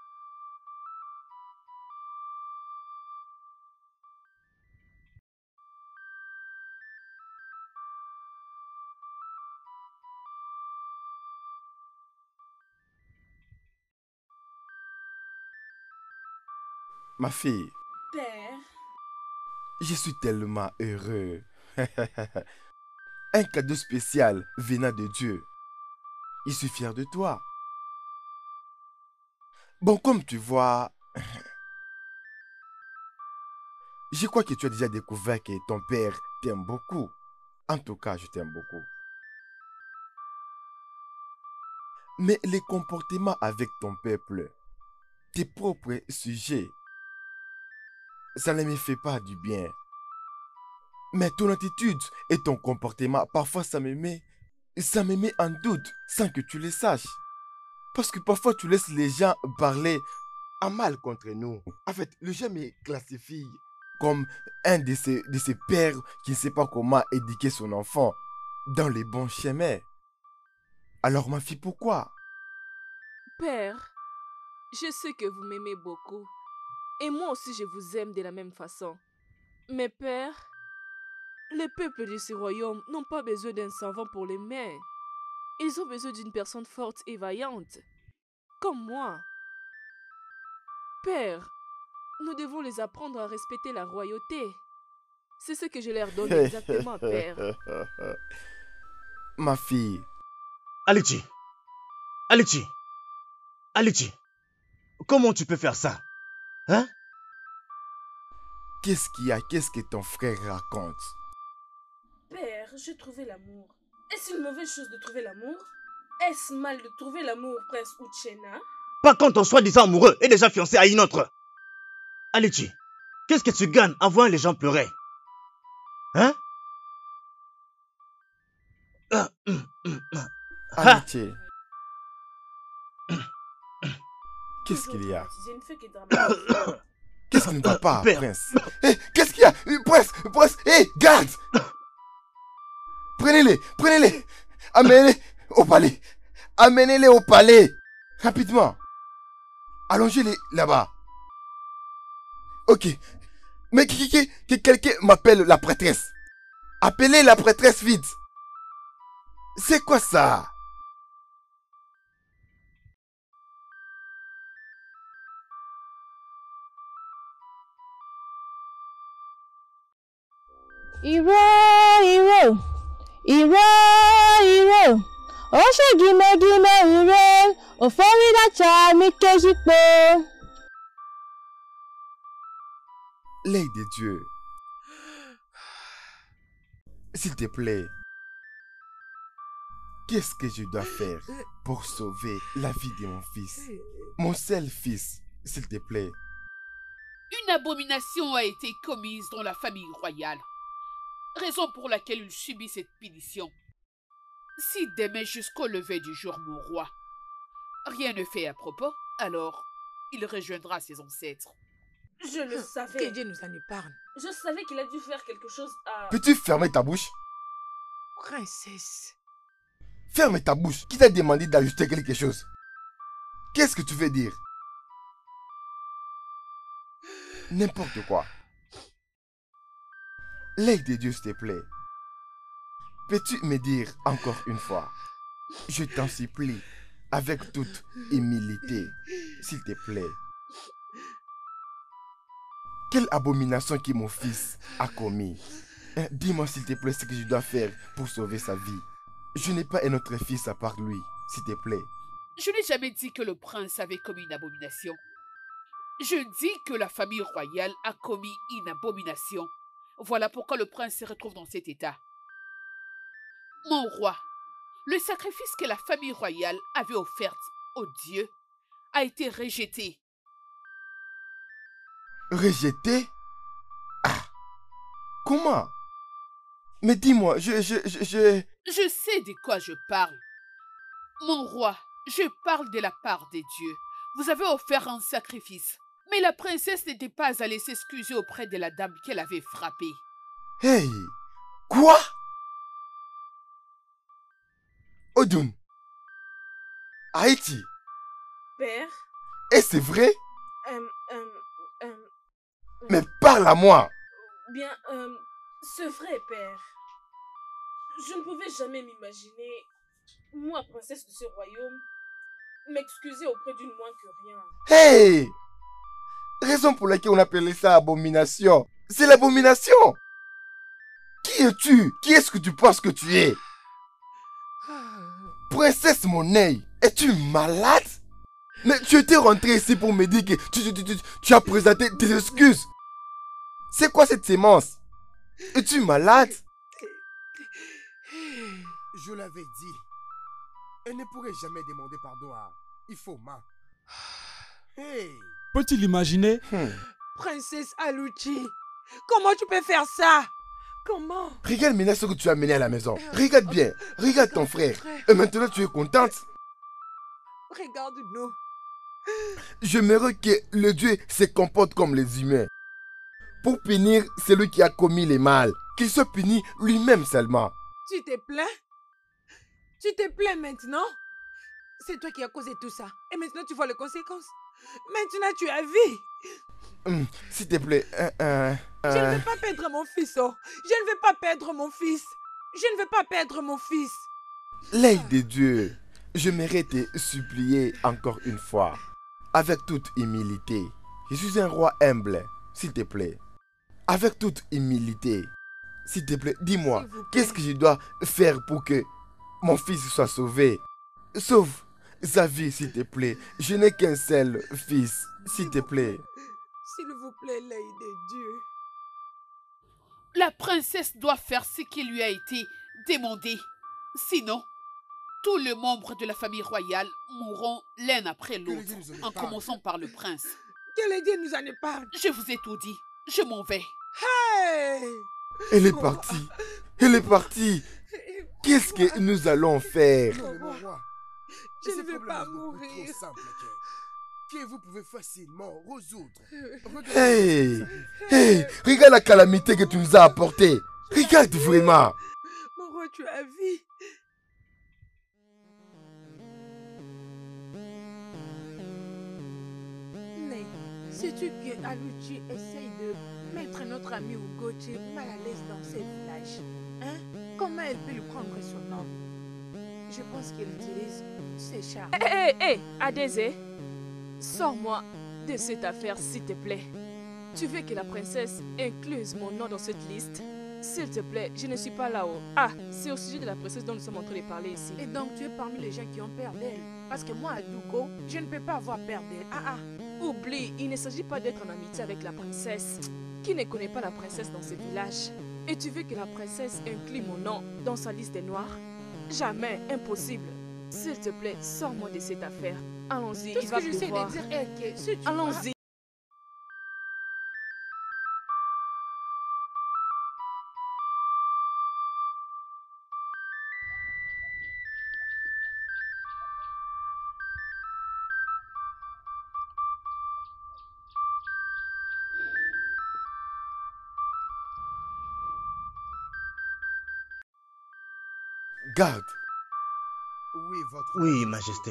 Speaker 3: Ma fille.
Speaker 6: Père.
Speaker 3: Je suis tellement heureux. Un cadeau spécial venant de Dieu. Je suis fier de toi. Bon, comme tu vois, je crois que tu as déjà découvert que ton père t'aime beaucoup. En tout cas, je t'aime beaucoup. Mais les comportements avec ton peuple, tes propres sujets, ça ne me fait pas du bien. Mais ton attitude et ton comportement, parfois ça me met en doute sans que tu le saches. Parce que parfois tu laisses les gens parler à mal contre nous. En fait, les gens me classifient comme un de ces pères qui ne sait pas comment éduquer son enfant dans les bons chemins. Alors ma fille, pourquoi?
Speaker 5: Père, je sais que vous m'aimez beaucoup. Et moi aussi je vous aime de la même façon. Mais père, les peuples de ce royaume n'ont pas besoin d'un savant pour les mains. Ils ont besoin d'une personne forte et vaillante, comme moi. Père, nous devons les apprendre à respecter la royauté. C'est ce que je leur donne exactement, père.
Speaker 3: Ma fille.
Speaker 10: Alechi, comment tu peux faire ça? Hein?
Speaker 3: Qu'est-ce qu'il y a? Qu'est-ce que ton frère raconte?
Speaker 6: Père, j'ai trouvé l'amour. Est-ce une mauvaise chose de trouver l'amour? Est-ce mal de trouver l'amour, prince Uchena?
Speaker 10: Pas quand ton soi-disant amoureux est déjà fiancé à une autre. Alechi, qu'est-ce que tu gagnes en voyant les gens pleurer? Hein?
Speaker 3: Alechi. Qu'est-ce qu'il y a? Qu'est-ce qui ne va pas, prince? Qu'est-ce qu'il y a? Prince, garde! Prenez-les, prenez-les. Amenez-les au palais. Amenez-les au palais. Rapidement. Allongez-les là-bas. Ok. Mais que quelqu'un m'appelle la prêtresse. Appelez la prêtresse vite. C'est quoi ça?
Speaker 11: Iro, ó ṣe gímégímé ire, ó forí dájà mi kejì pé.
Speaker 3: L'œil de Dieu. S'il te plaît, qu'est-ce que je dois faire pour sauver la vie de mon fils? Mon seul fils, s'il te plaît.
Speaker 1: Une abomination a été commise dans la famille royale. Raison pour laquelle il subit cette punition. Si demain jusqu'au lever du jour, mon roi, rien ne fait à propos, alors il rejoindra ses ancêtres.
Speaker 6: Je le savais.
Speaker 2: Que Dieu nous en épargne.
Speaker 6: Je savais qu'il a dû faire quelque chose à...
Speaker 3: Peux-tu fermer ta bouche?
Speaker 2: Princesse.
Speaker 3: Ferme ta bouche. Qui t'a demandé d'ajuster quelque chose? Qu'est-ce que tu veux dire? N'importe quoi. L'œil de Dieu, s'il te plaît. Peux-tu me dire encore une fois? Je t'en supplie, avec toute humilité, s'il te plaît. Quelle abomination que mon fils a commis? Dis-moi s'il te plaît ce que je dois faire pour sauver sa vie. Je n'ai pas un autre fils à part lui, s'il te plaît.
Speaker 1: Je n'ai jamais dit que le prince avait commis une abomination. Je dis que la famille royale a commis une abomination. Voilà pourquoi le prince se retrouve dans cet état. Mon roi, le sacrifice que la famille royale avait offert au Dieu a été rejeté.
Speaker 3: Rejeté? Ah! Comment? Mais dis-moi, je
Speaker 1: sais de quoi je parle. Mon roi, je parle de la part de Dieu. Vous avez offert un sacrifice. Mais la princesse n'était pas allée s'excuser auprès de la dame qu'elle avait frappée.
Speaker 3: Hey! Quoi? Odun! Haïti!
Speaker 6: Père?
Speaker 3: Et c'est vrai? Mais parle à moi!
Speaker 6: Bien, c'est vrai, père. Je ne pouvais jamais m'imaginer, moi, princesse de ce royaume, m'excuser auprès d'une moins que rien.
Speaker 3: Hey! Raison pour laquelle on appelait ça abomination. C'est l'abomination! Qui es-tu? Qui est-ce que tu penses que tu es? Princesse Monet, es-tu malade? Mais tu étais rentré ici pour me dire que tu as présenté tes excuses. C'est quoi cette sémence? Es-tu malade?
Speaker 12: Je l'avais dit. Elle ne pourrait jamais demander pardon à Ifoma. Hey!
Speaker 8: Peux-tu l'imaginer?
Speaker 2: Princesse Aluchi, comment tu peux faire ça? Comment?
Speaker 3: Regarde maintenant ce que tu as mené à la maison. Regarde bien. Regarde ton frère. Et maintenant tu es contente?
Speaker 2: Regarde-nous.
Speaker 3: J'aimerais que le Dieu se comporte comme les humains. Pour punir celui qui a commis les mal. Qu'il se punit lui-même seulement.
Speaker 2: Tu te plains? Tu te plains maintenant? C'est toi qui as causé tout ça. Et maintenant tu vois les conséquences. Maintenant tu as vu.
Speaker 3: S'il te plaît.
Speaker 2: Je ne veux pas perdre mon fils, oh. Je ne veux pas perdre mon fils. Je ne veux pas perdre mon fils.
Speaker 3: L'œil de Dieu, j'aimerais te supplier encore une fois, avec toute humilité. Je suis un roi humble, s'il te plaît. Avec toute humilité, s'il te plaît, dis-moi, qu'est-ce que je dois faire pour que mon fils soit sauvé? Sauve sa vie, s'il te plaît. Je n'ai qu'un seul fils, s'il te plaît.
Speaker 2: S'il vous plaît, l'œil de Dieu.
Speaker 1: La princesse doit faire ce qui lui a été demandé. Sinon, tous les membres de la famille royale mourront l'un après l'autre, en commençant par le prince.
Speaker 2: Que le Dieu nous en épargne.
Speaker 1: Je vous ai tout dit. Je m'en vais.
Speaker 2: Hey!
Speaker 3: Elle est partie. Elle est partie. Qu'est-ce que nous allons faire?
Speaker 2: Je ne veux pas mourir.
Speaker 12: Que vous pouvez facilement résoudre.
Speaker 3: Hey! Hey! Regarde la calamité que tu nous as apportée. Regarde vraiment.
Speaker 2: Mon roi, tu as vu? Mais sais-tu que Aluchi essaye de mettre notre ami Ugochi mal à l'aise dans ce village? Hein? Comment elle peut lui prendre son nom? Je pense qu'elle utilise ses charmes.
Speaker 5: Hé, Adeze, sors-moi de cette affaire, s'il te plaît. Tu veux que la princesse incluse mon nom dans cette liste? S'il te plaît, je ne suis pas là-haut. Ah, c'est au sujet de la princesse dont nous sommes en train de parler ici.
Speaker 2: Et donc tu es parmi les gens qui ont peur d'elle? Parce que moi, Aduko, je ne peux pas avoir peur d'elle.
Speaker 5: Oublie, il ne s'agit pas d'être en amitié avec la princesse. Qui ne connaît pas la princesse dans ce village? Et tu veux que la princesse inclue mon nom dans sa liste des noirs? Jamais, impossible. S'il te plaît, sors-moi de cette affaire. Allons-y, il va pleuvoir. Tout ce que j'essaie de dire est que si tu allons-y.
Speaker 3: Garde.
Speaker 12: Oui, votre
Speaker 10: Oui, Majesté.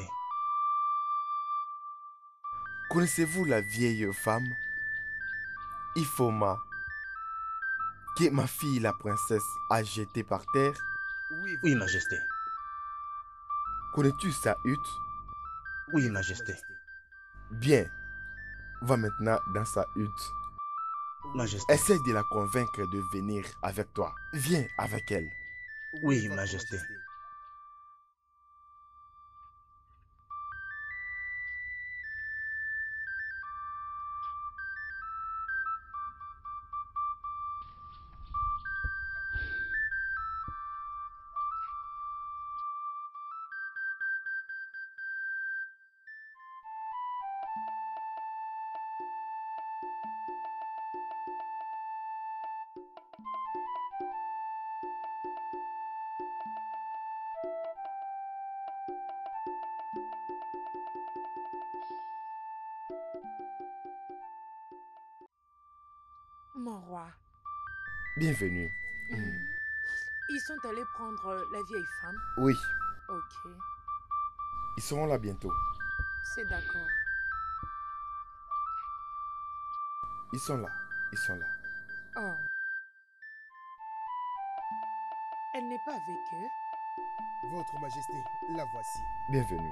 Speaker 3: Connaissez-vous la vieille femme, Ifoma, que ma fille la princesse a jetée par terre?
Speaker 10: Oui, Majesté.
Speaker 3: Connais-tu sa hutte?
Speaker 10: Oui, Majesté.
Speaker 3: Bien. Va maintenant dans sa hutte.
Speaker 10: Majesté.
Speaker 3: Essaye de la convaincre de venir avec toi. Viens avec elle.
Speaker 10: Oui, Majesté.
Speaker 2: Mon roi.
Speaker 3: Bienvenue.
Speaker 2: Ils sont allés prendre la vieille femme?
Speaker 3: Oui.
Speaker 2: Ok.
Speaker 3: Ils seront là bientôt.
Speaker 2: C'est d'accord.
Speaker 3: Ils sont là. Ils sont là.
Speaker 2: Oh. Elle n'est pas avec eux?
Speaker 12: Votre Majesté, la voici.
Speaker 3: Bienvenue.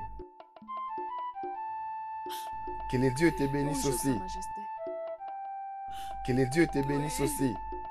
Speaker 3: Que les dieux te bénissent
Speaker 5: Bonjour,
Speaker 3: aussi.
Speaker 5: Sa Majesté.
Speaker 3: Que les dieux te bénissent aussi.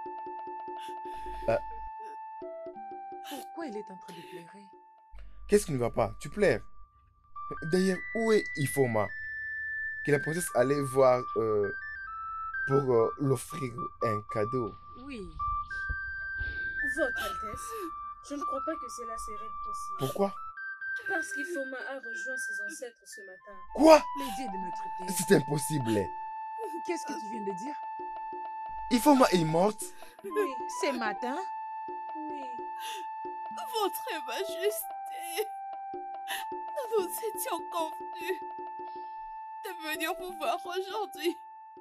Speaker 2: Pourquoi elle est en train de pleurer?
Speaker 3: Qu'est-ce qui ne va pas? Tu pleures. D'ailleurs, où est Ifoma? Que la princesse allait voir pour l'offrir un cadeau.
Speaker 2: Oui.
Speaker 6: Votre Altesse, je ne crois pas que cela serait possible.
Speaker 3: Pourquoi?
Speaker 6: Parce qu'Ifoma a rejoint ses ancêtres ce matin.
Speaker 3: Quoi?
Speaker 2: Les dieux de notre terre.
Speaker 3: C'est impossible.
Speaker 2: Qu'est-ce que tu viens de dire?
Speaker 3: Ifoma est morte?
Speaker 6: Oui.
Speaker 2: Ce matin?
Speaker 6: Oui.
Speaker 1: Votre Majesté, nous étions convenus de venir vous voir aujourd'hui.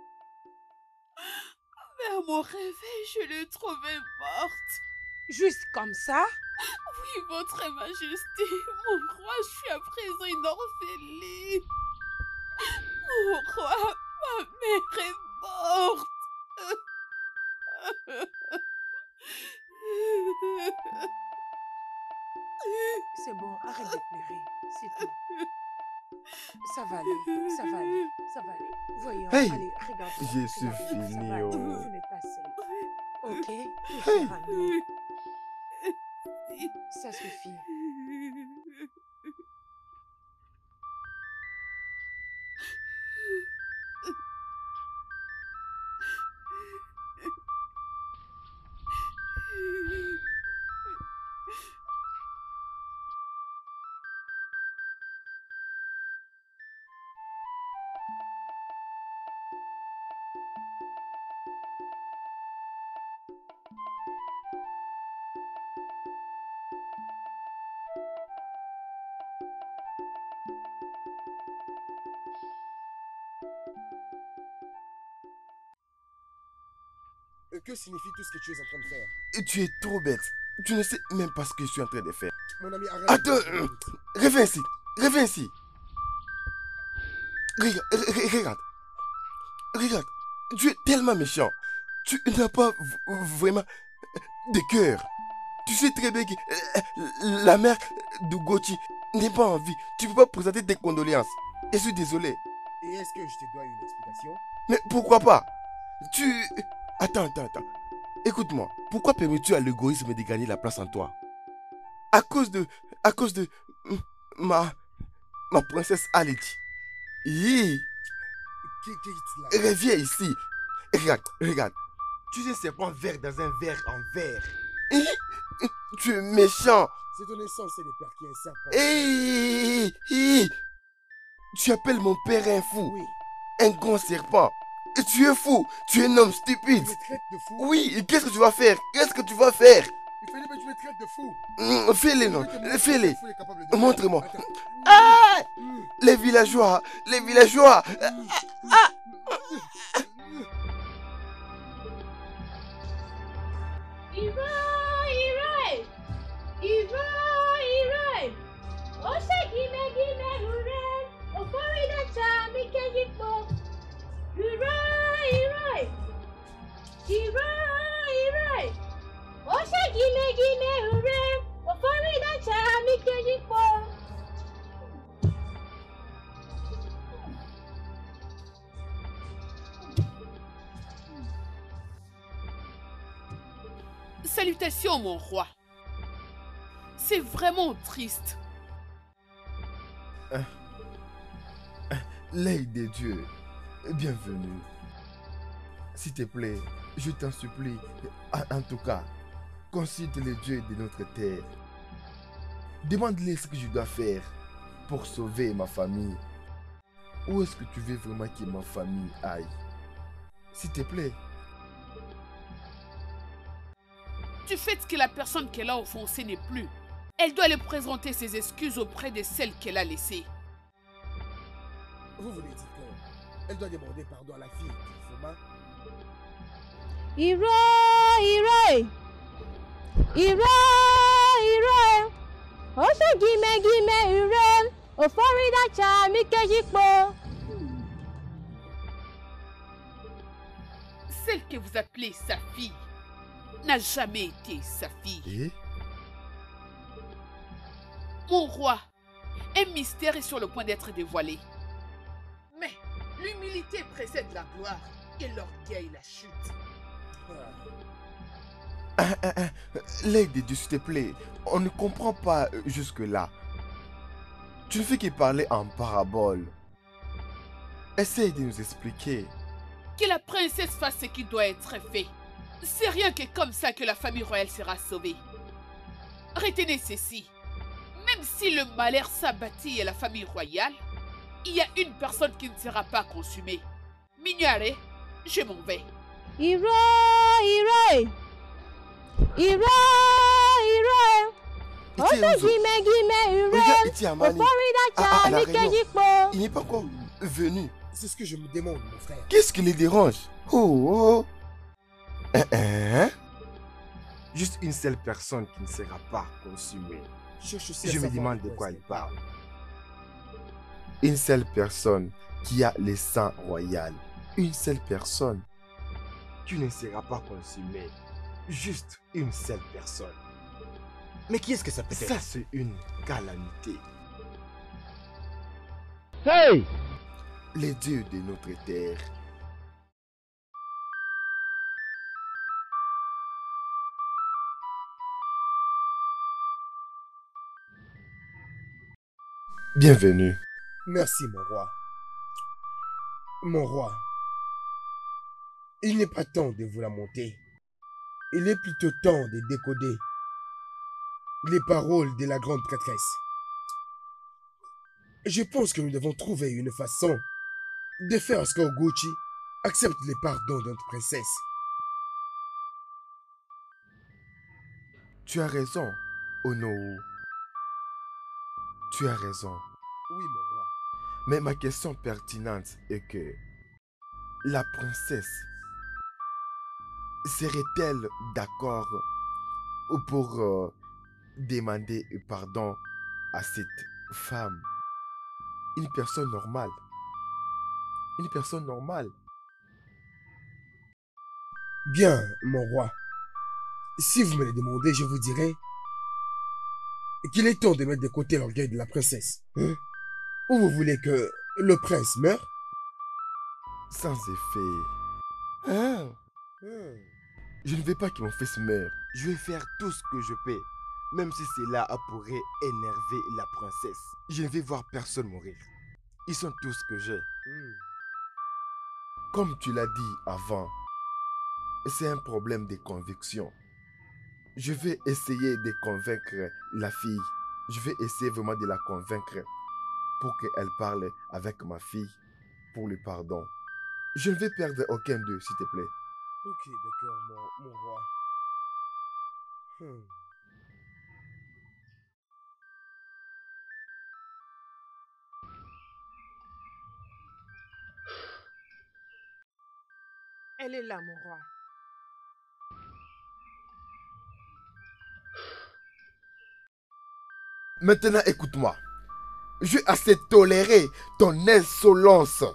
Speaker 1: Mais à mon réveil, je l'ai trouvée morte.
Speaker 2: Juste comme ça?
Speaker 1: Oui, votre Majesté, mon roi, je suis à présent une orpheline. Mon roi, ma mère est morte.
Speaker 2: C'est bon, arrête de pleurer, c'est tout. Ça va aller, ça va aller, ça va aller. Voyons,
Speaker 3: Hey,
Speaker 2: allez, regarde.
Speaker 3: je suis
Speaker 2: regarde,
Speaker 3: fini,
Speaker 2: ça va aller,
Speaker 3: oh.
Speaker 2: vous n'êtes pas seul. Ok, tout
Speaker 3: Hey.
Speaker 2: sera mieux. Ça suffit.
Speaker 12: Que signifie tout ce que tu es en train de faire?
Speaker 3: Et tu es trop bête. Tu ne sais même pas ce que je suis en train de faire.
Speaker 12: Mon ami, arrête.
Speaker 3: Attends, reviens ici. Reviens ici. Regarde. Regarde. Tu es tellement méchant. Tu n'as pas vraiment de cœur. Tu sais très bien que la mère d'Ugochi n'est pas en vie. Tu ne peux pas présenter tes condoléances. Je suis désolé.
Speaker 12: Et est-ce que je te dois une explication?
Speaker 3: Mais pourquoi pas? Attends. Écoute-moi. Pourquoi permets-tu à l'égoïsme de gagner la place en toi? À cause de ma princesse Aleti. Reviens ici. Regarde. Tu es un serpent vert dans un verre en verre. Tu es méchant.
Speaker 12: C'est ton essence, c'est le père qui est un serpent.
Speaker 3: Tu appelles mon père un fou.
Speaker 12: Oui.
Speaker 3: Un grand serpent. Et tu es fou. Tu es un homme stupide.
Speaker 12: Tu me traites de fou.
Speaker 3: Oui, et qu'est-ce que tu vas faire? Qu'est-ce que tu vas faire?
Speaker 12: Tu me traites de fou.
Speaker 3: Fais-les, non. Fais-les. Montre-moi. Les villageois.
Speaker 1: Salutations, mon roi. C'est vraiment triste.
Speaker 3: L'œil des dieux, bienvenue. S'il te plaît, je t'en supplie, en tout cas, consulte les dieux de notre terre. Demande-les ce que je dois faire pour sauver ma famille. Où est-ce que tu veux vraiment que ma famille aille? S'il te plaît.
Speaker 1: Du fait que la personne qu'elle a offensée n'est plus, elle doit aller présenter ses excuses auprès de celle qu'elle a laissée.
Speaker 12: Vous voulez dire qu'elle doit demander pardon à la fille qui Foma?
Speaker 1: Celle que vous appelez sa fille n'a jamais été sa fille. Mon roi, un mystère est sur le point d'être dévoilé. Mais l'humilité précède la gloire et l'orgueil la chute.
Speaker 3: L'œil de Dieu, s'il te plaît, on ne comprend pas jusque-là. Tu ne fais que parler en parabole. Essaye de nous expliquer.
Speaker 1: Que la princesse fasse ce qui doit être fait. C'est rien que comme ça que la famille royale sera sauvée. Retenez ceci. Même si le malheur s'abattit à la famille royale, il y a une personne qui ne sera pas consumée. Mignare, je m'en vais.
Speaker 3: Il n'est pas encore venu.
Speaker 12: C'est ce que je me demande, mon frère.
Speaker 3: Qu'est-ce qui les dérange? Juste une seule personne qui ne sera pas consumée. Je me demande de quoi il parle. Une seule personne qui a le sang royal. Une seule personne qui ne sera pas consumée. Juste une seule personne.
Speaker 10: Mais qui est-ce que ça peut être?
Speaker 3: Ça, c'est une calamité.
Speaker 9: Hey!
Speaker 3: Les dieux de notre terre. Bienvenue.
Speaker 12: Merci, mon roi. Mon roi, il n'est pas temps de vous lamenter. Il est plutôt temps de décoder les paroles de la grande prêtresse. Je pense que nous devons trouver une façon de faire à ce qu'Oguchi accepte le pardon de notre princesse.
Speaker 3: Tu as raison, Onowu. Tu as raison.
Speaker 12: Oui, mon roi.
Speaker 3: Mais ma question pertinente est que la princesse serait-elle d'accord pour demander pardon à cette femme. Une personne normale. Une personne normale.
Speaker 12: Bien, mon roi. Si vous me le demandez, je vous dirai qu'il est temps de mettre de côté l'orgueil de la princesse. Hein? Ou vous voulez que le prince meure?
Speaker 3: Sans effet. Hein? Je ne veux pas que mon fils meure. Je vais faire tout ce que je peux. Même si cela pourrait énerver la princesse. Je ne vais voir personne mourir. Ils sont tous que j'ai. Comme tu l'as dit avant, c'est un problème de conviction. Je vais essayer de convaincre la fille. Je vais essayer vraiment de la convaincre pour qu'elle parle avec ma fille pour le pardon. Je ne vais perdre aucun d'eux, s'il te plaît.
Speaker 12: Ok, d'accord, mon roi.
Speaker 2: Elle est là, mon roi.
Speaker 3: Maintenant, écoute-moi. J'ai assez toléré ton insolence.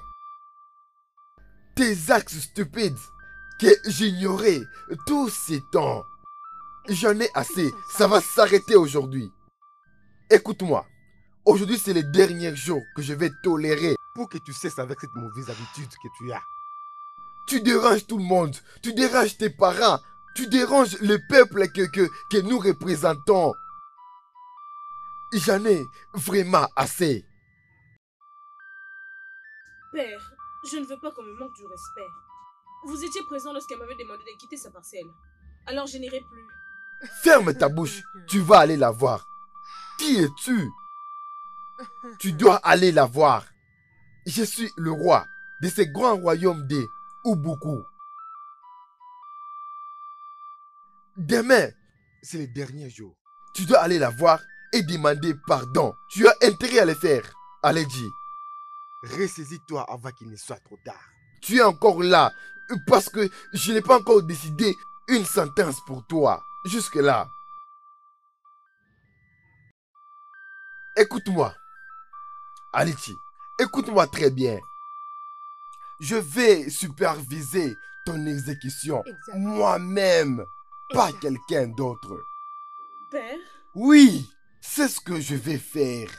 Speaker 3: Tes actes stupides que j'ignorais tous ces temps. J'en ai assez. Ça va s'arrêter aujourd'hui. Écoute-moi. Aujourd'hui, c'est le dernier jour que je vais tolérer pour que tu cesses avec cette mauvaise habitude que tu as. Tu déranges tout le monde. Tu déranges tes parents. Tu déranges le peuple que nous représentons. J'en ai vraiment assez.
Speaker 6: Père, je ne veux pas qu'on me manque du respect. Vous étiez présent lorsqu'elle m'avait demandé de quitter sa parcelle. Alors je n'irai plus.
Speaker 3: Ferme ta bouche. Tu vas aller la voir. Qui es-tu? Tu dois aller la voir. Je suis le roi de ce grand royaume de Ubuku. Demain, c'est le dernier jour. Tu dois aller la voir et demander pardon. Tu as intérêt à le faire. Allez, dis. Ressaisis-toi avant qu'il ne soit trop tard. Tu es encore là parce que je n'ai pas encore décidé une sentence pour toi. Jusque-là. Écoute-moi. Alichi, écoute-moi très bien. Je vais superviser ton exécution moi-même, pas quelqu'un d'autre.
Speaker 6: Père?
Speaker 3: Oui, c'est ce que je vais faire.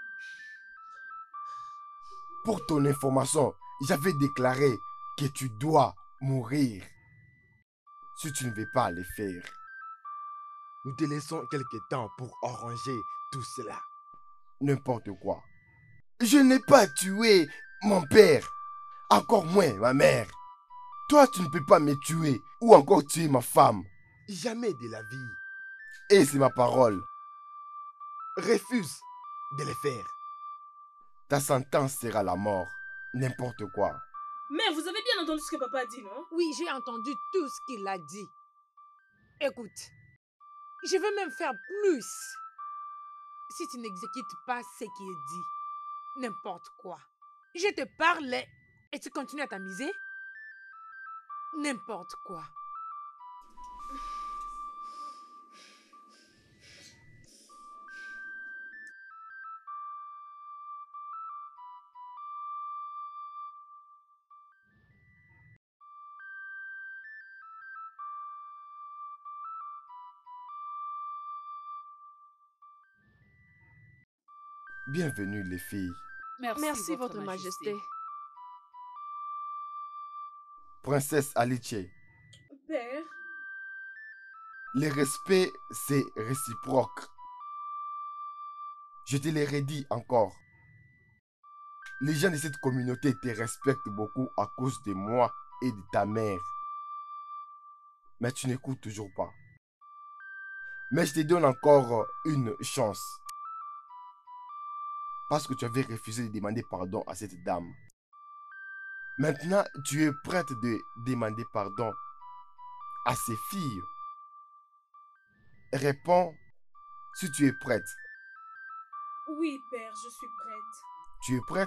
Speaker 3: Pour ton information, j'avais déclaré que tu dois mourir si tu ne veux pas le faire. Nous te laissons quelque temps pour arranger tout cela. N'importe quoi. Je n'ai pas tué mon père, encore moins ma mère. Toi, tu ne peux pas me tuer ou encore tuer ma femme. Jamais de la vie. Et c'est ma parole. Refuse de le faire. Ta sentence sera la mort. N'importe quoi.
Speaker 6: Mais vous avez bien entendu ce que papa a dit, non?
Speaker 2: Oui, j'ai entendu tout ce qu'il a dit. Écoute, je veux même faire plus. Si tu n'exécutes pas ce qui est dit, n'importe quoi. Je te parle et tu continues à t'amuser? N'importe quoi.
Speaker 3: Bienvenue les filles.
Speaker 5: Merci, Votre Majesté.
Speaker 3: Princesse Alice.
Speaker 6: Père?
Speaker 3: Le respect, c'est réciproque. Je te l'ai redit encore. Les gens de cette communauté te respectent beaucoup à cause de moi et de ta mère. Mais tu n'écoutes toujours pas. Mais je te donne encore une chance. Parce que tu avais refusé de demander pardon à cette dame. Maintenant, tu es prête de demander pardon à ces filles. Réponds si tu es prête.
Speaker 6: Oui, Père, je suis prête.
Speaker 3: Tu es prête?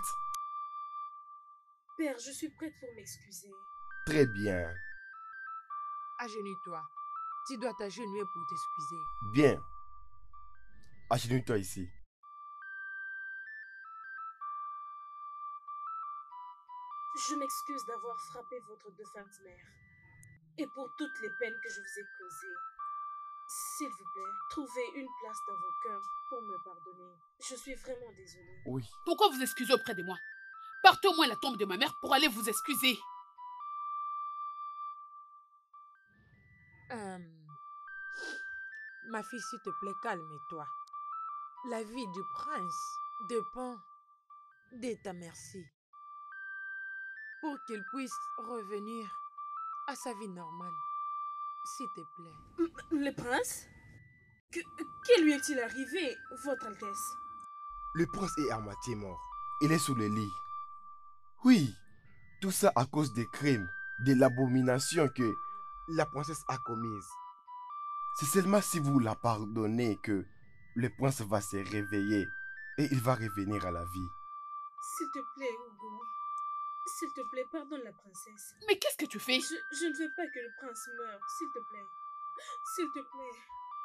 Speaker 6: Père, je suis prête pour m'excuser.
Speaker 3: Très bien.
Speaker 2: Agenouille-toi. Tu dois t'agenouiller pour t'excuser.
Speaker 3: Bien. Agenouille-toi ici.
Speaker 6: Je m'excuse d'avoir frappé votre défunte mère. Et pour toutes les peines que je vous ai causées. S'il vous plaît, trouvez une place dans vos cœurs pour me pardonner. Je suis vraiment désolée.
Speaker 3: Oui.
Speaker 1: Pourquoi vous excusez auprès de moi? Partez au moins à la tombe de ma mère pour aller vous excuser.
Speaker 2: Ma fille, s'il te plaît, calme-toi. La vie du prince dépend de ta merci. Pour qu'il puisse revenir à sa vie normale. S'il te plaît.
Speaker 6: Le prince? Que lui est-il arrivé, votre Altesse?
Speaker 3: Le prince est à moitié mort. Il est sous le lit. Oui, tout ça à cause des crimes, de l'abomination que la princesse a commise. C'est seulement si vous la pardonnez que le prince va se réveiller et il va revenir à la vie.
Speaker 6: S'il te plaît, Hugo. S'il te plaît, pardonne la princesse.
Speaker 1: Mais qu'est-ce que tu fais?
Speaker 6: Je ne veux pas que le prince meure, s'il te plaît. S'il te plaît.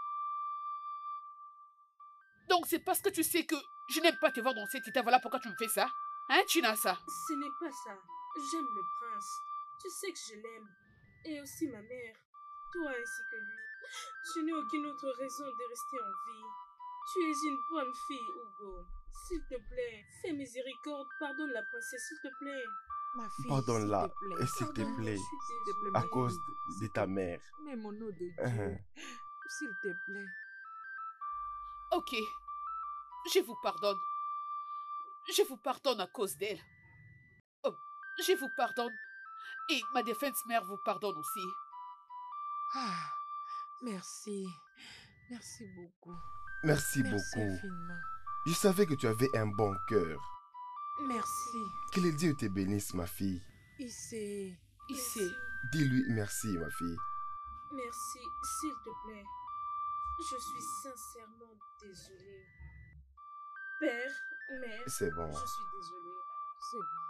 Speaker 1: Donc c'est parce que tu sais que je n'aime pas te voir dans cet état, voilà pourquoi tu me fais ça? Hein, Chinasa?
Speaker 6: Ce n'est pas ça. J'aime le prince. Tu sais que je l'aime. Et aussi ma mère. Toi ainsi que lui. Je n'ai aucune autre raison de rester en vie. Tu es une bonne fille, Hugo. S'il te plaît, fais miséricorde, pardonne la princesse, s'il te plaît.
Speaker 2: Ma fille,
Speaker 3: pardonne-la, s'il te plaît, à cause de ta mère.
Speaker 2: Mais mon nom de Dieu, s'il te plaît.
Speaker 1: Ok, je vous pardonne. Je vous pardonne à cause d'elle. Oh, je vous pardonne. Et ma défunte mère vous pardonne aussi.
Speaker 2: Ah, merci. Merci beaucoup.
Speaker 3: Merci beaucoup.
Speaker 2: Infiniment.
Speaker 3: Je savais que tu avais un bon cœur.
Speaker 2: Merci.
Speaker 3: Que le Dieu te bénisse, ma fille.
Speaker 2: Ici.
Speaker 3: Dis-lui merci, ma fille.
Speaker 6: Merci, s'il te plaît. Je suis sincèrement désolée. Père, mère,
Speaker 3: c'est bon.
Speaker 6: Je suis désolée.
Speaker 2: C'est bon.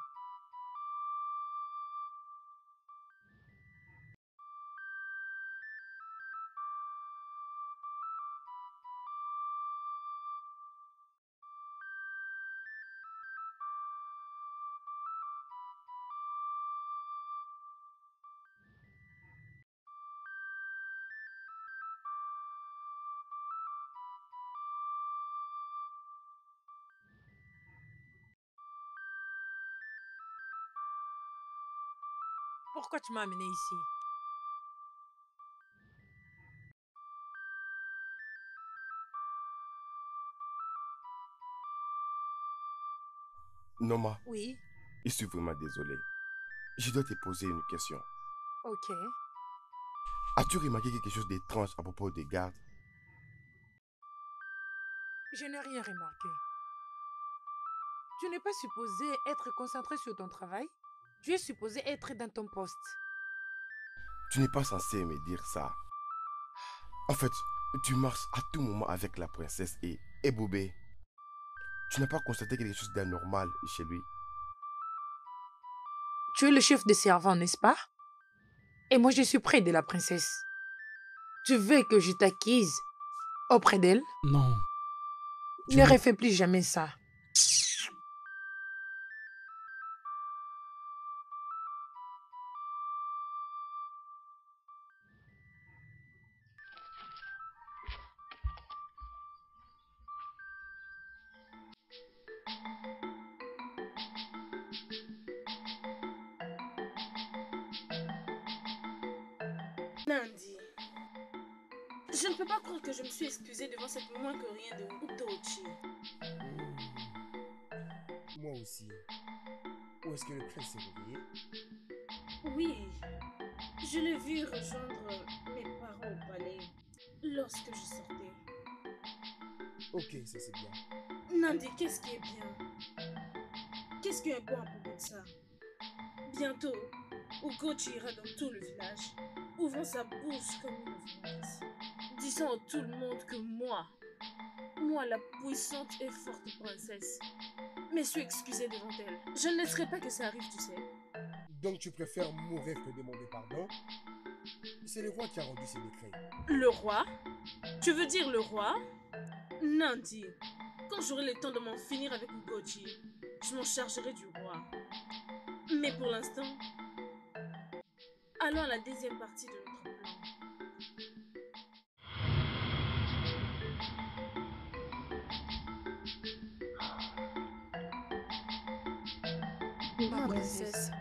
Speaker 2: Pourquoi tu m'as amené ici?
Speaker 3: Noma.
Speaker 2: Oui.
Speaker 3: Je suis vraiment désolé. Je dois te poser une question.
Speaker 2: Ok.
Speaker 3: As-tu remarqué quelque chose d'étrange à propos des gardes?
Speaker 2: Je n'ai rien remarqué. Tu n'es pas supposé être concentré sur ton travail. Tu es supposé être dans ton poste.
Speaker 3: Tu n'es pas censé me dire ça. En fait, tu marches à tout moment avec la princesse et Boubé. Tu n'as pas constaté quelque chose d'anormal chez lui?
Speaker 2: Tu es le chef des servants, n'est-ce pas? Et moi, je suis près de la princesse. Tu veux que je t'acquise auprès d'elle?
Speaker 8: Non.
Speaker 2: Ne refais plus jamais ça.
Speaker 6: Nandi, je ne peux pas croire que je me suis excusée devant cette moins que rien de Udochi.
Speaker 12: Moi aussi. Où est-ce que le prince s'est réveillé?
Speaker 6: Oui, je l'ai vu rejoindre mes parents au palais lorsque je sortais.
Speaker 12: Ok, ça c'est bien.
Speaker 6: Nandi, qu'est-ce qui est bien? Qu'est-ce qui est bon à propos de ça? Bientôt, Ugochi ira dans tout le village, ouvrant sa bouche comme une offrande, disant à tout le monde que moi, la puissante et forte princesse, me suis excusée devant elle. Je ne laisserai pas que ça arrive, tu sais.
Speaker 12: Donc tu préfères mourir que demander pardon? C'est le roi qui a rendu ses décrets.
Speaker 6: Le roi? Tu veux dire le roi? Nandi, quand j'aurai le temps de m'en finir avec Ugochi, je m'en chargerai du roi. Mais pour l'instant, allons à la deuxième partie de notre plan.
Speaker 5: Ma princesse.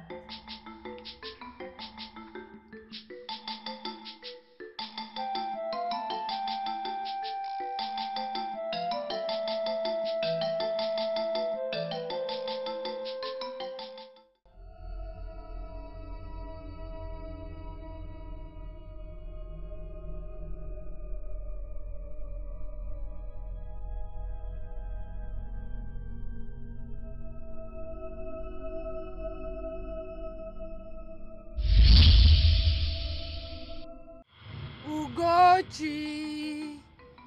Speaker 2: Ugochi.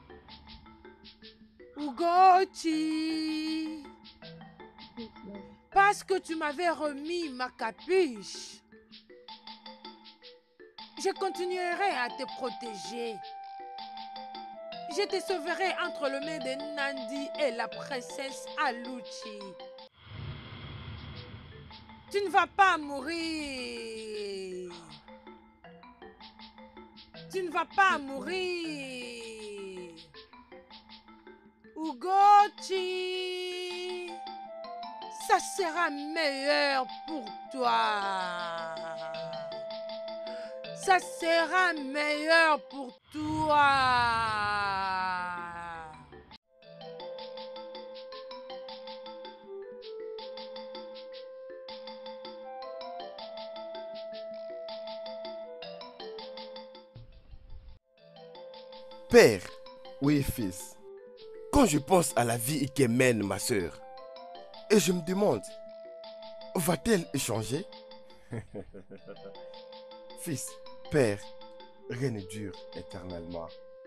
Speaker 2: Ugochi. Parce que tu m'avais remis ma capuche, je continuerai à te protéger. Je te sauverai entre les mains de Nandi et la princesse Aluchi. Tu ne vas pas mourir. Tu ne vas pas mourir. Ugochi, ça sera meilleur pour toi. Ça sera meilleur pour toi.
Speaker 3: Père, oui fils, quand je pense à la vie que mène ma sœur, et je me demande, va-t-elle changer? Fils, père, rien ne dure éternellement.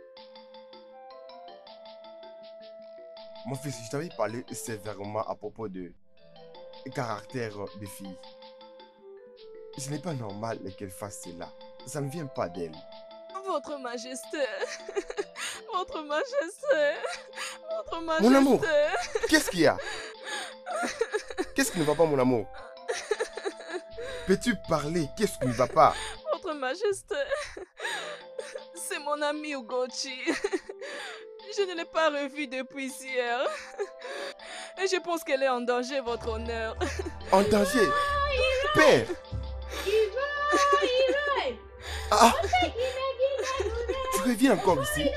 Speaker 3: Mon fils, je t'avais parlé sévèrement à propos de caractère des filles. Ce n'est pas normal qu'elle fasse cela. Ça ne vient pas d'elle.
Speaker 5: Votre Majesté, Votre Majesté, Votre Majesté.
Speaker 3: Mon amour, qu'est-ce qu'il y a? Qu'est-ce qui ne va pas, mon amour? Peux-tu parler? Qu'est-ce qui ne va pas?
Speaker 5: Votre Majesté, c'est mon ami Ugochi. Je ne l'ai pas revue depuis hier. Et je pense qu'elle est en danger, votre honneur.
Speaker 3: En danger? Père! Ah! Tu reviens encore ici?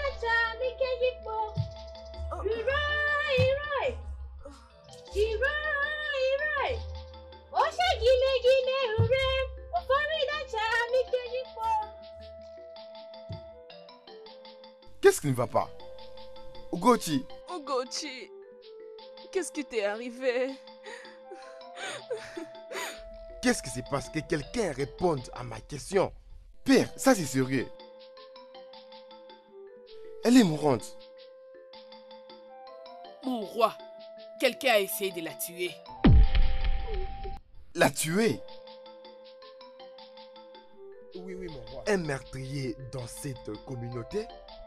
Speaker 3: Qu'est-ce qui ne va pas? Ugochi!
Speaker 5: Ugochi, qu'est-ce qui t'est arrivé?
Speaker 3: Qu'est-ce qui se passe? Que quelqu'un réponde à ma question. Père, ça c'est sérieux. Elle est mourante.
Speaker 1: Mon roi, quelqu'un a essayé de la tuer.
Speaker 3: La tuer?
Speaker 12: Oui, oui, mon roi.
Speaker 3: Un meurtrier dans cette communauté?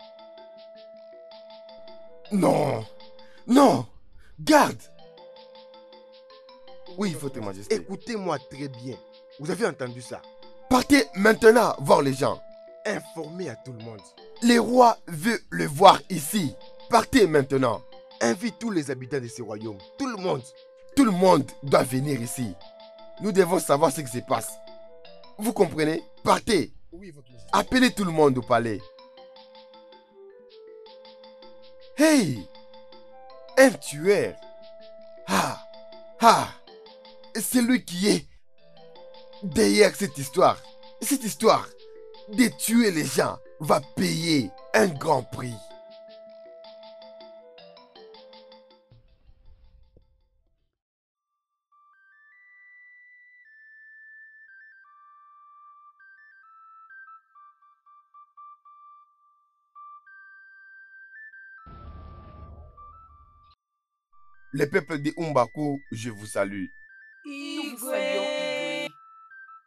Speaker 3: Non! Non! Garde! Oui, votre majesté. Écoutez-moi très bien. Vous avez entendu ça? Partez maintenant voir les gens. Informez à tout le monde. Les rois veulent le voir ici. Partez maintenant. Invite tous les habitants de ce royaume. Tout le monde. Tout le monde doit venir ici. Nous devons savoir ce qui se passe. Vous comprenez? Partez.
Speaker 12: Oui, votre majesté.
Speaker 3: Appelez tout le monde au palais. Hey! Un tueur! Ah! Ah! C'est lui qui est derrière cette histoire. Cette histoire de tuer les gens va payer un grand prix. Le peuple de Umbaku, je vous salue.
Speaker 1: Nous vous saluons, Igwe.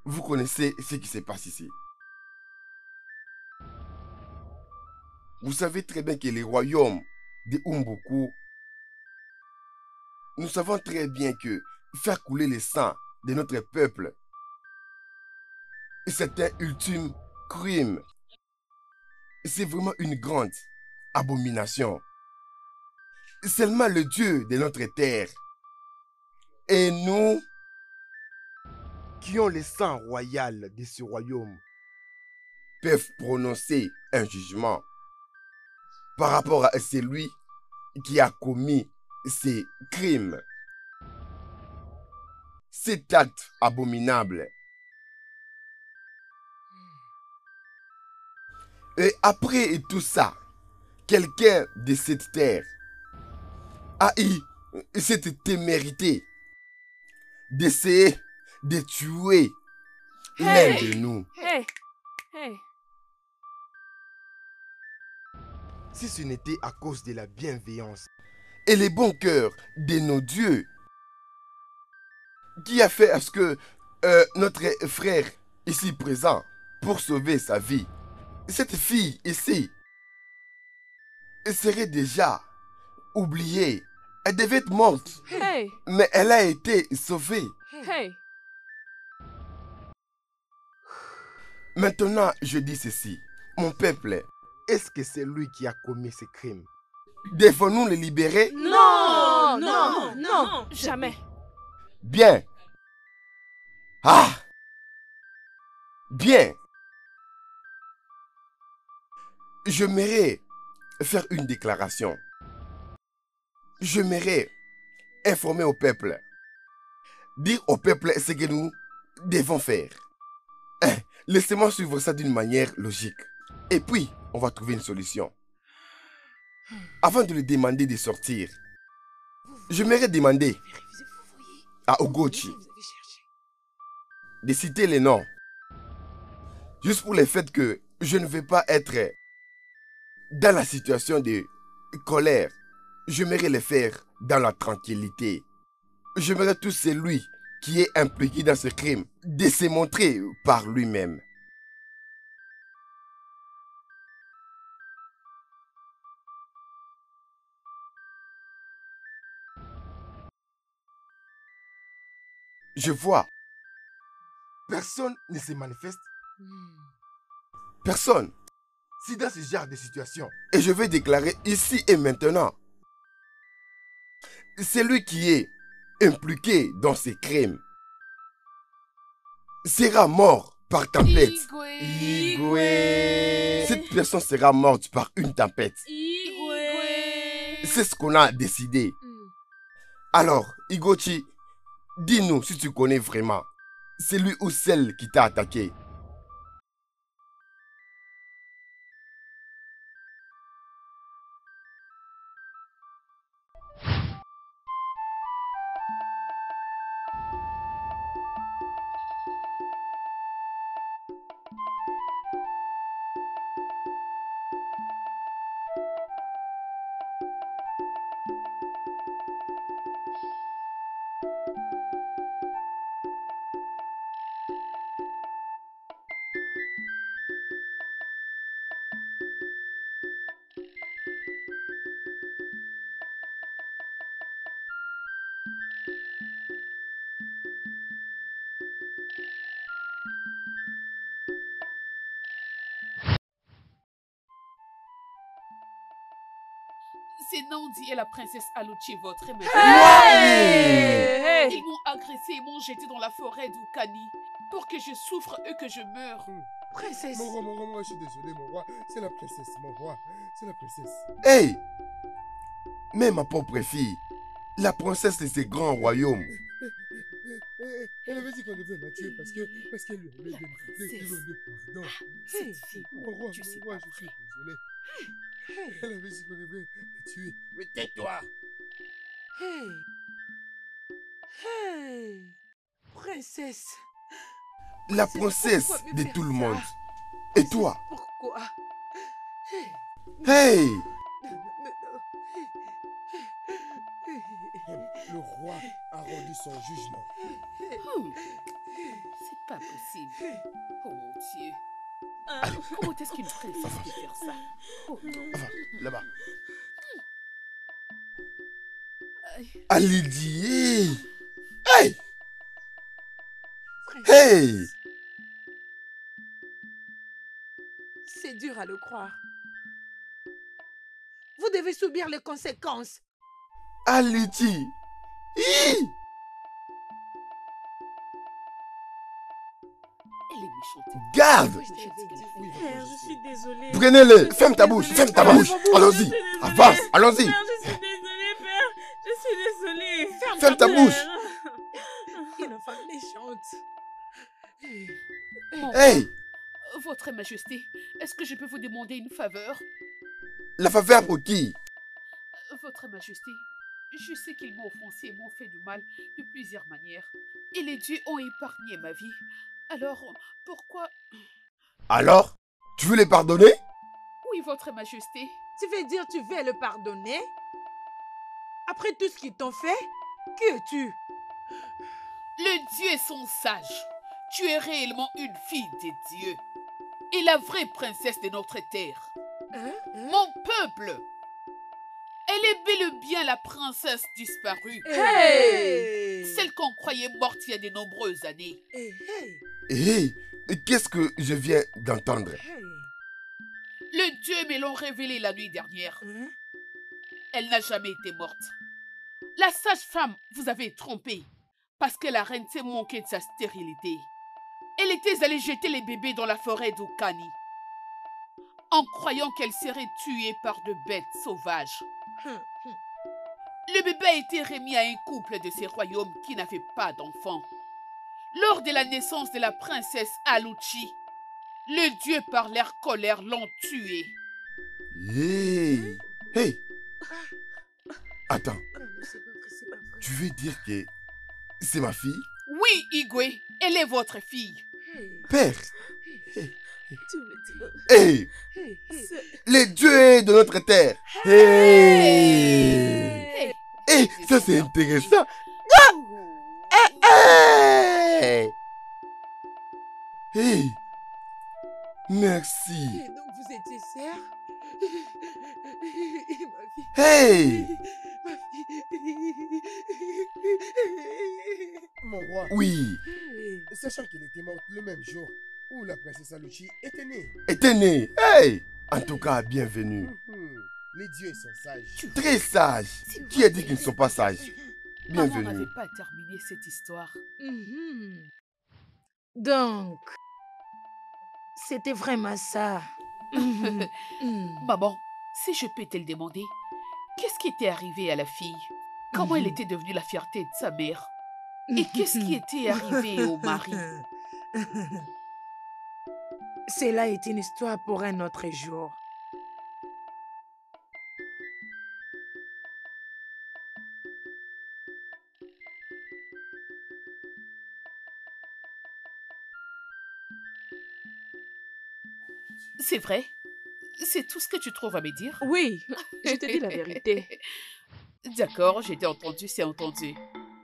Speaker 3: Vous connaissez ce qui se passe ici. Vous savez très bien que les royaumes de Umbuku, nous savons très bien que faire couler le sang de notre peuple, c'est un ultime crime. C'est vraiment une grande abomination. Seulement le Dieu de notre terre et nous qui ont le sang royal de ce royaume peuvent prononcer un jugement par rapport à celui qui a commis ces crimes. Cet acte abominable. Et après tout ça, quelqu'un de cette terre a eu cette témérité d'essayer de tuer l'un de nous. Si ce n'était à cause de la bienveillance et le bon cœur de nos dieux qui a fait à ce que notre frère ici présent, pour sauver sa vie, cette fille ici serait déjà oubliée. Elle devait être morte, mais elle a été sauvée. Maintenant, je dis ceci. Mon peuple, est-ce que c'est lui qui a commis ce crime? Devons-nous le libérer?
Speaker 5: Non, non, non, jamais.
Speaker 3: Bien. Ah! Bien. J'aimerais faire une déclaration. J'aimerais informer au peuple. Dire au peuple ce que nous devons faire. Laissez-moi suivre ça d'une manière logique. Et puis, on va trouver une solution. Avant de lui demander de sortir, j'aimerais demander à Ugochi de citer les noms. Juste pour le fait que je ne vais pas être dans la situation de colère. J'aimerais le faire dans la tranquillité. J'aimerais tout celui qui est impliqué dans ce crime de se montrer par lui-même. Je vois. Personne ne se manifeste. Personne. Si dans ce genre de situation, et je vais déclarer ici et maintenant, celui qui est impliqué dans ces crimes sera mort par tempête. Igwe. Cette personne sera morte par une tempête. C'est ce qu'on a décidé. Alors, Igochi, dis-nous si tu connais vraiment celui ou celle qui t'a attaqué.
Speaker 1: C'est Nandi et la princesse Aluchi, votre mère. Ils m'ont agressé et m'ont jeté dans la forêt d'Ukani pour que je souffre et que je meure.
Speaker 12: Princesse. Mon roi, je suis désolé, mon roi. C'est la princesse, mon roi. C'est la princesse.
Speaker 3: Hey! Mais ma pauvre fille, la princesse de ce grand royaume.
Speaker 12: Elle avait dit qu'on devait la tuer parce qu'elle lui avait demandé pardon. Mon roi, je suis désolé. Elle avait dit qu'on devait la tuer. Mais tais-toi!
Speaker 2: Hey! Princesse!
Speaker 3: La princesse de tout le monde. Et toi?
Speaker 2: Pourquoi?
Speaker 3: Hey!
Speaker 12: Le roi a rendu son jugement.
Speaker 1: Pas possible. Oh mon Dieu. Comment est-ce qu'une princesse peut faire ça? Oh non.
Speaker 3: Enfin, là-bas.
Speaker 1: Aïe.
Speaker 3: Alidi! Hey! Hey!
Speaker 2: C'est dur à le croire. Vous devez subir les conséquences.
Speaker 3: Alidi! Hi!
Speaker 1: Elle est méchante.
Speaker 3: Garde!
Speaker 6: Père, je suis désolée.
Speaker 3: Prenez-le! Ferme ta bouche! Ferme ta bouche! Allons-y! Avance! Allons-y!
Speaker 6: Père, je suis désolée, Père. Je suis désolée.
Speaker 3: Ferme ta bouche!
Speaker 2: Une femme méchante.
Speaker 3: Hey!
Speaker 1: Votre Majesté, est-ce que je peux vous demander une faveur?
Speaker 3: La faveur pour qui?
Speaker 1: Votre Majesté, je sais qu'ils m'ont offensé et m'ont fait du mal de plusieurs manières. Et les dieux ont épargné ma vie. Alors, pourquoi...
Speaker 3: Alors? Tu veux les pardonner?
Speaker 1: Oui, Votre Majesté.
Speaker 2: Tu veux dire tu veux le pardonner? Après tout ce qu'ils t'ont fait, qui es-tu?
Speaker 1: Le dieu est son sage. Tu es réellement une fille des dieux. Et la vraie princesse de notre terre. Mon peuple. Elle est bel et bien la princesse disparue.
Speaker 2: Hey!
Speaker 1: Celle qu'on croyait morte il y a de nombreuses années.
Speaker 3: Hé! Qu'est-ce que je viens d'entendre?
Speaker 1: Le dieu me l'ont révélé la nuit dernière. Elle n'a jamais été morte. La sage-femme vous avait trompé parce que la reine s'est manquée de sa stérilité. Elle était allée jeter les bébés dans la forêt d'Okani en croyant qu'elle serait tuée par de bêtes sauvages. Le bébé a été remis à un couple de ces royaumes qui n'avait pas d'enfants. Lors de la naissance de la princesse Aluchi, le dieu par leur colère l'ont tuée.
Speaker 3: Hey! Hey! Attends. Tu veux dire que c'est ma fille?
Speaker 1: Oui, Igwe, elle est votre fille.
Speaker 3: Père! Hey! Les dieux de notre terre! Hey! Hey! Ça c'est intéressant! Hey! Hey! Merci!
Speaker 2: Et donc vous étiez sœurs?
Speaker 3: Hey!
Speaker 12: Mon roi.
Speaker 3: Oui.
Speaker 12: Sachant qu'elle était morte le même jour où la princesse Aluchi était née.
Speaker 3: Était née. Hey! En tout cas, bienvenue.
Speaker 12: Les dieux sont sages.
Speaker 3: Très sages. Qui a dit qu'ils ne sont pas sages?
Speaker 1: Maman
Speaker 3: Bienvenue.
Speaker 1: n'avait pas terminé cette histoire.
Speaker 2: Donc, c'était vraiment ça.
Speaker 1: Maman, si je peux te le demander, qu'est-ce qui était arrivé à la fille? Comment elle était devenue la fierté de sa mère? Et qu'est-ce qui était arrivé au mari?
Speaker 2: Cela est une histoire pour un autre jour.
Speaker 1: C'est vrai? C'est tout ce que tu trouves à me dire?
Speaker 5: Oui, je te dis la vérité.
Speaker 1: D'accord, j'ai été entendu, c'est entendu.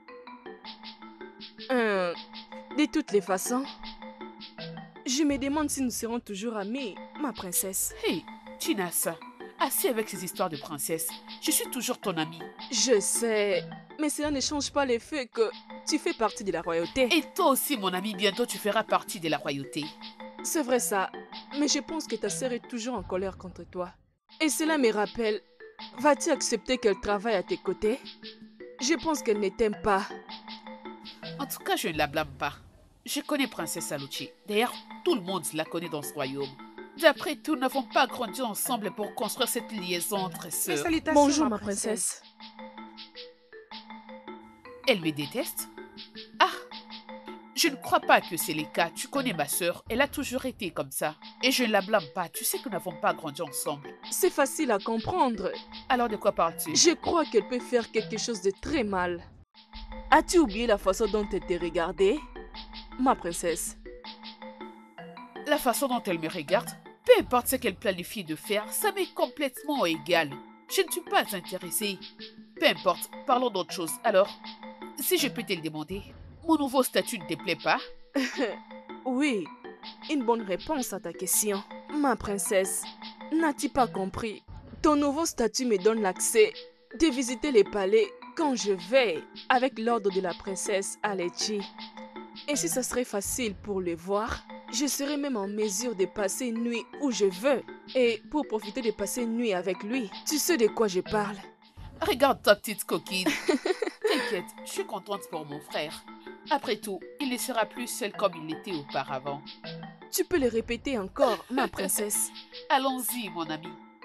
Speaker 5: De toutes les façons, je me demande si nous serons toujours amis, ma princesse.
Speaker 1: Hey, Chinas, assez avec ces histoires de princesse. Je suis toujours ton amie.
Speaker 5: Je sais, mais cela ne change pas le fait que tu fais partie de la royauté.
Speaker 1: Et toi aussi, mon ami, bientôt tu feras partie de la royauté.
Speaker 5: C'est vrai ça, mais je pense que ta sœur est toujours en colère contre toi. Et cela me rappelle, vas-tu accepter qu'elle travaille à tes côtés? Je pense qu'elle ne t'aime pas.
Speaker 1: En tout cas, je ne la blâme pas. Je connais Princesse Aluchi. D'ailleurs, tout le monde la connaît dans ce royaume. D'après tout, nous n'avons pas grandi ensemble pour construire cette liaison entre sœurs.
Speaker 5: Bonjour, ma princesse.
Speaker 1: Elle me déteste? Ah! Je ne crois pas que c'est le cas. Tu connais ma sœur. Elle a toujours été comme ça. Et je ne la blâme pas. Tu sais que nous n'avons pas grandi ensemble.
Speaker 5: C'est facile à comprendre.
Speaker 1: Alors de quoi parles-tu?
Speaker 5: Je crois qu'elle peut faire quelque chose de très mal. As-tu oublié la façon dont elle t'a regardée, ma princesse?
Speaker 1: La façon dont elle me regarde? Peu importe ce qu'elle planifie de faire, ça m'est complètement égal. Je ne suis pas intéressée. Peu importe, parlons d'autre chose. Alors, si je peux te le demander, mon nouveau statut ne te plaît pas?
Speaker 5: Oui, une bonne réponse à ta question. Ma princesse, n'as-tu pas compris? Ton nouveau statut me donne l'accès de visiter les palais quand je vais avec l'ordre de la princesse Alechi. Et si ça serait facile pour le voir, je serais même en mesure de passer une nuit où je veux. Et pour profiter de passer une nuit avec lui, tu sais de quoi je parle.
Speaker 1: Regarde ta petite coquine. T'inquiète, je suis contente pour mon frère. Après tout, il ne sera plus seul comme il l'était auparavant.
Speaker 5: Tu peux le répéter encore, ma princesse.
Speaker 1: Allons-y, mon ami.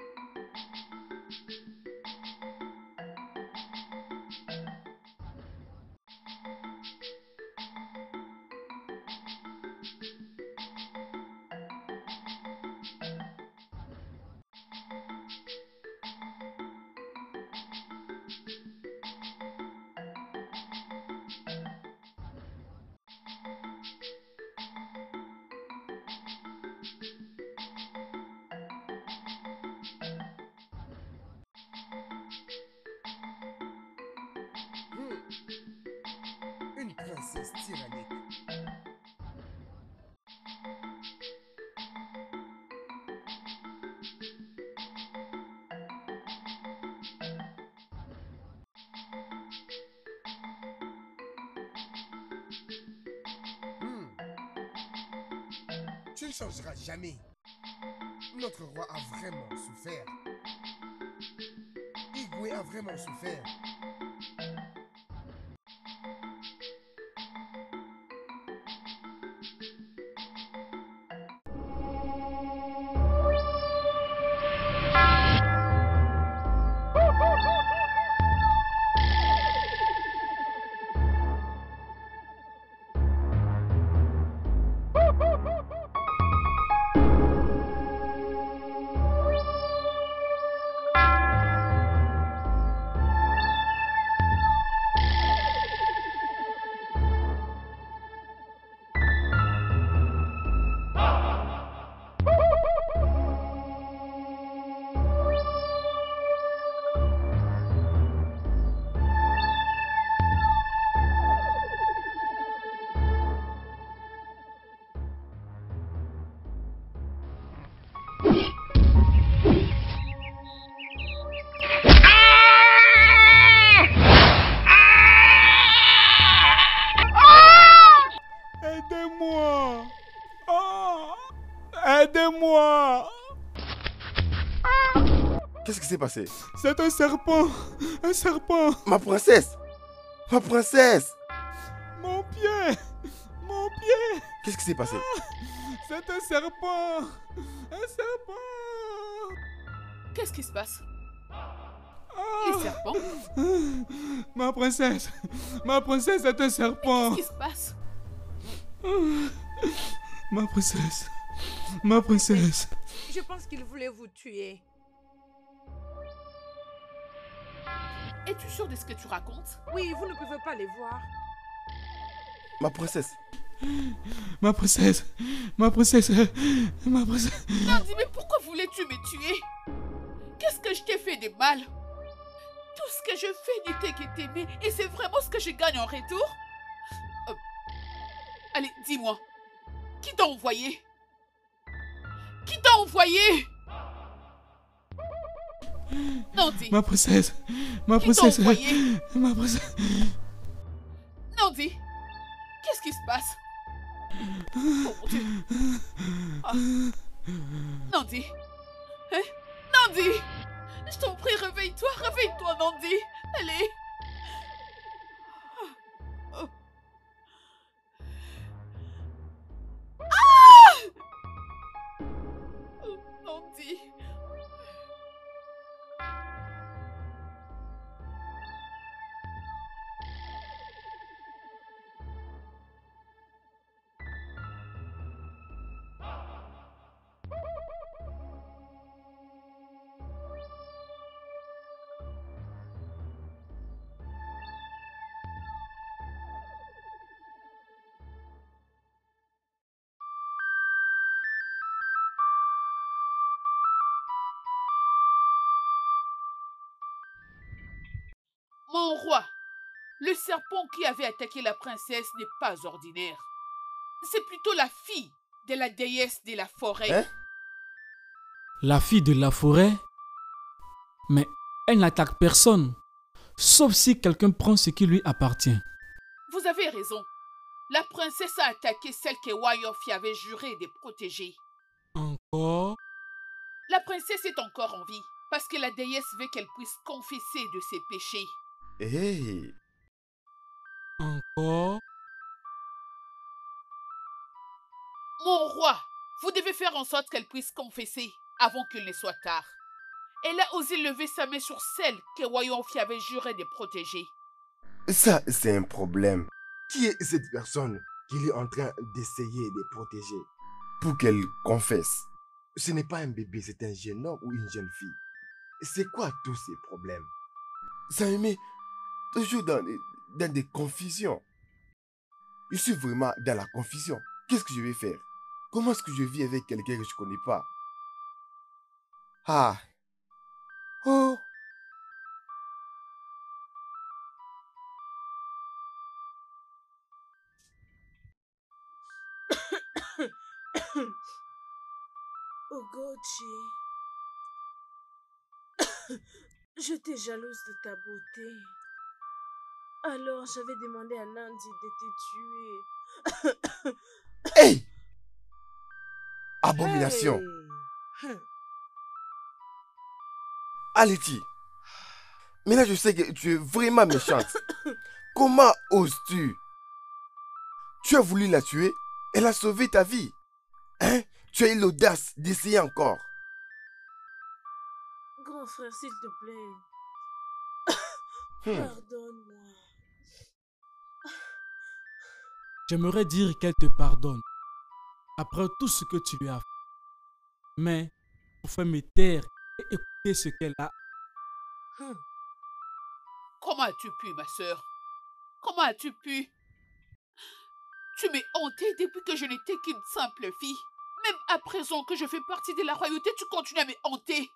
Speaker 12: Une princesse tyrannique. Tu ne changeras jamais. Notre roi a vraiment souffert. Igwe a vraiment souffert.
Speaker 8: Aidez-moi! Oh! Aidez-moi!
Speaker 3: Qu'est-ce qui s'est passé?
Speaker 8: C'est un serpent! Un serpent!
Speaker 3: Ma princesse! Ma princesse!
Speaker 8: Mon pied! Mon pied!
Speaker 3: Qu'est-ce qui s'est passé?
Speaker 8: C'est un serpent! Un serpent!
Speaker 1: Qu'est-ce qui se passe? Les serpents?
Speaker 8: Ma princesse! Ma princesse est un serpent!
Speaker 1: Qu'est-ce qui se passe?
Speaker 8: Ma princesse! Ma princesse!
Speaker 2: Je pense qu'il voulait vous tuer.
Speaker 1: Es-tu sûr de ce que tu racontes?
Speaker 2: Oui, vous ne pouvez pas les voir.
Speaker 3: Ma princesse!
Speaker 8: Ma princesse! Ma princesse! Ma princesse!
Speaker 1: Nandi, mais pourquoi voulais-tu me tuer? Qu'est-ce que je t'ai fait de mal? Tout ce que je fais n'était que t'aimer et c'est vraiment ce que je gagne en retour? Allez, dis-moi, qui t'a envoyé? Qui t'a envoyé? Nandi.
Speaker 8: Ma princesse! Ma princesse! Ma princesse!
Speaker 1: Nandi, qu'est-ce qui se passe? Oh mon Dieu. Ah. Nandi. Hein? Nandi! Je t'en prie, réveille-toi, réveille-toi, Nandi. Allez. Oh. Ah! Oh, Nandi. Mon roi, le serpent qui avait attaqué la princesse n'est pas ordinaire. c'est plutôt la fille de la déesse de la forêt.
Speaker 3: Hein?
Speaker 8: La fille de la forêt? Mais elle n'attaque personne, sauf si quelqu'un prend ce qui lui appartient.
Speaker 1: Vous avez raison. La princesse a attaqué celle que Wayofi avait juré de protéger.
Speaker 8: Encore?
Speaker 1: La princesse est encore en vie parce que la déesse veut qu'elle puisse confesser de ses péchés.
Speaker 3: Hey.
Speaker 8: Encore?
Speaker 1: Mon roi, vous devez faire en sorte qu'elle puisse confesser avant qu'il ne soit tard. Elle a osé lever sa main sur celle que Wayofi avait juré de protéger.
Speaker 3: Ça, c'est un problème. Qui est cette personne qu'il est en train d'essayer de protéger pour qu'elle confesse? Ce n'est pas un bébé, c'est un jeune homme ou une jeune fille. C'est quoi tous ces problèmes? Ça me met toujours dans des confusions. Je suis vraiment dans la confusion. Qu'est-ce que je vais faire? Comment est-ce que je vis avec quelqu'un que je ne connais pas? Ah. Oh.
Speaker 6: Ogochi, j'étais jalouse de ta beauté. Alors j'avais demandé à Nandi de te tuer.
Speaker 3: Hey! Abomination!
Speaker 2: Hey.
Speaker 3: Aliti, mais là je sais que tu es vraiment méchante. Comment oses-tu? Tu as voulu la tuer, elle a sauvé ta vie. Hein? Tu as eu l'audace d'essayer encore.
Speaker 6: Grand frère, s'il te plaît. Pardonne-moi.
Speaker 8: J'aimerais dire qu'elle te pardonne, après tout ce que tu lui as fait. Mais pour faire me taire et écouter ce qu'elle a.
Speaker 1: Comment as-tu pu, ma sœur? Comment as-tu pu? Tu m'es hontée depuis que je n'étais qu'une simple fille. Même à présent que je fais partie de la royauté, tu continues à me hanter.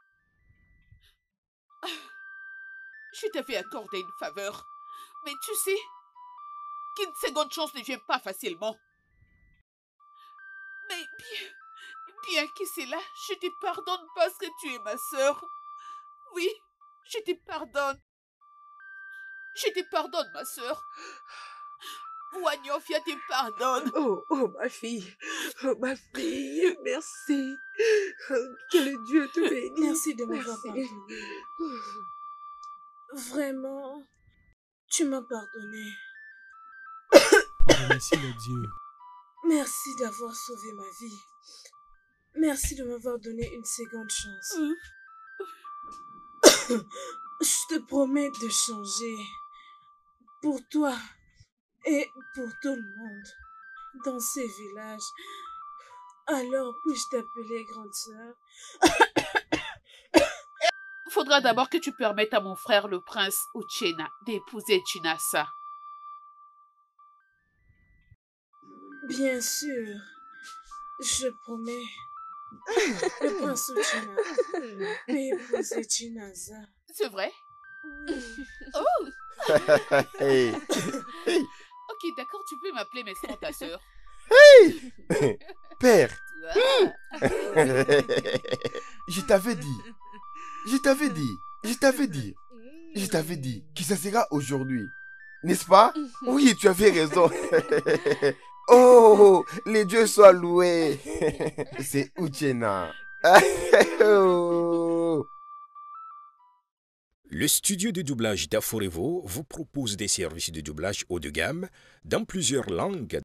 Speaker 1: Je t'avais accordé une faveur. Mais tu sais qu'une seconde chance ne vient pas facilement. Mais bien que c'est là, je te pardonne parce que tu es ma sœur. Oui, je te pardonne. Je te pardonne, ma sœur. Wanyofia te pardonne.
Speaker 2: Oh, ma fille. Oh, ma fille. Merci. Que le Dieu te bénisse.
Speaker 6: Merci de m'avoir pardonné. Vraiment, tu m'as pardonné.
Speaker 8: On remercie le Dieu.
Speaker 6: Merci d'avoir sauvé ma vie. Merci de m'avoir donné une seconde chance. Je te promets de changer. Pour toi et pour tout le monde dans ces villages. Alors puis-je t'appeler grande sœur?
Speaker 1: Faudra d'abord que tu permettes à mon frère le prince Uchena d'épouser Chinasa.
Speaker 6: Bien sûr, je promets. Le prince Uchena peut épouser Chinasa.
Speaker 1: C'est vrai?
Speaker 6: Oui.
Speaker 1: Oh!
Speaker 3: Hey. Hey.
Speaker 1: Ok, d'accord, tu peux m'appeler Mestron, ta sœur.
Speaker 3: Hey! Père! Je t'avais dit. Je t'avais dit que ça sera aujourd'hui. N'est-ce pas? Oui, tu avais raison. Oh, les dieux soient loués. C'est Uchena. Oh.
Speaker 13: Le studio de doublage d'Aforevo vous propose des services de doublage haut de gamme dans plusieurs langues